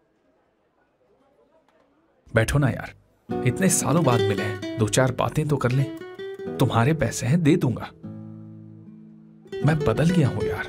बैठो ना यार, इतने सालों बाद मिले हैं, 2-4 बातें तो कर ले। तुम्हारे पैसे हैं, दे दूंगा। मैं बदल गया हूं यार।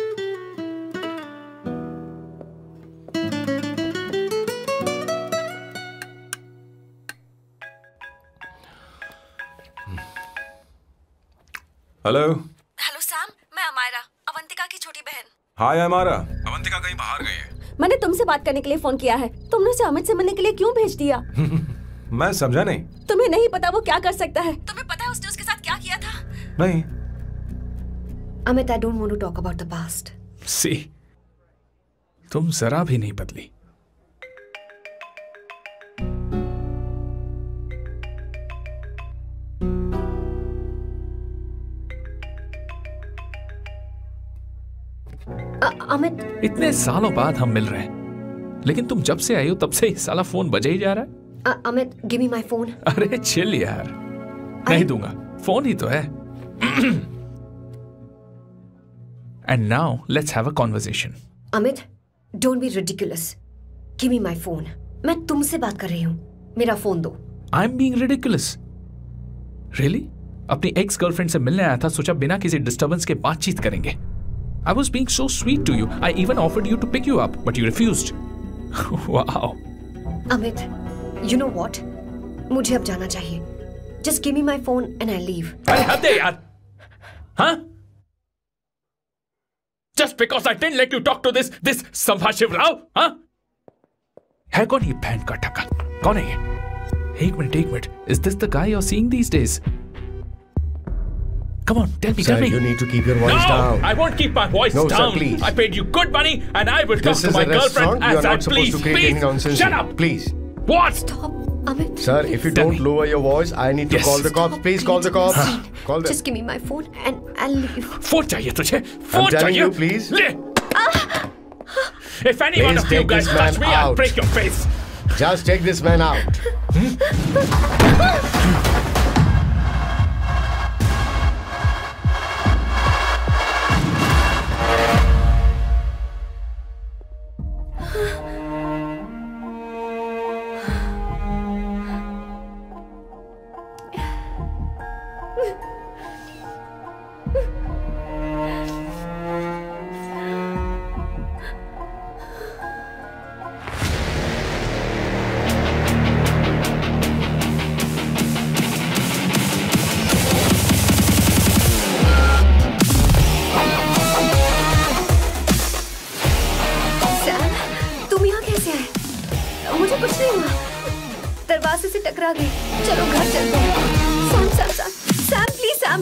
हेलो सैम, मैं अमायरा, अवंतिका की छोटी बहन। हाय अमायरा। अवंतिका कहीं बाहर गई है। मैंने तुमसे बात करने के लिए फोन किया है। तुमने उसे अमित से मिलने के लिए क्यों भेज दिया? मैं समझा नहीं। तुम्हें नहीं पता वो क्या कर सकता है? तुम्हें पता है उसने उसके साथ क्या किया था? नहीं। Amit, I don't want to talk about the past. See, तुम जरा भी नहीं बदली। अमित, इतने सालों बाद हम मिल रहे हैं, लेकिन तुम जब से आई हो तब से ही साला फोन बजा ही जा रहा है। Amit, give me my phone. अरे चिल यार, नहीं दूंगा, फोन ही तो है। And now let's have a conversation. Amit, don't be ridiculous. Give me my phone. मैं तुमसे बात कर रही हूँ, मेरा फोन दो। I am being ridiculous? Really? अपनी एक्स गर्लफ्रेंड से मिलने आया था, सोचा बिना किसी डिस्टर्बेंस के बातचीत करेंगे। I was being so sweet to you. I even offered you to pick you up, but you refused. Wow. Amit, you know what? मुझे अब जाना चाहिए. Just give me my phone and I'll leave. अरे हद है यार. Huh? Just because I didn't let you talk to this संभाशिव Rao, huh? है कौन ये बहन का टक्का? कौन है ये? एक minute. Is this the guy you're seeing these days? Come on, tell me. You need to keep your voice down. I won't keep my voice down. Sir, please. I paid you good money and I will talk to my girlfriend as I please. Please, shut up. Please. What? Stop, Amit. Sir, if you don't lower your voice, I need to call the cops. Please call the cops. Call them. Just give me my phone and I'll leave. Phone चाहिए तुझे? I'm telling you, please. ले. If any one of you guys touch me, I'll break your face. Just take this man out. दरवाजे से टकरा गई. चलो घर चलते हैं. Sam please Sam.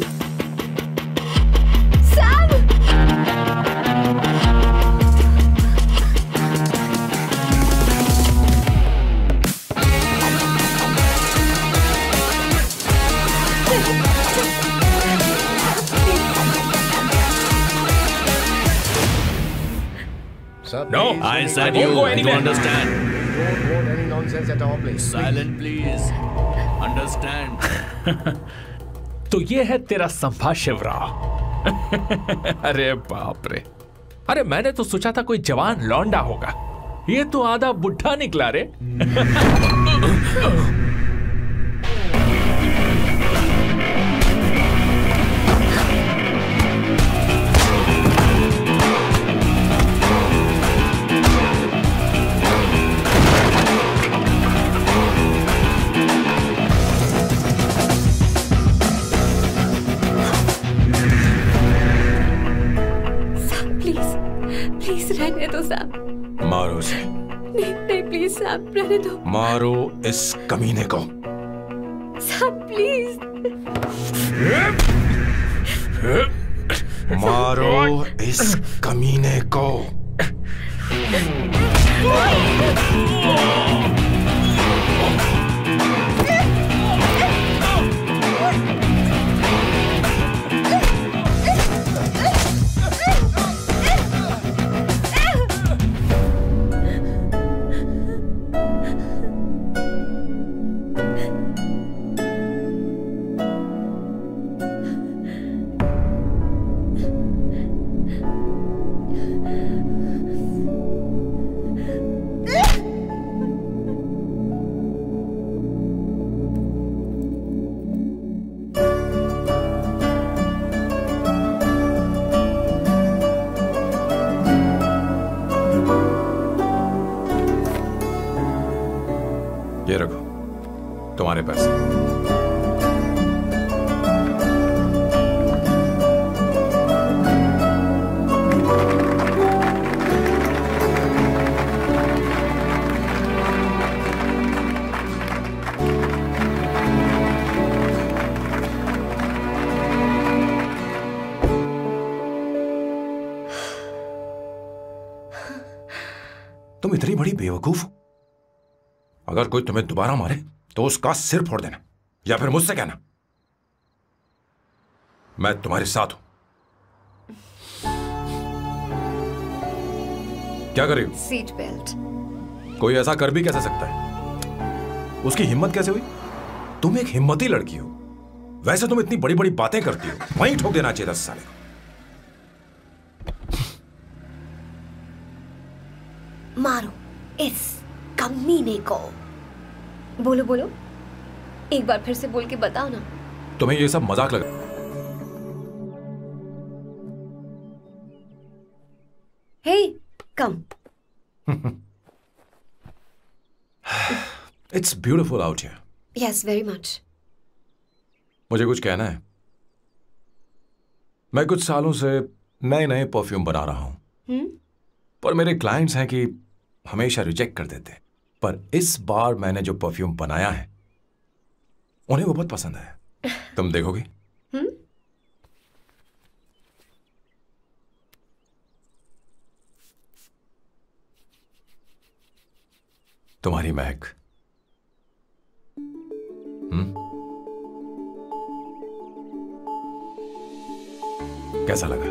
Sir, no, I said you understand. Don't want any nonsense at our place. Silent, please. Understand. तो ये है तेरा संभाशिव राव. अरे बाप रे. अरे मैंने तो सोचा था कोई जवान लौंडा होगा. ये तो आधा बुढ़ा निकला रे. रहने दो सैम. मारो उसे. नहीं प्लीज सैम, रहने दो. मारो इस कमीने को. Sam please. मारो इस कमीने को. ये रखो तुम्हारे पैसे. तुम इतनी बड़ी बेवकूफ हो. अगर कोई तुम्हें दोबारा मारे तो उसका सिर फोड़ देना या फिर मुझसे कहना मैं तुम्हारे साथ हूं. क्या कर रही हो? Seat belt. कोई ऐसा कर भी कैसे सकता है? उसकी हिम्मत कैसे हुई? तुम एक हिम्मती लड़की हो. वैसे तुम इतनी बड़ी बड़ी बातें करती हो, वहीं ठोक देना चाहिए 10 साल को. मारो इस कमीने को. बोलो बोलो, एक बार फिर से बोल के बताओ ना. तुम्हें ये सब मजाक लग रहा? Come. It's beautiful out here. Yes, very much. मुझे कुछ कहना है। मैं कुछ सालों से नए नए परफ्यूम बना रहा हूं, पर मेरे क्लाइंट्स हैं कि हमेशा रिजेक्ट कर देते। पर इस बार मैंने जो परफ्यूम बनाया है उन्हें वो बहुत पसंद है। तुम देखोगी? तुम्हारी महक। कैसा लगा?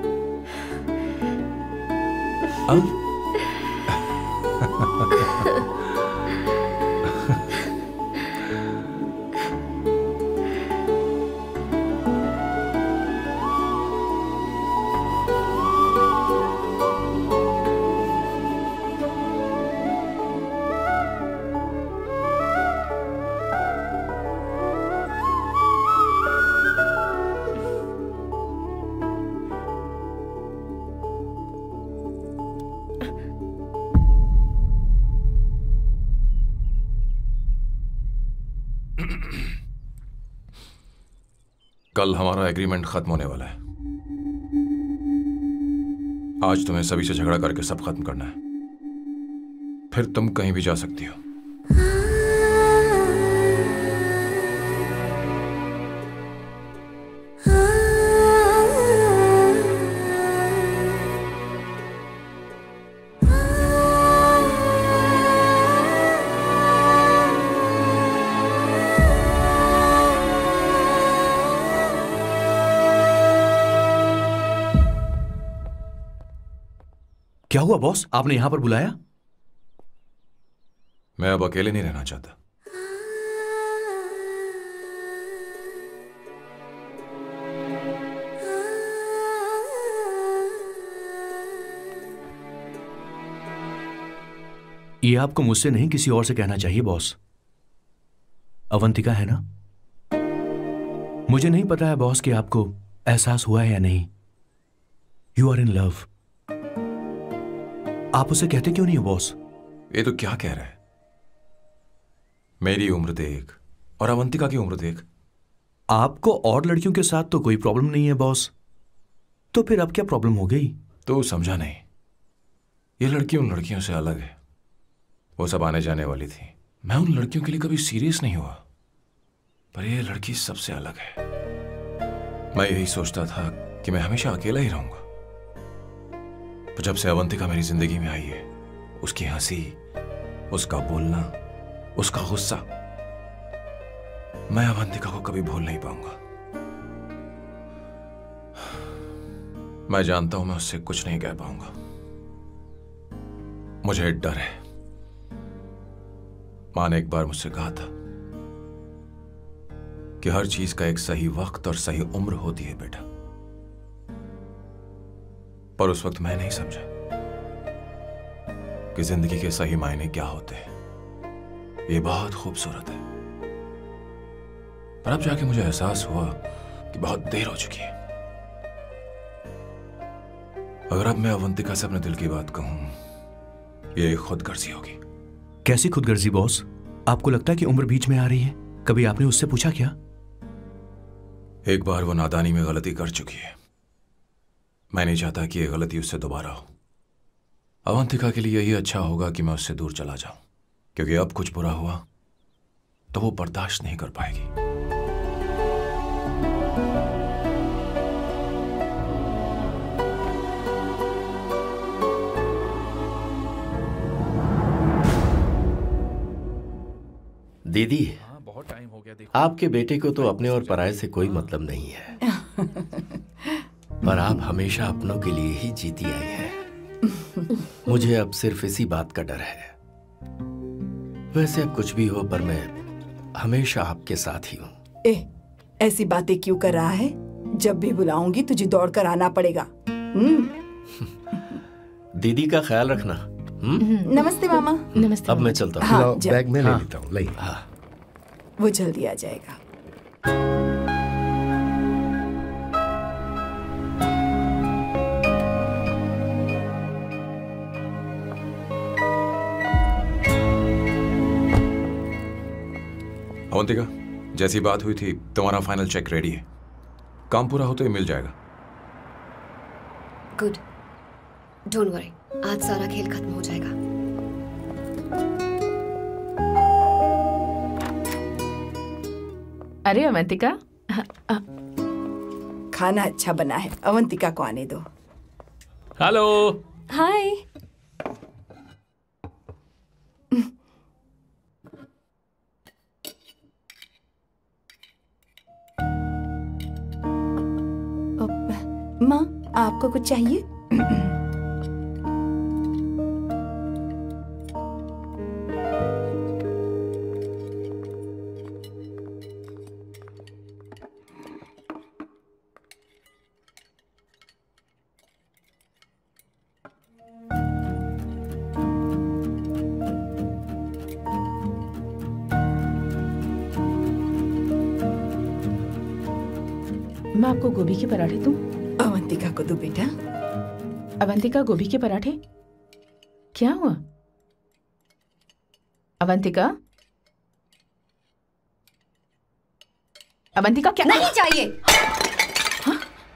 कल हमारा एग्रीमेंट खत्म होने वाला है। आज तुम्हें सभी से झगड़ा करके सब खत्म करना है, फिर तुम कहीं भी जा सकती हो। क्या हुआ बॉस, आपने यहां पर बुलाया? मैं अब अकेले नहीं रहना चाहता। ये आपको मुझसे नहीं किसी और से कहना चाहिए बॉस। अवंतिका है ना? मुझे नहीं पता है बॉस कि आपको एहसास हुआ है या नहीं। You are in love. आप उसे कहते क्यों नहीं हो बॉस? ये तो क्या कह रहा है? मेरी उम्र देख और अवंतिका की उम्र देख। आपको और लड़कियों के साथ तो कोई प्रॉब्लम नहीं है बॉस, तो फिर अब क्या प्रॉब्लम हो गई? तो समझा नहीं। ये लड़की उन लड़कियों से अलग है। वो सब आने जाने वाली थी। मैं उन लड़कियों के लिए कभी सीरियस नहीं हुआ, पर ये लड़की सबसे अलग है। मैं यही सोचता था कि मैं हमेशा अकेला ही रहूंगा, पर जब से अवंतिका मेरी जिंदगी में आई है, उसकी हंसी, उसका बोलना, उसका गुस्सा, मैं अवंतिका को कभी भूल नहीं पाऊंगा। मैं जानता हूं मैं उससे कुछ नहीं कह पाऊंगा। मुझे डर है। मां ने एक बार मुझसे कहा था कि हर चीज का एक सही वक्त और सही उम्र होती है बेटा, पर उस वक्त मैं नहीं समझा कि जिंदगी के सही मायने क्या होते हैं। ये बहुत खूबसूरत है, पर अब जाके मुझे एहसास हुआ कि बहुत देर हो चुकी है। अगर अब मैं अवंतिका से अपने दिल की बात कहूं, ये खुदगर्जी होगी। कैसी खुदगर्जी बॉस? आपको लगता है कि उम्र बीच में आ रही है? कभी आपने उससे पूछा क्या? एक बार वो नादानी में गलती कर चुकी है। मैं नहीं चाहता कि ये गलती उससे दोबारा हो। अवंतिका के लिए यही अच्छा होगा कि मैं उससे दूर चला जाऊं, क्योंकि अब कुछ बुरा हुआ तो वो बर्दाश्त नहीं कर पाएगी। दीदी, आपके बेटे को तो अपने और पराये से कोई मतलब नहीं है, पर आप हमेशा अपनों के लिए ही जीती आई हैं। मुझे अब सिर्फ इसी बात का डर है। वैसे अब कुछ भी हो, पर मैं हमेशा आपके साथ ही हूँ। ऐसी बातें क्यों कर रहा है? जब भी बुलाऊंगी तुझे दौड़कर आना पड़ेगा। दीदी का ख्याल रखना। नमस्ते मामा। नमस्ते। अब मैं चलता हूँ। हाँ, बैग में ले लेता हूँ। हाँ, वो जल्दी आ जाएगा। अवंतिका, जैसी बात हुई थी तुम्हारा फाइनल चेक रेडी है। काम पूरा होते ही मिल जाएगा। गुड, डोंट वरी, आज सारा खेल खत्म हो जाएगा। अरे अवंतिका, खाना अच्छा बना है, अवंतिका को आने दो। हेलो। हाय। माँ, आपको कुछ चाहिए? मैं आपको गोभी के पराठे दूं? अवंतिका को दो बेटा। अवंतिका, गोभी के पराठे? क्या हुआ अवंतिका? अवंतिका, क्या? नहीं चाहिए। हाँ?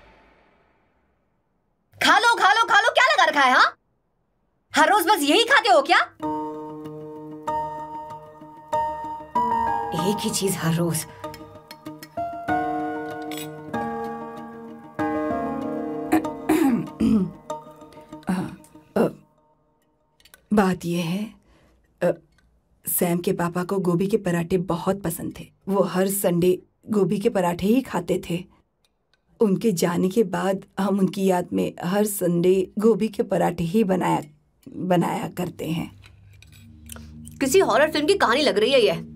खा लो खा लो खा लो, क्या लगा रखा है? हाँ, हर रोज बस यही खाते हो क्या? एक ही चीज हर रोज। बात यह है, सैम के पापा को गोभी के पराठे बहुत पसंद थे। वो हर संडे गोभी के पराठे ही खाते थे। उनके जाने के बाद हम उनकी याद में हर संडे गोभी के पराठे ही बनाया करते हैं। किसी हॉरर फिल्म की कहानी लग रही है ये।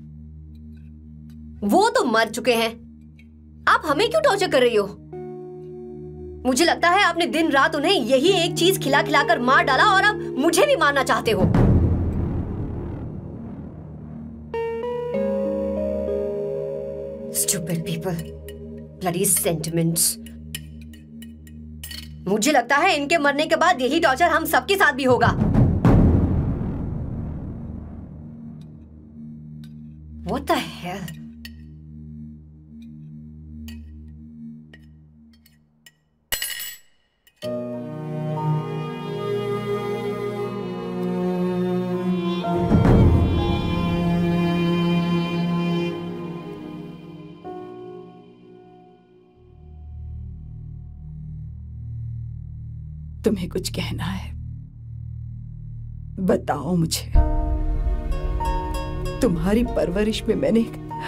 वो तो मर चुके हैं, आप हमें क्यों टॉर्चर कर रही हो? मुझे लगता है आपने दिन रात उन्हें यही एक चीज खिला खिलाकर मार डाला और अब मुझे भी मारना चाहते हो। Stupid people, bloody sentiments। मुझे लगता है इनके मरने के बाद यही टॉर्चर हम सबके साथ भी होगा। What the hell? तुम्हें कुछ कहना है? बताओ मुझे। तुम्हारी परवरिश में मैंने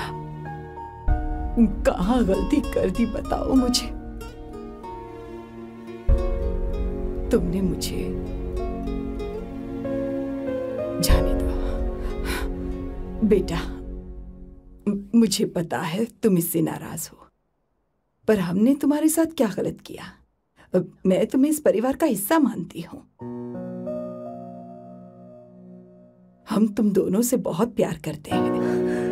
कहाँ गलती कर दी, बताओ मुझे। तुमने मुझे जाने दो बेटा। मुझे पता है तुम इससे नाराज हो, पर हमने तुम्हारे साथ क्या गलत किया? मैं तुम्हें इस परिवार का हिस्सा मानती हूँ। हम तुम दोनों से बहुत प्यार करते हैं।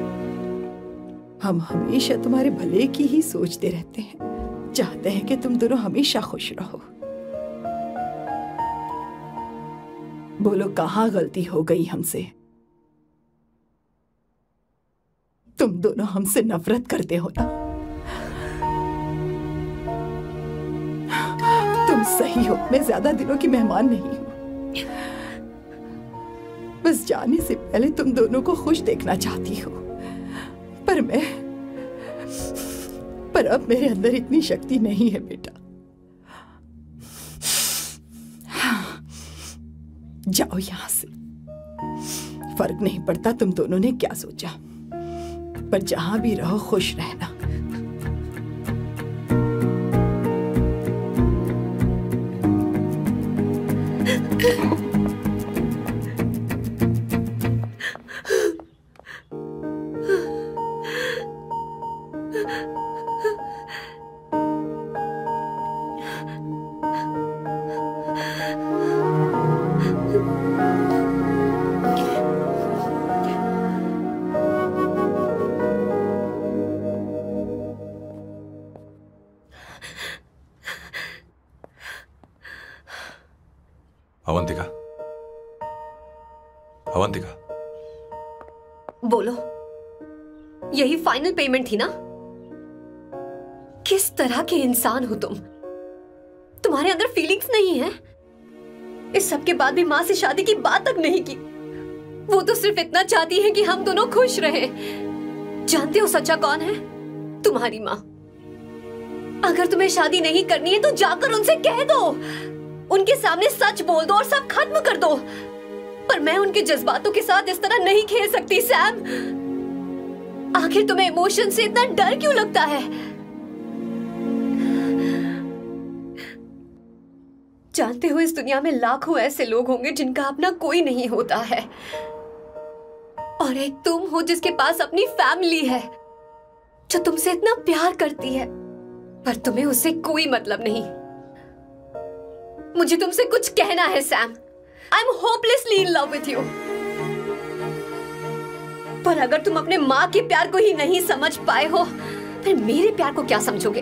हम हमेशा तुम्हारे भले की ही सोचते रहते हैं, चाहते हैं कि तुम दोनों हमेशा खुश रहो। बोलो, कहाँ गलती हो गई हमसे? तुम दोनों हमसे नफरत करते हो ना? तुम सही हो, मैं ज्यादा दिनों की मेहमान नहीं हूं। बस जाने से पहले तुम दोनों को खुश देखना चाहती हो, पर अब मेरे अंदर इतनी शक्ति नहीं है बेटा। जाओ यहां से। फर्क नहीं पड़ता तुम दोनों ने क्या सोचा, पर जहां भी रहो खुश रहना। अवंतिका, अवंतिका, बोलो। यही फाइनल पेमेंट थी ना? किस तरह के इंसान हो तुम? तुम्हारे अंदर फीलिंग्स नहीं है? इस सब के बाद भी माँ से शादी की बात तक नहीं की। वो तो सिर्फ इतना चाहती है कि हम दोनों खुश रहें। जानते हो सच्चा कौन है? तुम्हारी माँ। अगर तुम्हें शादी नहीं करनी है तो जाकर उनसे कह दो, उनके सामने सच बोल दो और सब खत्म कर दो। पर मैं उनके जज्बातों के साथ इस तरह नहीं खेल सकती सैम। आखिर तुम्हें इमोशन से इतना डर क्यों लगता है? जानते हो, इस दुनिया में लाखों ऐसे लोग होंगे जिनका अपना कोई नहीं होता है, और एक तुम हो जिसके पास अपनी फैमिली है जो तुमसे इतना प्यार करती है, पर तुम्हें उससे कोई मतलब नहीं। मुझे तुमसे कुछ कहना है Sam. I am hopelessly in love with you. पर अगर तुम अपने माँ के प्यार को ही नहीं समझ पाए हो, फिर मेरे प्यार को क्या समझोगे?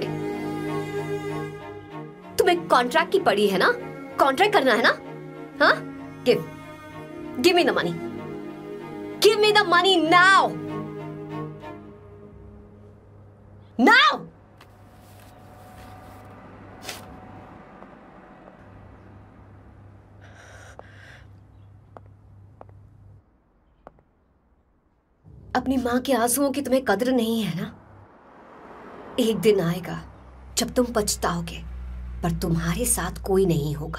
तुम्हें कॉन्ट्रैक्ट की पड़ी है ना? कॉन्ट्रैक्ट करना है ना? हाँ? Give me the money. Give me the money now. Now. अपनी मां के आंसुओं की तुम्हें कद्र नहीं है ना? एक दिन आएगा जब तुम पछताओगे, पर तुम्हारे साथ कोई नहीं होगा।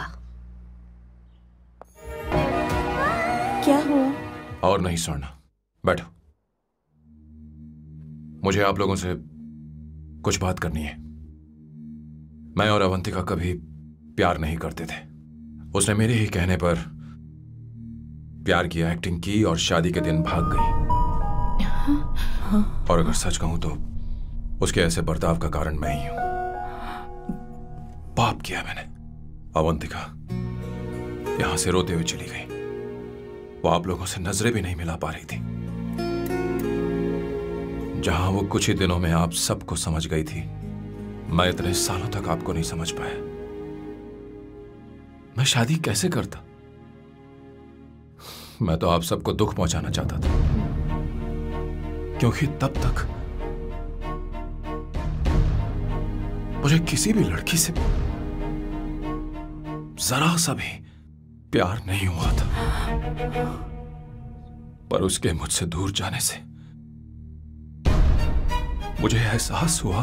क्या हुआ? और नहीं स्वर्णा, बैठो। मुझे आप लोगों से कुछ बात करनी है। मैं और अवंतिका कभी प्यार नहीं करते थे। उसने मेरे ही कहने पर प्यार की एक्टिंग की और शादी के दिन भाग गई। और अगर सच कहूं तो उसके ऐसे बर्ताव का कारण मैं ही हूं। पाप किया मैंने। अवंतिका यहां से रोते हुए चली गई। वो आप लोगों से नजरें भी नहीं मिला पा रही थी। जहां वो कुछ ही दिनों में आप सबको समझ गई थी, मैं इतने सालों तक आपको नहीं समझ पाया। मैं शादी कैसे करता? मैं तो आप सबको दुख पहुंचाना चाहता था, क्योंकि तब तक मुझे किसी भी लड़की से जरा सा भी प्यार नहीं हुआ था। पर उसके मुझसे दूर जाने से मुझे एहसास हुआ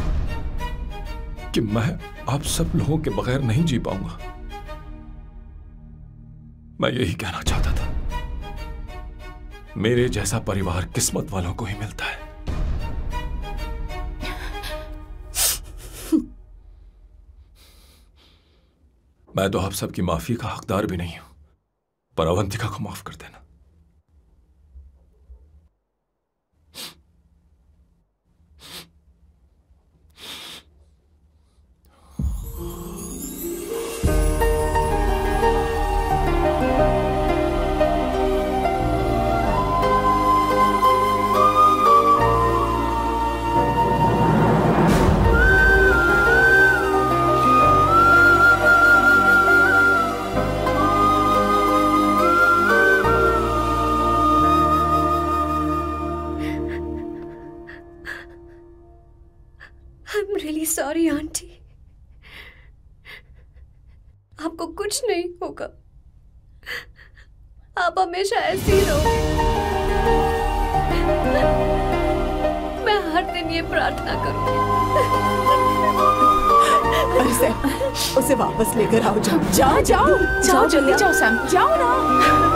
कि मैं आप सब लोगों के बगैर नहीं जी पाऊंगा। मैं यही कहना चाहता था, मेरे जैसा परिवार किस्मत वालों को ही मिलता है। मैं तो आप सबकी माफी का हकदार भी नहीं हूं, पर अवंतिका को माफ कर देना। सॉरी आंटी, आपको कुछ नहीं होगा। आप हमेशा ऐसी ही रहो। मैं हर दिन ये प्रार्थना करूंगी। उसे वापस लेकर आओ। जाओ जाओ जाओ, जल्दी जाओ सैम, जाओ ना।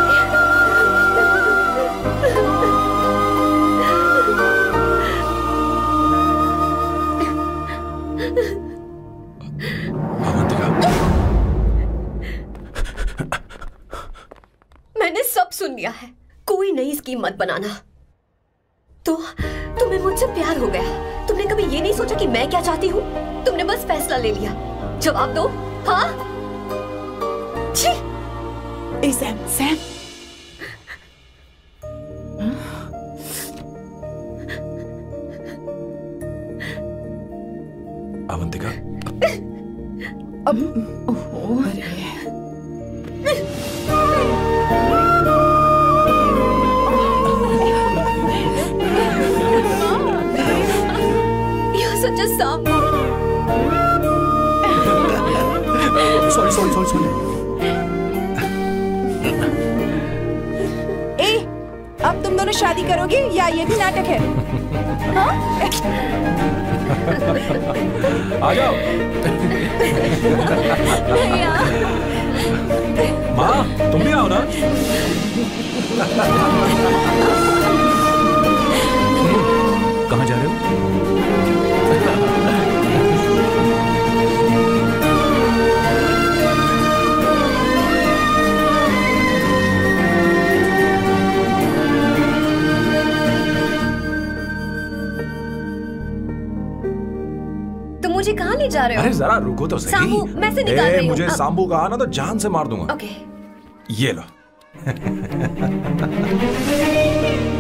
मैंने सब सुन लिया है। कोई नई स्कीम मत बनाना। तो तुम्हें मुझसे प्यार हो गया। तुमने कभी ये नहीं सोचा कि मैं क्या चाहती हूँ? तुमने बस फैसला ले लिया। जवाब दो। हाँ? छी। Sam, Sam. अवंतिका, करोगी या ये भी नाटक है? हाँ? आ जाओ। माँ तुम भी आओ ना। कहाँ जा रहे हो? मुझे कहाँ ले जा रहे हो? अरे जरा रुको तो सही। सांबू, मैं से निकाल रही हूँ। मुझे सांबू कहा ना तो जान से मार दूंगा। ओके। ये लो।